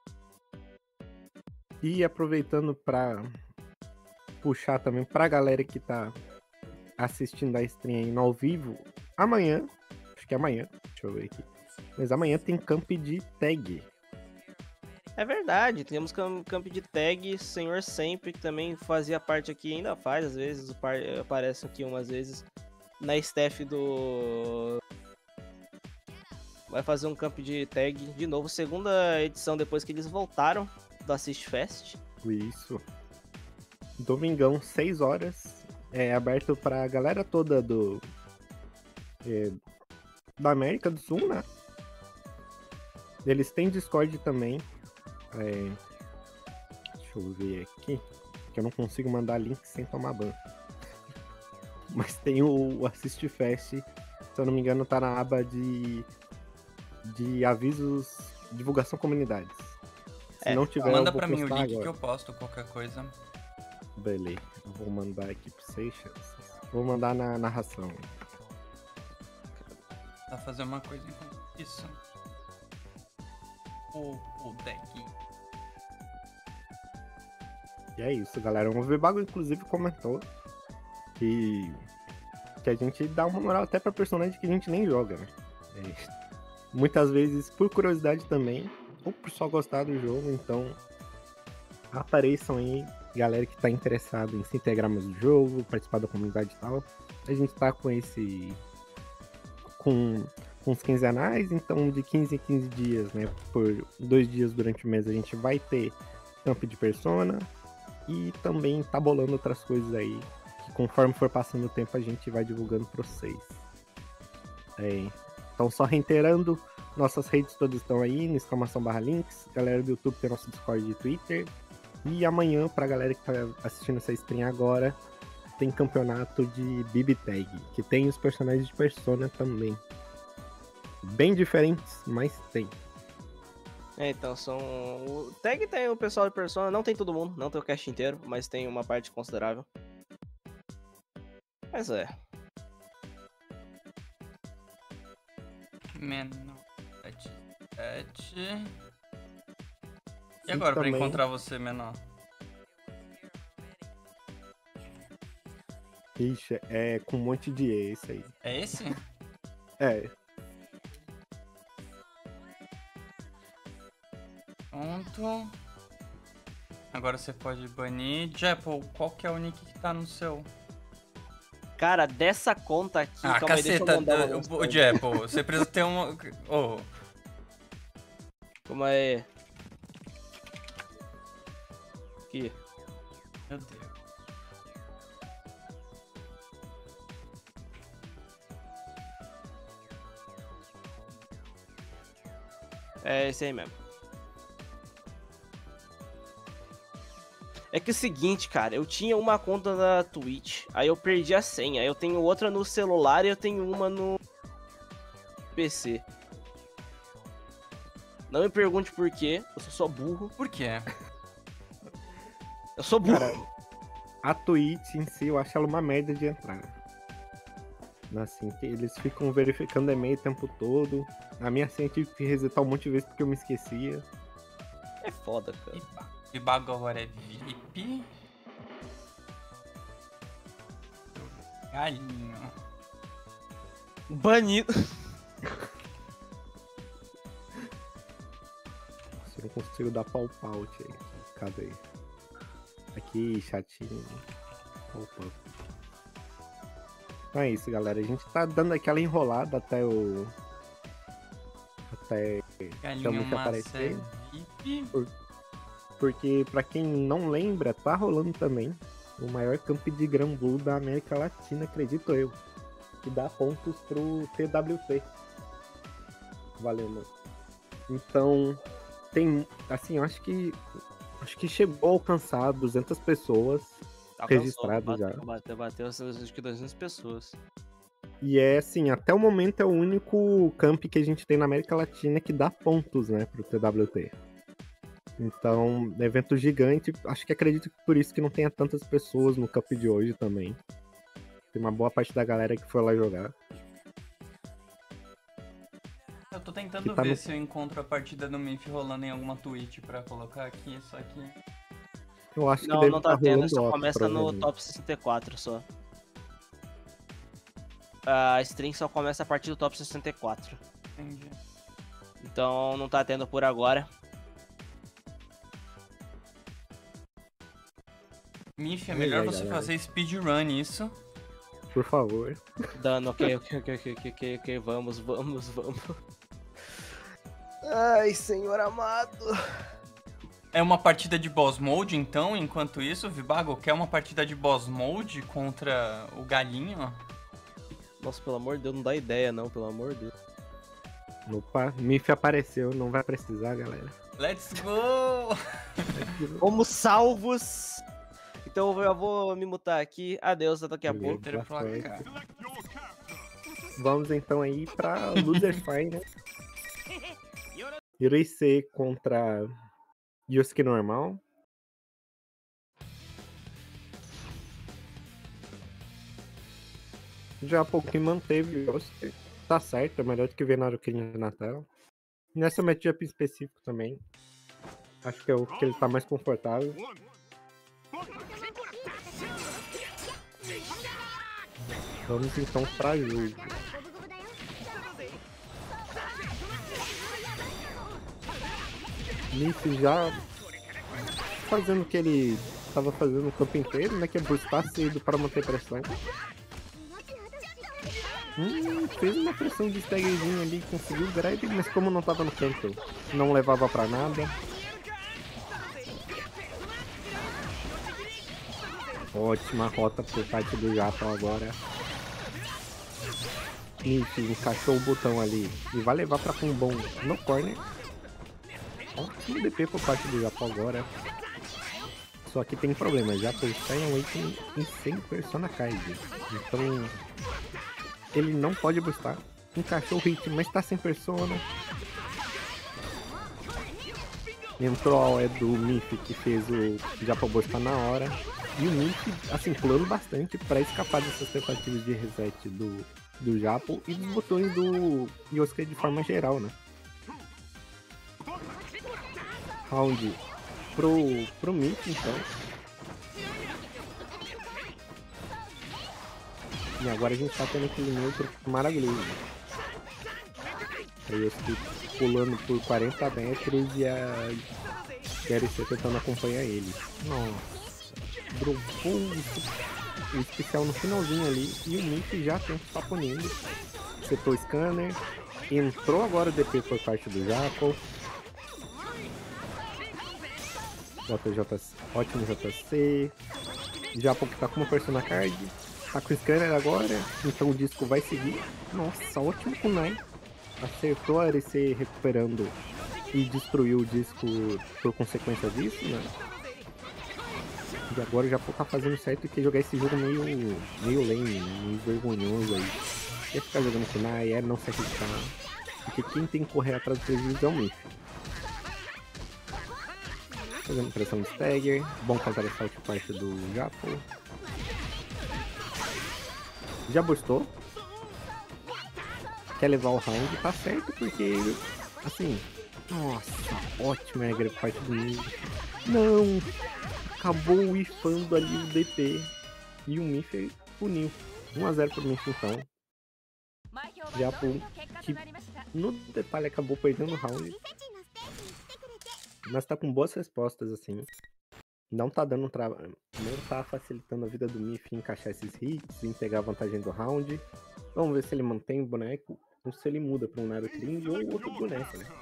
E aproveitando pra puxar também pra galera que tá assistindo a stream aí no ao vivo, amanhã, acho que é amanhã, deixa eu ver aqui, mas amanhã tem camp de tag. É verdade, temos cam- camp de tag, Senhor Sempre, que também fazia parte aqui, ainda faz às vezes, o par- aparece aqui umas vezes, na staff do... vai fazer um camp de tag de novo, segunda edição depois que eles voltaram do Assist Fest. Isso. Domingão, seis horas. É aberto pra galera toda do... É, da América do Sul, né? Eles têm Discord também. É, deixa eu ver aqui. Que eu não consigo mandar link sem tomar ban. Mas tem o Assist Fest. Se eu não me engano, tá na aba de... De avisos... Divulgação comunidades. Se É, não tiver, Manda eu vou pra mim o postar link agora. que eu posto qualquer coisa. Beleza. Eu vou mandar aqui pra vocês. Vou mandar na narração. Pra fazer uma coisa enquanto isso. O, o deck. E é isso, galera. O Vibago, inclusive, comentou que, que a gente dá uma moral até pra personagem que a gente nem joga, né? É, muitas vezes por curiosidade também, ou por só gostar do jogo, então apareçam aí, galera que tá interessada em se integrar mais no jogo, participar da comunidade e tal. A gente tá com esse... com, com os quinzenais, então de quinze em quinze dias, né? Por dois dias durante o mês a gente vai ter camp de Persona e também tá bolando outras coisas aí, que conforme for passando o tempo a gente vai divulgando pra vocês. É, então só reiterando, nossas redes todas estão aí, no exclamação barra links, galera do YouTube tem nosso Discord e Twitter, e amanhã, pra galera que tá assistindo essa stream agora, tem campeonato de B B Tag, que tem os personagens de Persona também. Bem diferentes, mas tem. É, então são... O tag tem o pessoal de Persona, não tem todo mundo, não tem o cast inteiro, mas tem uma parte considerável. Mas é. Menor. sete, sete. E E agora pra também- encontrar você, menor? Ixi, é com um monte de E esse aí. É esse? É, Pronto. Agora você pode banir. Japple, qual que é o nick que tá no seu? Cara, dessa conta aqui... Ah, calma aí, deixa eu caceta, mandar uma o, o mensagem. Japple, você precisa ter uma... Oh, Como é... Aqui. meu Deus. É esse aí mesmo. É que é o seguinte, cara, eu tinha uma conta na Twitch, aí eu perdi a senha, aí eu tenho outra no celular e eu tenho uma no P C. Não me pergunte por quê, eu sou só burro. Por quê? Eu sou burro. Cara, a Twitch em si, eu acho ela uma merda de entrar. Assim, que eles ficam verificando e-mail o tempo todo. A minha senha eu tive que resetar um monte de vezes porque eu me esquecia. É foda, cara. Vibago agora é V I P. Galinho. Banido. Eu não consigo dar pau-out aí. Cadê? Aqui, chatinho. Opa. Então é isso, galera. A gente tá dando aquela enrolada até o... Até Galinho realmente massa aparecer. é V I P. Porque, pra quem não lembra, tá rolando também o maior camp de Gran Blue da América Latina, acredito eu. Que dá pontos pro T W T. Valeu, mano. Então, tem... Assim, eu acho que... Acho que chegou a alcançar duzentas pessoas. Registrado bateu, já. Bateu, bateu, acho que duzentas pessoas. E é assim, até o momento é o único camp que a gente tem na América Latina que dá pontos, né, pro T W T. Então, evento gigante. Acho que acredito que por isso que não tenha tantas pessoas no camp de hoje também. Tem uma boa parte da galera que foi lá jogar. Eu tô tentando Que tá ver no- se eu encontro a partida do M I F rolando em alguma Twitch pra colocar aqui, só que... Eu acho que Não, deve não tá tá tendo, rolando só off, começa no provavelmente. top sessenta e quatro só. A stream só começa a partir do top sessenta e quatro. Entendi. Então não tá tendo por agora. M I F, é Ai, melhor ai, você galera. fazer speedrun isso. Por favor. Dando, ok, ok, ok, ok, ok, ok, ok, vamos, vamos, vamos. Ai, senhor amado. É uma partida de boss mode, então, enquanto isso, Vibago, quer uma partida de boss mode contra o galinho? Nossa, pelo amor de Deus, não dá ideia não, pelo amor de Deus. Opa, Mif apareceu, não vai precisar, galera. Let's go! Como salvos. Então eu já vou me mutar aqui. Adeus, até daqui a pouco. Ter placar. Vamos então aí pra Loser Fight, né? Irei ser contra Yosuke normal. Já há pouquinho manteve o Yosuke. Tá certo, é melhor do que ver Narukinho na tela. Nessa matchup específico também. Acho que é o que ele tá mais confortável. Vamos então pra jogo. Nisso já fazendo o que ele estava fazendo o campo inteiro, né? Que é buscar cedo para manter pressão. Hum, fez uma pressão de staggerzinho ali, conseguiu o grab, mas como não estava no campo, não levava para nada. Ótima rota por parte do Japão agora. Nisso, encaixou o botão ali e vai levar para combão no corner. Ótimo D P por parte do Japão agora. Só que tem problema, Japão está em Awakening em cem Persona Kaiji. Então ele não pode bustar. Encaixou o hit, mas está sem Persona. Entrou a é do Mif que fez o Japão buscar na hora. E o Mif, assim, pulando bastante para escapar dessas tentativas de reset do, do Japão e dos botões do Yosuke de forma geral, né? Round pro, pro Mif, então. E agora a gente tá tendo aquele neutro maravilhoso. Aí eu estou pulando por quarenta metros e a R C tentando acompanhar ele. Nossa, dropou o especial no finalzinho ali e o Mif já tem o papo nele. Setou o scanner. Entrou agora o D P por parte do Jaco. J J C, ótimo J C. Japão que tá com uma Persona Card. Tá com o scanner agora, então o disco vai seguir. Nossa, ótimo kunai. Acertou a R C recuperando e destruiu o disco por consequência disso, né? E agora o Japão tá fazendo certo que jogar esse jogo meio, meio lame, né? Meio vergonhoso aí. Quer ficar jogando kunai, é não se arriscar. Porque quem tem que correr atrás do prejuízo é o Mif. Fazendo pressão de stagger, bom counter-assault por parte do Japão. Já bustou. Quer levar o round, tá certo, porque, assim, nossa, ótima regra por parte do Mif. Não, acabou ifando ali o D P. E o Mif puniu. um a zero pro Mif então. Japão, que no detalhe acabou perdendo o round. Mas tá com boas respostas, assim. Não tá dando trabalho. Não tá facilitando a vida do Mif em encaixar esses hits, em pegar a vantagem do round. Vamos ver se ele mantém o boneco ou se ele muda pra um Naruking ou outro boneco, né?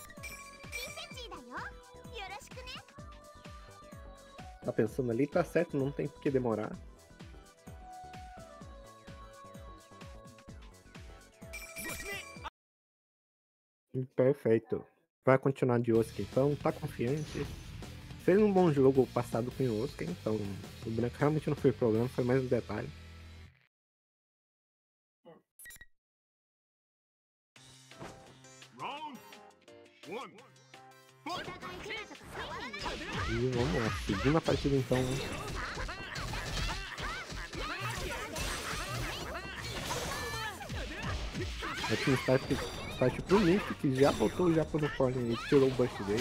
Tá pensando ali, tá certo, não tem por que demorar. Perfeito. Vai continuar de Yosuke então, tá confiante. Fez um bom jogo passado com o Yosuke, então o boneco realmente não foi problema, foi mais um detalhe. E vamos lá, segunda partida então. Aqui no start, start pro Mif, que já botou o Japão no corner e tirou o burst dele.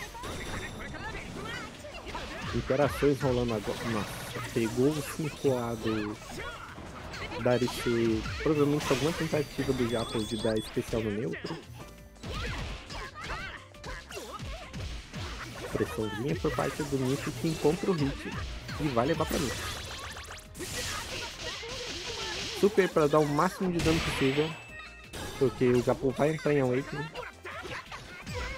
Interações rolando agora. Nossa, pegou o cinco A do da R C. Provavelmente alguma tentativa do Japão de dar especial no neutro. Pressãozinha por parte do Mif que encontra o hit e vai levar pra mim. Super para dar o máximo de dano possível, porque o Japão vai entrar em Awakening.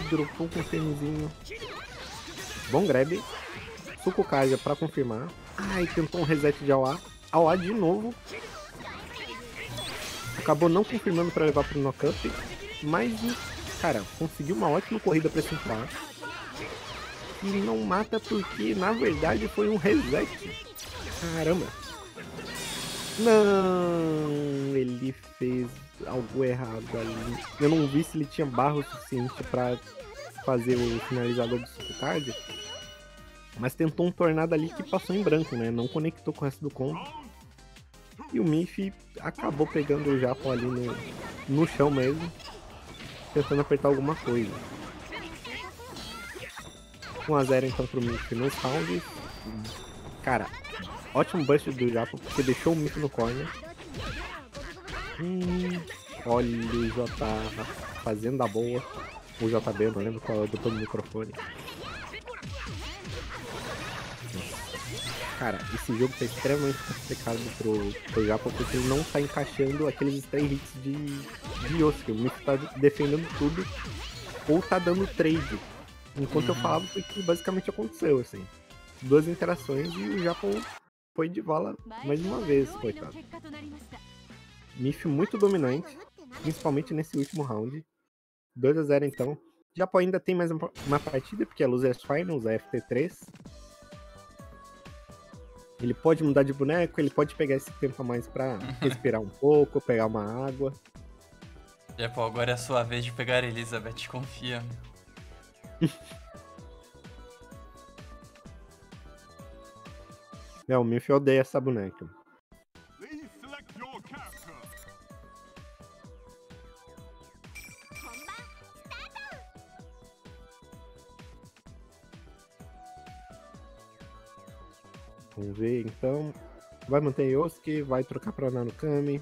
dropou com o confirmezinho. Bom grab. Sukukaja pra confirmar. Ai, tentou um reset de A O A. A O A de novo. Acabou não confirmando pra levar pro knockup. Mas, cara, conseguiu uma ótima corrida pra esse A. E não mata porque, na verdade, foi um reset. Caramba. Não, ele fez algo errado ali. Eu não vi se ele tinha barra o suficiente pra fazer o finalizador do Sukukaja. Mas tentou um tornado ali que passou em branco, né? Não conectou com o resto do combo. E o Miffy acabou pegando o Japo ali no, no chão mesmo. Tentando apertar alguma coisa. um a zero então pro Miffy nos rounds. Cara, ótimo burst do Japo, porque deixou o Miffy no corner. Hum, olha o J fazendo a boa. O J B, não lembro qual é o botão do microfone. Cara, esse jogo tá extremamente complicado pro, pro Japo, porque ele não tá encaixando aqueles três hits de, de Yosuke. O Miffy tá defendendo tudo, ou tá dando trade. Enquanto uhum. eu falava, foi que basicamente aconteceu, assim. Duas interações e o Japo foi de vala mais uma vez, coitado. Miffy muito dominante, principalmente nesse último round. dois a zero então. O Japo ainda tem mais uma partida, porque é Losers Finals, é F T três. Ele pode mudar de boneco, ele pode pegar esse tempo a mais pra respirar um pouco, pegar uma água. Japo, agora é a sua vez de pegar a Elizabeth, confia. É, o Miffy odeia essa boneca. Vamos ver então. Vai manter Yosuke, vai trocar pra Nanukami.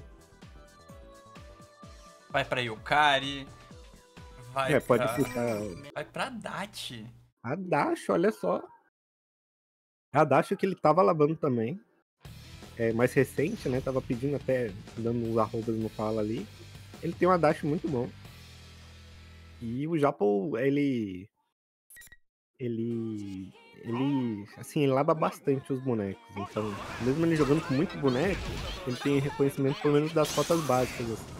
Vai pra Yukari. Vai é, pode pra... ficar. Vai pra Dachi. A Dash, olha só. A Dash que ele tava lavando também. É mais recente, né? Tava pedindo até, dando uns arrobas no fala ali. Ele tem uma Dash muito bom. E o Japo, ele. Ele. Ele. Assim, ele lava bastante os bonecos. Então, mesmo ele jogando com muito boneco, ele tem reconhecimento pelo menos das rotas básicas. Assim.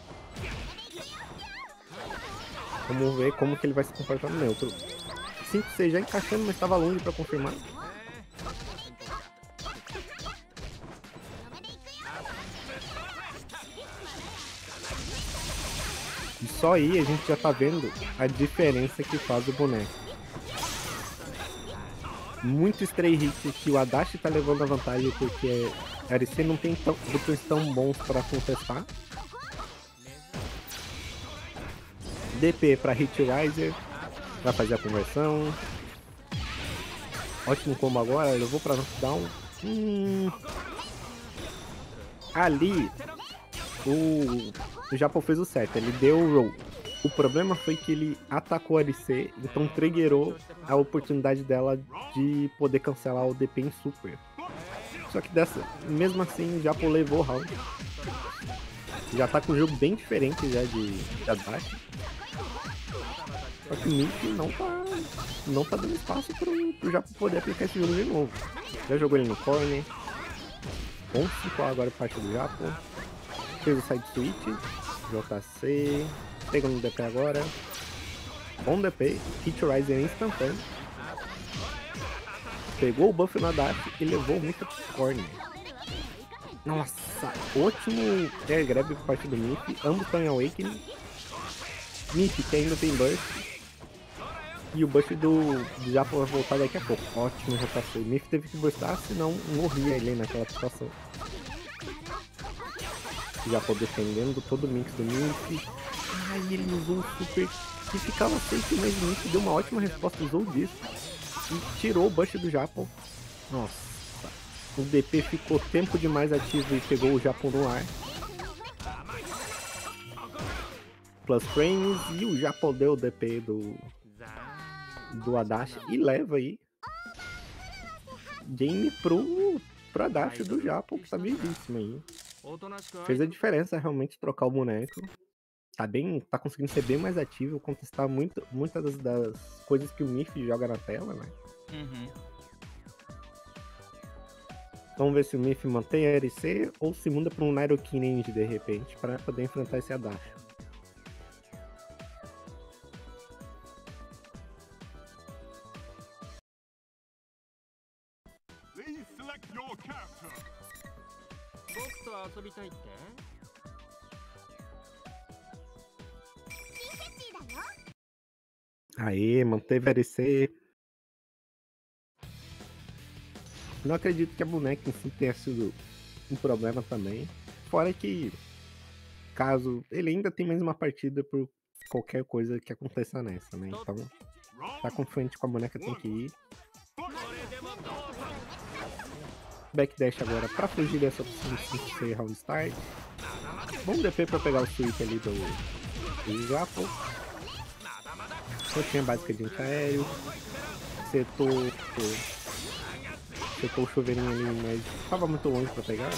Vamos ver como que ele vai se comportar no neutro. cinco C já encaixando, mas estava longe para confirmar. E só aí a gente já tá vendo a diferença que faz o boneco. Muito stray hit que o Adachi tá levando a vantagem porque a R C não tem tão, botões tão bons para contestar. D P para Hit Riser, para fazer a conversão. Ótimo combo agora, levou para knockdown. Hum. Ali, o, o Japo fez o certo, ele deu o roll. O problema foi que ele atacou a R C, então triggerou a oportunidade dela de poder cancelar o D P em super. Só que dessa, mesmo assim, o Japo levou o round. Já tá com um jogo bem diferente já de, de Adachi. Só que o Miffy não tá, não tá dando espaço pro, pro Japo poder aplicar esse jogo de novo. Já jogou ele no corner. Bom cinco A agora parte do Japo. Fez o side switch. J C. Pegou no D P agora. Bom D P. Hit Riser instantâneo. Pegou o buff no Adachi e levou o Miffy pro corner. Nossa, ótimo air grab por parte do Miffy. Ambos estão em Awakening. Miffy que ainda tem burst. E o burst do, do Japo vai voltar daqui a pouco. Ótimo J C. Miffy teve que burstar, senão morria ele naquela situação. O Japo defendendo todo o mix do Miffy. Ai, ele usou um super que ficava safe, mas o Miffy deu uma ótima resposta, usou disso. E tirou o burst do Japo. Nossa. O D P ficou tempo demais ativo e pegou o Japo no ar. Plus frames e o Japo deu o D P do, do Adachi e leva aí game pro, pro Adachi do Japo, que tá vivíssimo aí. Fez a diferença realmente trocar o boneco. tá bem, tá conseguindo ser bem mais ativo, contestar muito, muitas das, das coisas que o Miffy joga na tela, né? Uhum. Vamos ver se o Miffy mantém a L C ou se muda para um Nairoki Ninja de repente, para poder enfrentar esse Adachi. Aê, manteve a L C. Não acredito que a boneca em si tenha sido um problema também. Fora que, caso ele ainda tem mais uma partida por qualquer coisa que aconteça nessa, né? Então, tá confiante com a boneca, tem que ir. Backdash agora pra fugir dessa opção de cinco C round start. Bom D P pra pegar o sweep ali do, do Japo. Rotinha básica de antiaéreo. Setou, setou o chuveirinho ali, mas tava muito longe pra pegar.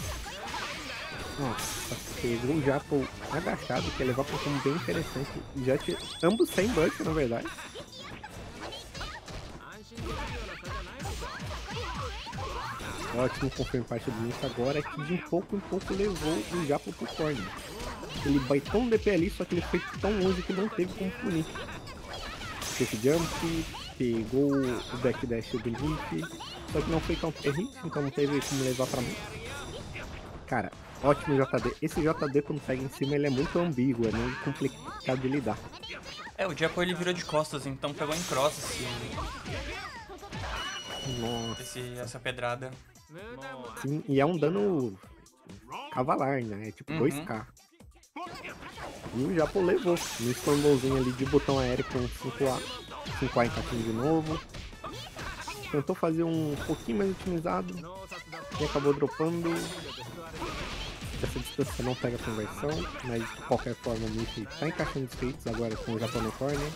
Nossa, pegou o Japo agachado, que ia levar pra um combo bem interessante. Já tinha, ambos sem burst, na verdade. Ótimo confirm parte do Nick agora, que de pouco em pouco levou o Japo pro corner. Ele baitou um D P ali, só que ele foi tão longe que não teve como punir. Safe jump, pegou o backdash do Nick, só que não foi counter hit, então não teve como levar pra mão. Cara, ótimo J D. Esse J D quando pega em cima ele é muito ambíguo, é meio complicado de lidar. É, o Japo ele virou de costas, então pegou em cross esse, Nossa. esse, essa pedrada. Sim, e é um dano cavalar, né? É tipo Uhum. dois K. E o Japo levou no scramblzinho ali de botão aéreo com cinco A. cinco A encaixando de novo. Tentou fazer um pouquinho mais otimizado e acabou dropando. Essa distância não pega conversão, mas de qualquer forma o Miffy tá encaixando os hits agora com o Japão no corner.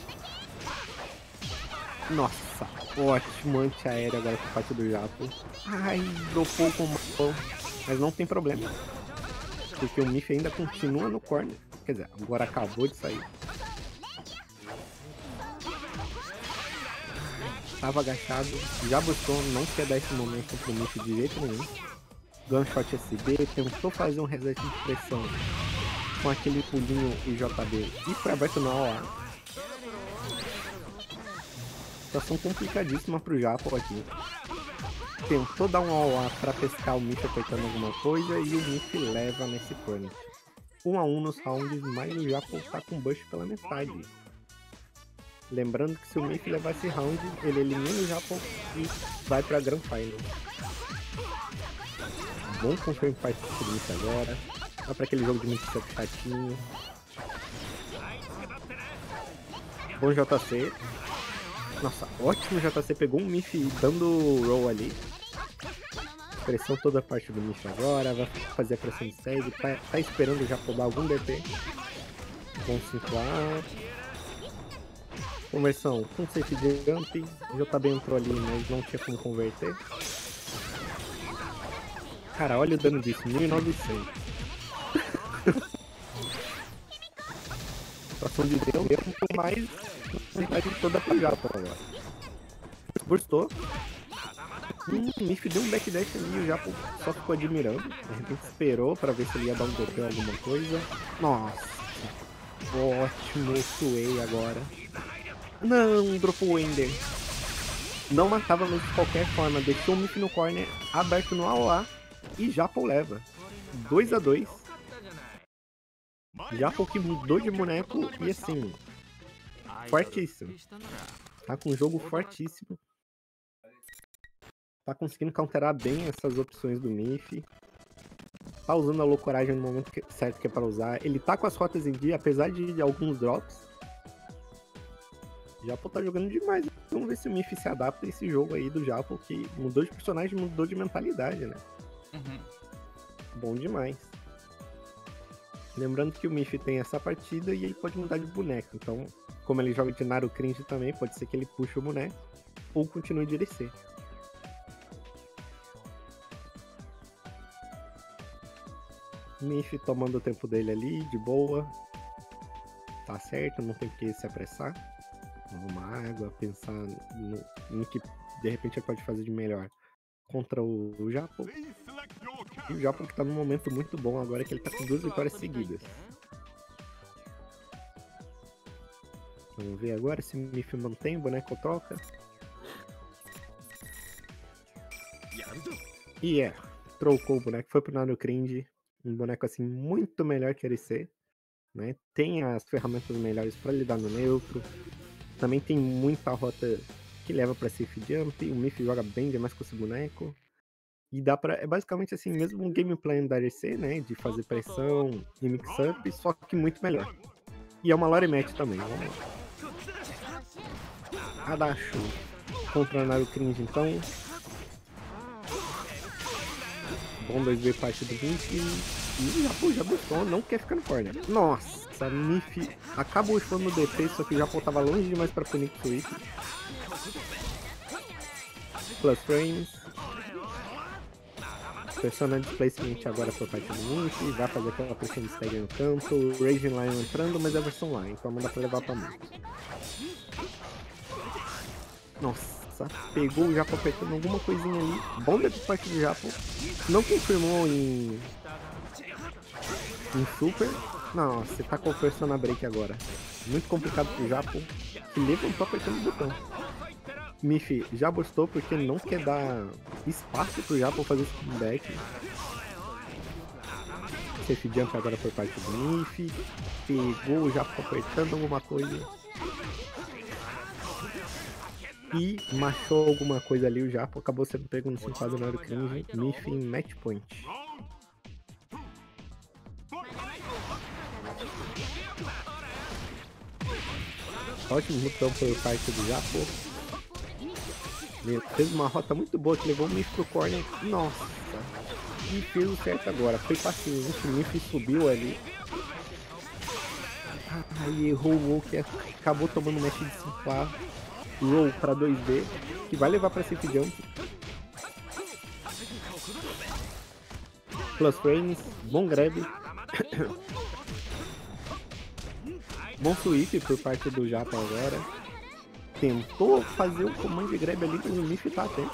Nossa, ótimo anti-aéreo agora por parte do Japo. Ai, dropou com mão, mas não tem problema. Porque o Miffy ainda continua no corner. Quer dizer, agora acabou de sair. Tava agachado, já buscou, não quer dar esse momento pro Miffy de jeito nenhum. Gunshot S B, tentou fazer um reset de pressão com aquele pulinho I J B e foi aberto no A O A. Situação complicadíssima pro Japo aqui. Tentou dar um A O A pra pescar o Miffy apertando alguma coisa e o Miffy leva nesse punish. um a um nos rounds, mas o Japo tá com bush pela metade. Lembrando que se o Miffy levar esse round, ele elimina o Japo e vai pra Grand Final. Bom confirm parte do Miffy agora. Vai pra aquele jogo de mix-up chatinho. Bom J C. Nossa, ótimo J C. Pegou um Miffy dando roll ali. Pressão toda a parte do Miffy agora. Vai fazer a pressão de save. Tá, tá esperando já dar algum D P. Bom cinco A. Conversão com safe jump. J B entrou ali, mas não tinha como converter. Cara, olha o dano disso, mil e novecentos. Situação de Deus mesmo, mais vontade toda pra Japo agora. Burstou. Hum, o Miffy deu um backdash ali e o Japo só ficou admirando. De repente esperou pra ver se ele ia dar um D P ou alguma coisa. Nossa. Ótimo Sway agora. Não, dropou o Ender. Não matava, mas de qualquer forma deixou o Miffy no corner, aberto no A O A. E Japo leva. dois a dois. Japo que mudou de boneco e assim, fortíssimo. Tá com um jogo fortíssimo. Tá conseguindo counterar bem essas opções do Miffy. Tá usando a loucoragem no momento que, certo que é para usar. Ele tá com as rotas em dia, apesar de, de alguns drops. Japo tá jogando demais. Vamos ver se o Miffy se adapta a esse jogo aí do Japo, que mudou de personagem, mudou de mentalidade, né? Uhum. Bom demais. Lembrando que o Miffy tem essa partida e ele pode mudar de boneco. Então, como ele joga de Naru Cringe também, pode ser que ele puxe o boneco ou continue de D C. Miffy tomando o tempo dele ali, de boa. tá certo, não tem que se apressar. Uma água, pensar no, no que de repente ele pode fazer de melhor contra o, o Japo. E o Japo que tá num momento muito bom agora, que ele tá com duas vitórias seguidas. Vamos ver agora se o Miffy mantém o boneco ou troca. E é, trocou o boneco, foi pro Nano Cringe, um boneco assim muito melhor que ele ser, né? Tem as ferramentas melhores para lidar no neutro, também tem muita rota que leva para Safe Jump, o Miffy joga bem demais com esse boneco, e dá para é basicamente assim, mesmo um gameplay da R C, né? De fazer pressão e mix-up, só que muito melhor. E é uma lore match também, vamos lá. Adacho contra o Nano Cringe então. Bom dois B parte do vinte e já, pô, já buscou, não quer ficar no corner. Nossa, Miffy acabou usando no D P, só que o Japão tava longe demais pra punir com o Swift. Plus frames. Persona Displacement agora por parte do Miffy, vai fazer aquela pressão de stagger no canto, o Raven Lion entrando, mas é a versão lá, então não dá pra levar pra muito. Nossa. Pegou o Japo apertando alguma coisinha ali. Bom da parte do Japo. Não confirmou em. Em Super. Nossa, você tá com o Persona Break agora. Muito complicado pro Japo. Que levantou apertando o botão. Miffy já gostou porque não quer dar espaço pro Japo fazer esse comeback. Safe Jump agora por parte do Miffy. Pegou o Japo apertando alguma coisa. E machou alguma coisa ali, o Japo acabou sendo pego no cinco do Nano Cringe, Miffy em match point. Ótimo lutão por parte do Japo. Ele fez uma rota muito boa que levou o Miffy pro corner. Nossa! E fez o certo agora, foi paciente, o Miffy subiu ali. Aí errou o gol que acabou tomando match de cinco A. Roll para dois B, que vai levar para Safe Jump. Plus frames, bom grab. Bom sweep por parte do Japa agora. Tentou fazer o comando de grab ali, mas o Miffy tá até.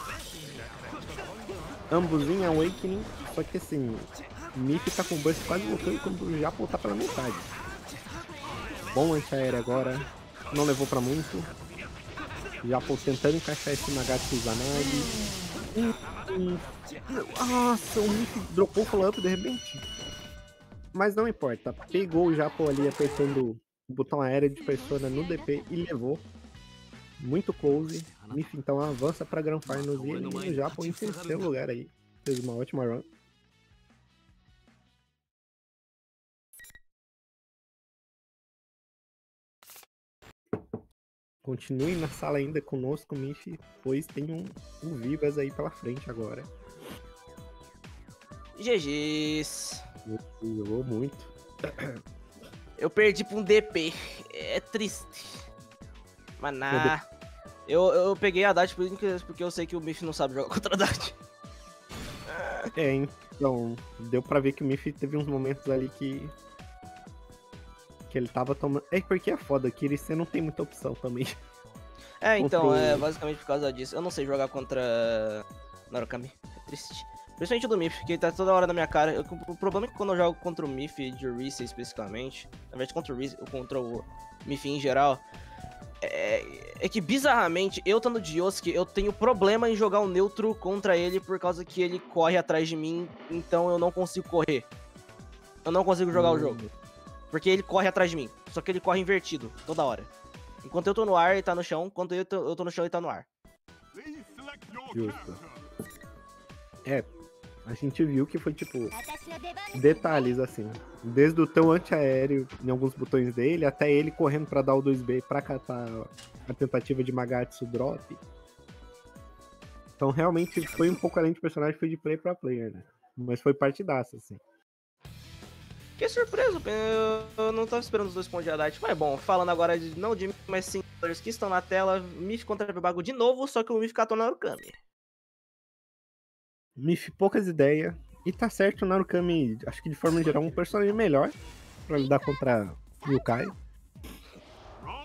Ambos em Awakening, só que assim, o Miffy tá com o burst quase voltando quando o Japa tá pela metade. Bom anti-aéreo agora, não levou para muito. Japo tentando encaixar esse Nagatsu Izanagi. Hum, hum. Nossa, o Miffy dropou o follow-up de repente. Mas não importa, pegou o Japo ali apertando o botão aéreo de Persona no D P e levou. Muito close. Miffy então avança para Grand Finals e elimina o Japo em terceiro lugar aí. Fez uma ótima run. Continue na sala ainda conosco, Miffy, pois tem um, um Vivas aí pela frente agora. G G's. Jogou muito. Eu perdi pra um D P. É triste. Mas nah. Eu, eu peguei a Dart porque eu sei que o Miffy não sabe jogar contra a Dart. É, então, deu pra ver que o Miffy teve uns momentos ali que... que ele tava tomando... É porque é foda, que ele você não tem muita opção também. É, então, contra... é basicamente por causa disso. Eu não sei jogar contra Narukami. É triste. Principalmente do Miffy, que ele tá toda hora na minha cara. Eu, o problema é que quando eu jogo contra o Miffy de Reese especificamente, na verdade contra o Reese, ou contra o Miffy em geral, é, é que bizarramente, eu estando de Yosuke, eu tenho problema em jogar o neutro contra ele por causa que ele corre atrás de mim, então eu não consigo correr. Eu não consigo jogar hum. o jogo. Porque ele corre atrás de mim, só que ele corre invertido, toda hora. Enquanto eu tô no ar, ele tá no chão, enquanto eu tô, eu tô no chão, ele tá no ar. Justo. É, a gente viu que foi tipo detalhes assim, desde o tão antiaéreo em alguns botões dele, até ele correndo pra dar o dois B pra catar a tentativa de Magatsu drop. Então realmente foi um pouco além de personagem, foi de play pra player, né? Mas foi partidaça, assim. Fiquei surpreso, eu não tava esperando os dois pontos de Haddad. Mas bom, falando agora de, não de mim, mas sim dos que estão na tela, Miffy contra Bibago de novo, só que o Miffy catou na Narukami. Miffy, poucas ideias. E tá certo, o Narukami, acho que de forma geral, um personagem melhor pra lidar contra Yukai.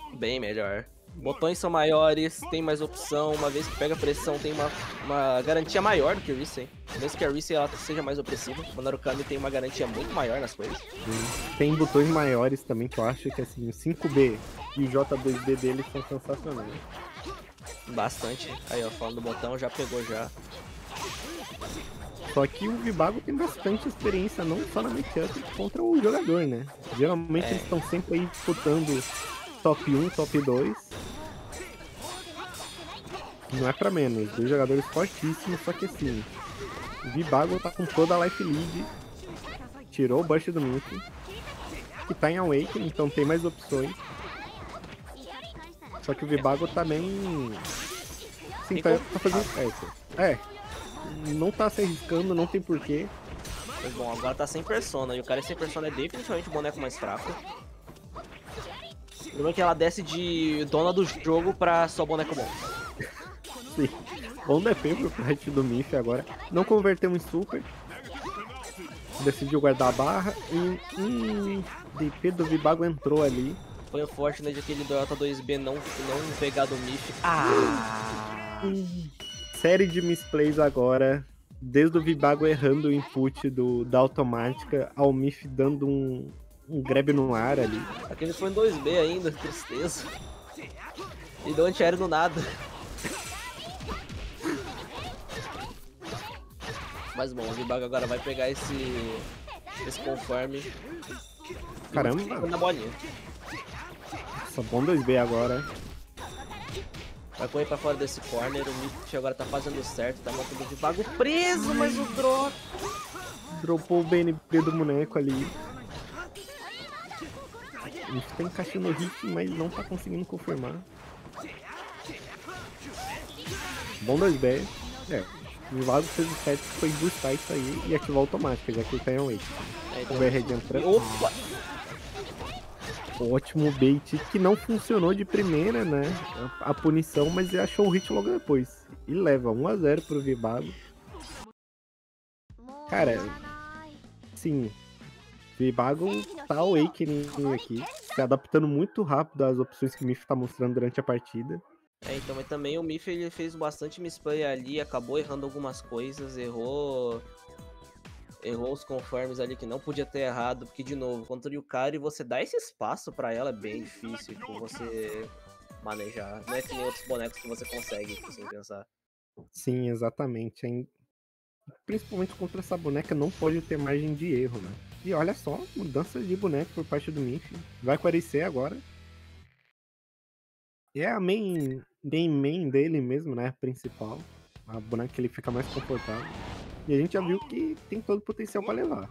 Bem melhor. Botões são maiores, tem mais opção, uma vez que pega pressão tem uma, uma garantia maior do que o Risen. Mesmo que a Risen ela seja mais opressiva, o Narukami tem uma garantia muito maior nas coisas. Sim. Tem botões maiores também que eu acho que assim, o cinco B e o J dois B deles são sensacionais. Bastante. Aí ó, falando do botão, já pegou já. Só que o Vibago tem bastante experiência, não só na matchup contra o jogador, né? Geralmente é. eles estão sempre aí disputando top um, top dois. Não é pra menos, dois jogadores fortíssimos, só que assim, o Vibago tá com toda a life lead, tirou o burst do Miffy, que tá em Awakening, então tem mais opções. Só que o Vibago também, sim, tá, tá fazendo certo. É, não tá se arriscando, não tem porquê. Mas bom, agora tá sem persona, e o cara sem persona é definitivamente o boneco mais fraco. O problema é que ela desce de dona do jogo pra só boneco bom. Sim. Bom D P pro fight do Miffy agora. Não converteu em super. Decidiu guardar a barra. E um D P do Vibago entrou ali. Foi o forte, né, de aquele Dota dois B não, não pegar do Miffy. Ah! Hum. Série de misplays agora. Desde o Vibago errando o input do, da automática ao Miffy dando um, um grab no ar ali. Aquele foi em dois B ainda, tristeza. E deu anti-aéreo do nada. Mas bom, o Vibago agora vai pegar esse, esse conforme. Caramba! Na bolinha. Nossa, bom dois B agora. Vai correr pra fora desse corner, o Miffy agora tá fazendo certo, tá mantendo o Vibago preso, mas o drop... Dropou o B N B do boneco ali. O Miffy tá encaixando o hit, mas não tá conseguindo confirmar. Bom dois B. É. O Vibago fez o set que foi boostar isso aí e ativar automática, já que ele tá em wait. É, então... O V-Red entrando. Opa! Ótimo bait que não funcionou de primeira, né? A, a punição, mas ele achou o hit logo depois. E leva um a zero pro Vibago. Cara, sim. Vibago tá awakening aqui, se adaptando muito rápido às opções que o Miffy tá mostrando durante a partida. É, então, mas também o Miffy ele fez bastante misplay ali, acabou errando algumas coisas, errou errou os confirms ali que não podia ter errado, porque de novo, contra o Yukari você dá esse espaço pra ela é bem difícil, tipo, você manejar, não é que nem outros bonecos que você consegue, sem pensar. Sim, exatamente, hein? Principalmente contra essa boneca não pode ter margem de erro, né? E olha só, mudança de boneco por parte do Miffy, vai com a R C agora. É a main, main main dele mesmo, né? Principal. A boneca que ele fica mais confortável. E a gente já viu que tem todo o potencial pra levar.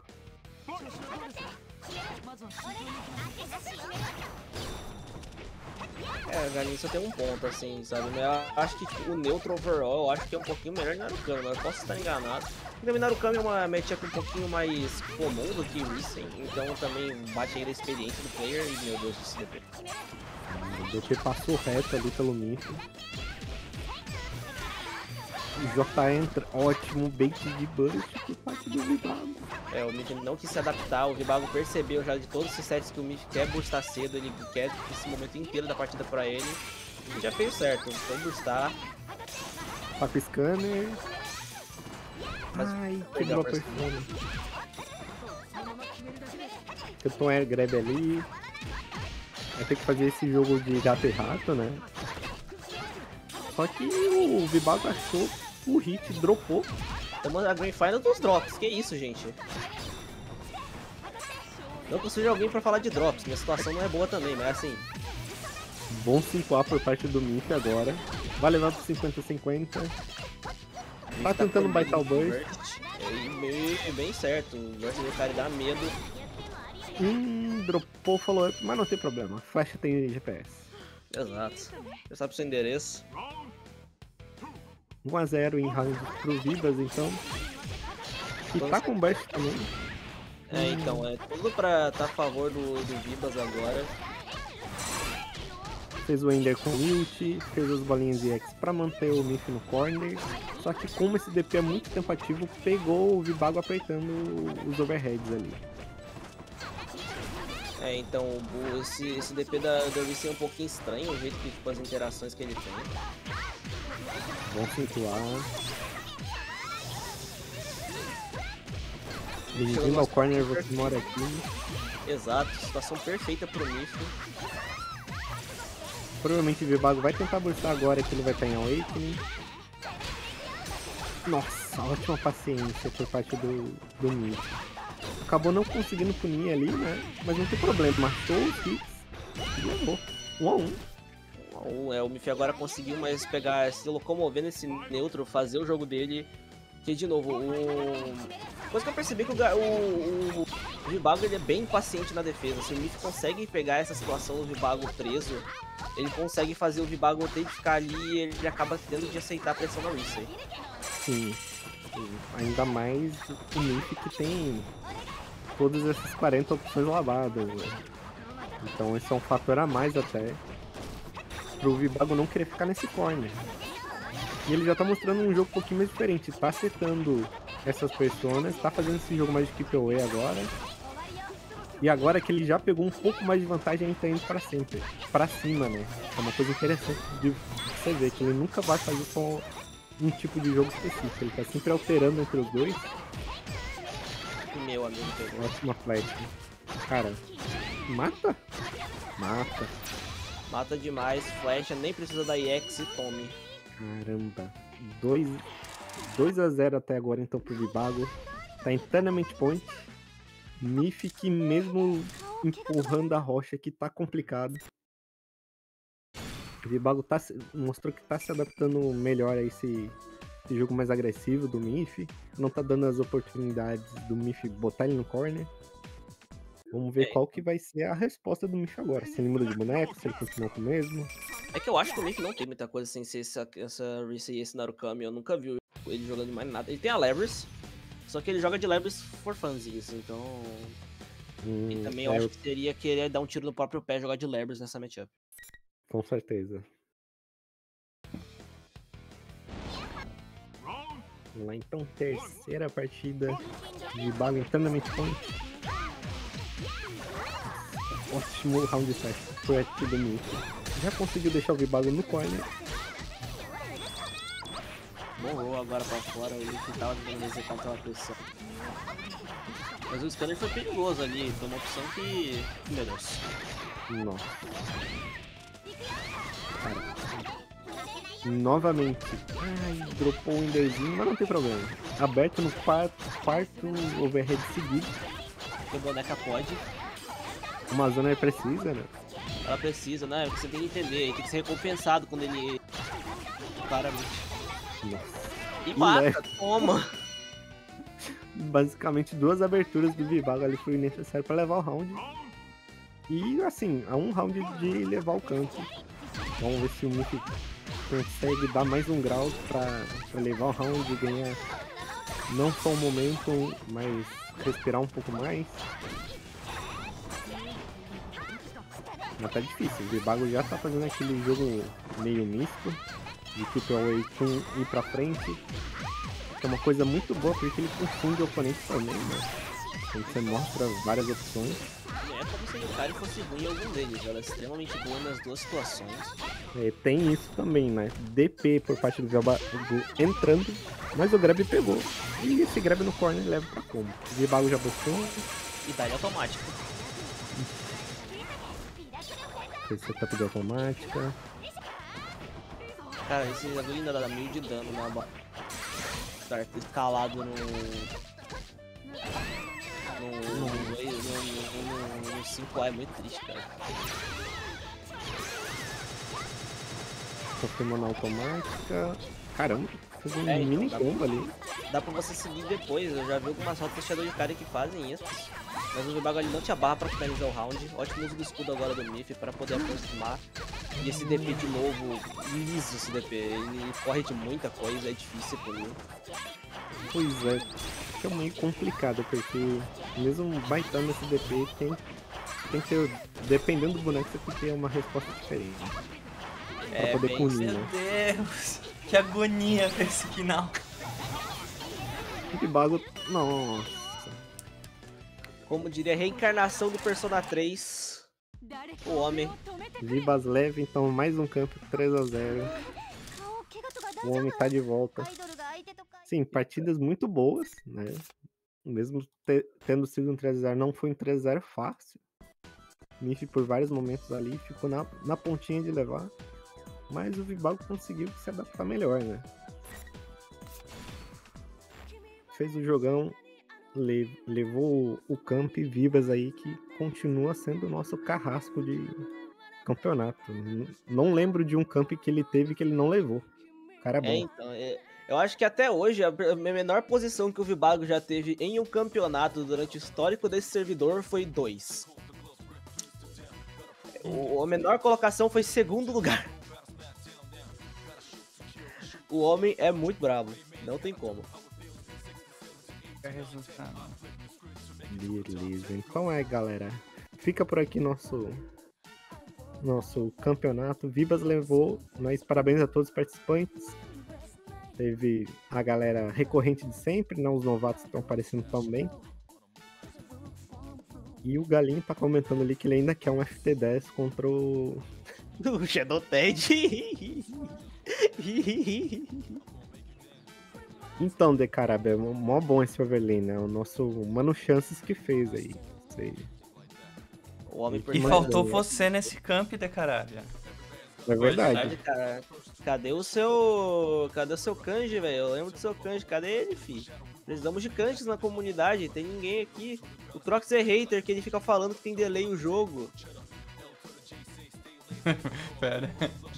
É, a Galinha só tem um ponto, assim, sabe? Mas eu acho que o neutro overall, eu acho que é um pouquinho melhor que Narukami, mas eu posso estar enganado. Também Narukami é uma matchup um pouquinho mais comum do que Risen, então também bate aí da experiência do player e, meu Deus, esse D P. O D P passou reto ali pelo Miffy. O J entra, ótimo bait de burst por parte do Vibago. É, o Miffy não quis se adaptar, o Vibago percebeu já de todos esses sets que o Miffy quer boostar cedo, ele quer esse momento inteiro da partida pra ele. E já fez certo, foi boostar. Paco Scanner. Mas ai, quebrou a persona. Tentou um air grab ali. Vai ter que fazer esse jogo de gato e rato, né? Só que o Vibago achou o hit, dropou. Estamos na Grand Final dos drops, que isso, gente? Não que seja alguém pra falar de drops, minha situação não é boa também, mas assim... Bom cinco A por parte do Miffy agora. Vai levar pro cinquenta a cinquenta. Tá tentando baitar o burst. É bem certo, o burst do cara dá medo. Hum, dropou o follow-up, mas não tem problema. Flash tem G P S. Exato. Você sabe o seu endereço. um a zero em round pro Vibas, então. E tá com burst também. É, então, é tudo pra tá a favor do, do Vibas agora. Fez o Ender com ult, fez as bolinhas de X pra manter o Miffy no corner. Só que como esse D P é muito tempo ativo, pegou o Vibago apertando os overheads ali. É, então, o, esse, esse D P da, da Reese é um pouquinho estranho, o jeito que, tipo, as interações que ele tem. Vamos situar. Bem-vindo ao corner, você mora aqui. Exato, situação perfeita pro Miffy. Provavelmente o Vibago vai tentar burstar agora que ele vai estar em Awakening. Nossa, ótima paciência por parte do, do Miffy. Acabou não conseguindo punir ali, né? Mas não tem problema, matou os hits e levou. Um a um. um a um, é, o Miffy agora conseguiu mais pegar, se locomover nesse neutro, fazer o jogo dele. Que, de novo, o... Coisa que eu percebi que o, o, o Vibago ele é bem paciente na defesa. Se o Miffy consegue pegar essa situação do Vibago preso, ele consegue fazer o Vibago ter de ficar ali e ele acaba tendo de aceitar a pressão da Reese. Sim, sim, ainda mais o Miffy que tem todas essas quarenta opções lavadas, né? Então esse é um fator a mais até pro Vibago não querer ficar nesse corner. E ele já tá mostrando um jogo um pouquinho mais diferente, tá acertando essas personas, tá fazendo esse jogo mais de keep away agora. E agora que ele já pegou um pouco mais de vantagem, ele tá indo pra sempre, pra cima, né? É uma coisa interessante de você ver, que ele nunca vai fazer só um tipo de jogo específico, ele tá sempre alterando entre os dois. Meu amigo pegou. Ótima flash. Cara, mata? Mata. Mata demais, flecha, nem precisa da E X e tome. Caramba. dois a zero até agora então pro Vibago. Tá em Tournament Point. Miffy que mesmo empurrando a rocha que tá complicado. O Vibago tá, mostrou que tá se adaptando melhor a esse, esse jogo mais agressivo do Miffy. Não tá dando as oportunidades do Miffy botar ele no corner. Vamos ver é. qual que vai ser a resposta do Miffy agora. Se ele muda de boneco, se ele continua com o mesmo. É que eu acho que o Miffy não tem muita coisa sem ser essa, essa Reese e esse Narukami. Eu nunca vi ele jogando mais nada. Ele tem a Lebrus, só que ele joga de Lebrus for funzinhos, então... Hum, e também eu é, acho que seria querer dar um tiro no próprio pé e jogar de Lebrus nessa matchup. Com certeza. Vamos lá então, terceira partida de Vibago em Tournament Point. Ótimo round set foi aqui do Miffy. Já conseguiu deixar o Vibago no corner. Morrou agora pra fora, o Miffy tava tentando executar aquela pressão. Mas o Scanner foi perigoso ali, foi uma opção que... Meu Deus. Nossa. Cara. Novamente. Ai, dropou o enderzinho, mas não tem problema. Aberto no quarto, quarto overhead seguido. Que a boneca pode. Uma zona precisa, né? Ela precisa, né? Você tem que entender, ele tem que ser recompensado quando ele... Claramente. Nossa. E mata, toma! Basicamente duas aberturas do Vibago ali foi necessário para levar o round. E assim, a um round de levar o canto. Vamos ver se o Miffy consegue dar mais um grau para levar o round e ganhar não só um momento, mas respirar um pouco mais. Mas tá difícil, o Vibago já tá fazendo aquele jogo meio misto, de keep away com ir pra frente. Que é uma coisa muito boa, porque ele confunde o oponente também, né? Então você mostra várias opções. Não é como se o cara fosse ruim em algum deles, ela é extremamente boa nas duas situações. É, tem isso também, né? D P por parte do Vibago entrando, mas o grab pegou. E esse grab no corner leva pra combo. O Vibago já buscou. E tá em automático. Esse setup de automática. Cara, esse jogo ainda dá mil de dano na bola. Tá escalado no... No... No cinco A é muito triste, cara. Confirmando a automática. Caramba, fez um é, mini então, combo pra... ali. Dá pra você seguir depois, eu já vi algumas rotas fechador de cara que fazem isso. Mas o Vibago ali não tinha barra pra finalizar o round. Ótimo uso do escudo agora do Miffy para poder aproximar. E esse D P de novo, liso esse D P. Ele corre de muita coisa, é difícil por mim. Pois é, é meio complicado, porque mesmo baitando esse D P, tem, tem que ter, dependendo do boneco, você tem que ter uma resposta diferente. É, pra poder punir, meu né? Deus, que agonia desse final. O Vibago, nossa. Como diria, reencarnação do Persona três. O homem. Vibas leve, então mais um campo três a zero. O homem tá de volta. Sim, partidas muito boas, né? Mesmo te- tendo sido um três a zero, não foi um três a zero fácil. Miff por vários momentos ali ficou na, na pontinha de levar. Mas o Vibago conseguiu se adaptar melhor, né? Fez o jogão, le- levou o camp e Vibas aí, que continua sendo o nosso carrasco de campeonato. N- Não lembro de um camp que ele teve que ele não levou. O cara é É, bom. então, é- eu acho que até hoje a a menor posição que o Vibago já teve em um campeonato durante o histórico desse servidor foi dois. O, a menor colocação foi segundo lugar. O homem é muito brabo, não tem como. É resultado. Beleza. Então é, galera. Fica por aqui nosso nosso campeonato. Vibas levou. Nós parabéns a todos os participantes. Teve a galera recorrente de sempre, não os novatos que estão aparecendo também. E o Galinho tá comentando ali que ele ainda quer um F T dez contra o. O Shadow Ted. Então, Decarab, é mó bom esse overlay, né? O nosso Mano Chances que fez aí. Isso aí. O homem E Persona faltou é. você nesse camp, de caralho. É verdade. Verdade, cara. Cadê o seu. Cadê o seu kanji, velho? Eu lembro do seu kanji. Cadê ele, fi? Precisamos de kanjis na comunidade. Tem ninguém aqui. O Trox é hater, que ele fica falando que tem delay o jogo. Pera.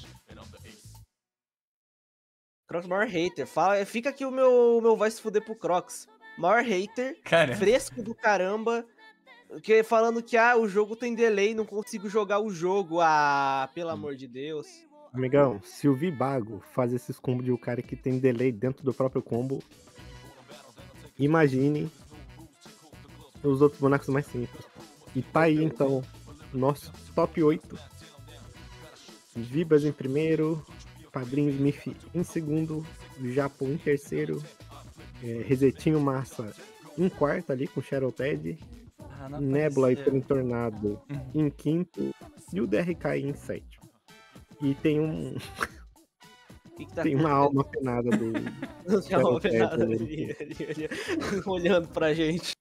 Crocs, maior hater. Fala, fica aqui o meu, o meu vai se fuder pro Crocs. Maior hater. Cara. Fresco do caramba. Que, falando que ah, o jogo tem delay, não consigo jogar o jogo. Ah, pelo amor de Deus. Amigão, se o Vibago faz esses combos de um cara que tem delay dentro do próprio combo, imagine os outros bonecos mais simples. E tá aí então nosso top oito. Vibas em primeiro, Padrinho Smith em segundo, Japo em terceiro, é, Resetinho Massa em quarto ali com Shadow Ted, Ah, não Nebula e apareceu. Pelo Tornado em quinto e o D R K em sétimo. E tem um Que que tá tem uma alma penada do Não tinha Shadow uma Ted nada ali. ali, ali, ali, olhando pra gente.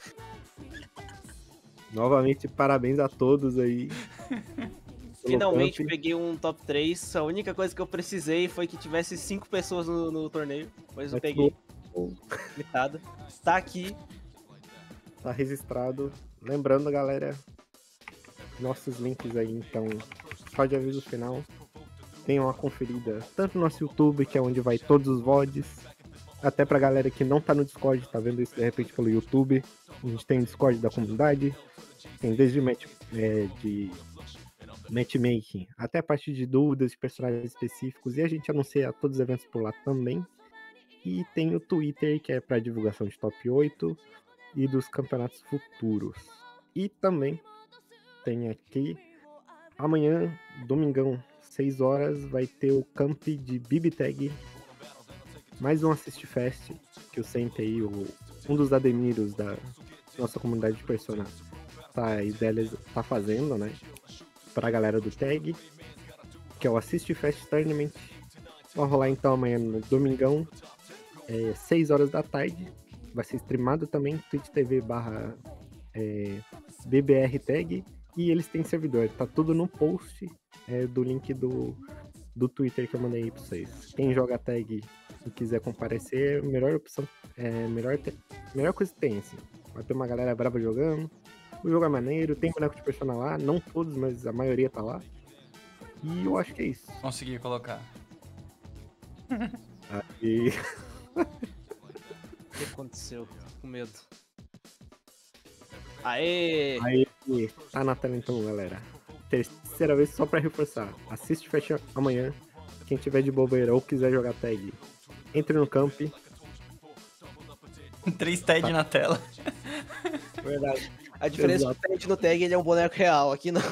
Novamente, parabéns a todos aí. pelo Finalmente camp. peguei um top três. A única coisa que eu precisei foi que tivesse cinco pessoas no, no torneio. Mas eu Mas peguei. tudo Limitado. Tá aqui. tá registrado. Lembrando, galera, nossos links aí, então, só de aviso final. Tem uma conferida tanto no nosso YouTube, que é onde vai todos os V O Ds, até pra galera que não tá no Discord, tá vendo isso de repente pelo YouTube. A gente tem o Discord da comunidade, tem desde match, é, de matchmaking até a parte de dúvidas de personagens específicos, e a gente anuncia todos os eventos por lá também. E tem o Twitter, que é para divulgação de top oito e dos campeonatos futuros. E também tem aqui, amanhã, domingão, seis horas, vai ter o camp de B B Tag, mais um Assist Fest, que o Sente aí, o, um dos Ademiros da nossa comunidade de Persona, tá, idealiz- tá fazendo, né, pra galera do Tag, que é o Assist Fest Tournament. Vai rolar então amanhã no domingão, é, seis horas da tarde. Vai ser streamado também, twitch T V barra é, B B R Tag. E eles têm servidor, tá tudo no post é, do link do, do Twitter que eu mandei aí pra vocês. Quem joga tag e quiser comparecer, melhor opção, é, melhor, te- melhor coisa que tem, assim. Vai ter uma galera brava jogando, o jogo é maneiro, tem boneco de Persona lá, não todos, mas a maioria tá lá. E eu acho que é isso. Consegui colocar. E O que aconteceu? Tô com medo. Aê! aí, tá na tela então, galera. Terceira vez só pra reforçar. Assiste fecha amanhã. Quem tiver de bobeira ou quiser jogar tag, entre no camp. Três T E D na tela. Verdade. A diferença é que o Ted no tag ele é um boneco real, aqui não.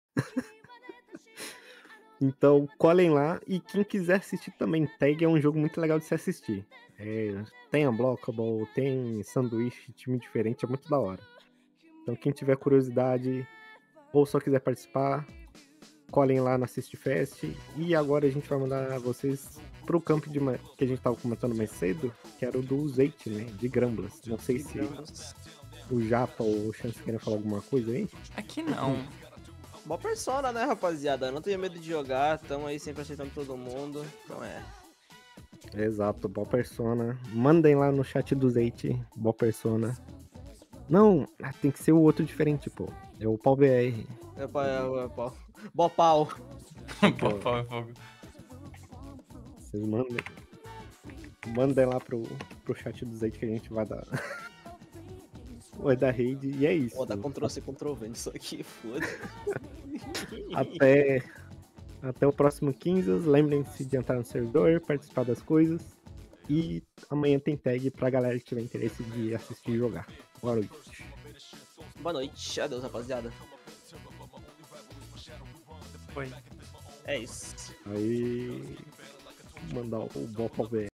Então, colhem lá. E quem quiser assistir também, Tag é um jogo muito legal de se assistir. É, tem Unblockable, tem sanduíche, time diferente, é muito da hora. Então quem tiver curiosidade ou só quiser participar, colhem lá na Assist Fest. E agora a gente vai mandar vocês pro campo de ma- que a gente tava comentando mais cedo, que era o do Zeit, né? De Gramblas. Não sei se o Japa ou o Chance querem falar alguma coisa aí. Aqui não. Boa persona, né, rapaziada? Não tenha medo de jogar, tamo aí sempre aceitando todo mundo. Então é. Exato, boa persona. Mandem lá no chat do Zeit, boa persona. Não, ah, tem que ser o outro diferente, pô. É o Pau B R. É pau, é, é pau. Bó pau. Pô, pau é fogo. Vocês mandem. Mandem lá pro, pro chat do Zeit que a gente vai dar. Vai dar raid e é isso. Pô, dá Ctrl-C, Ctrl-V nisso aqui, foda. Até, até o próximo quinze. Lembrem-se de entrar no servidor, participar das coisas. E amanhã tem tag pra galera que tiver interesse de assistir e jogar. Boa noite. Boa noite, adeus, rapaziada. Foi. É isso. Aí. Mandar o Bopa V R.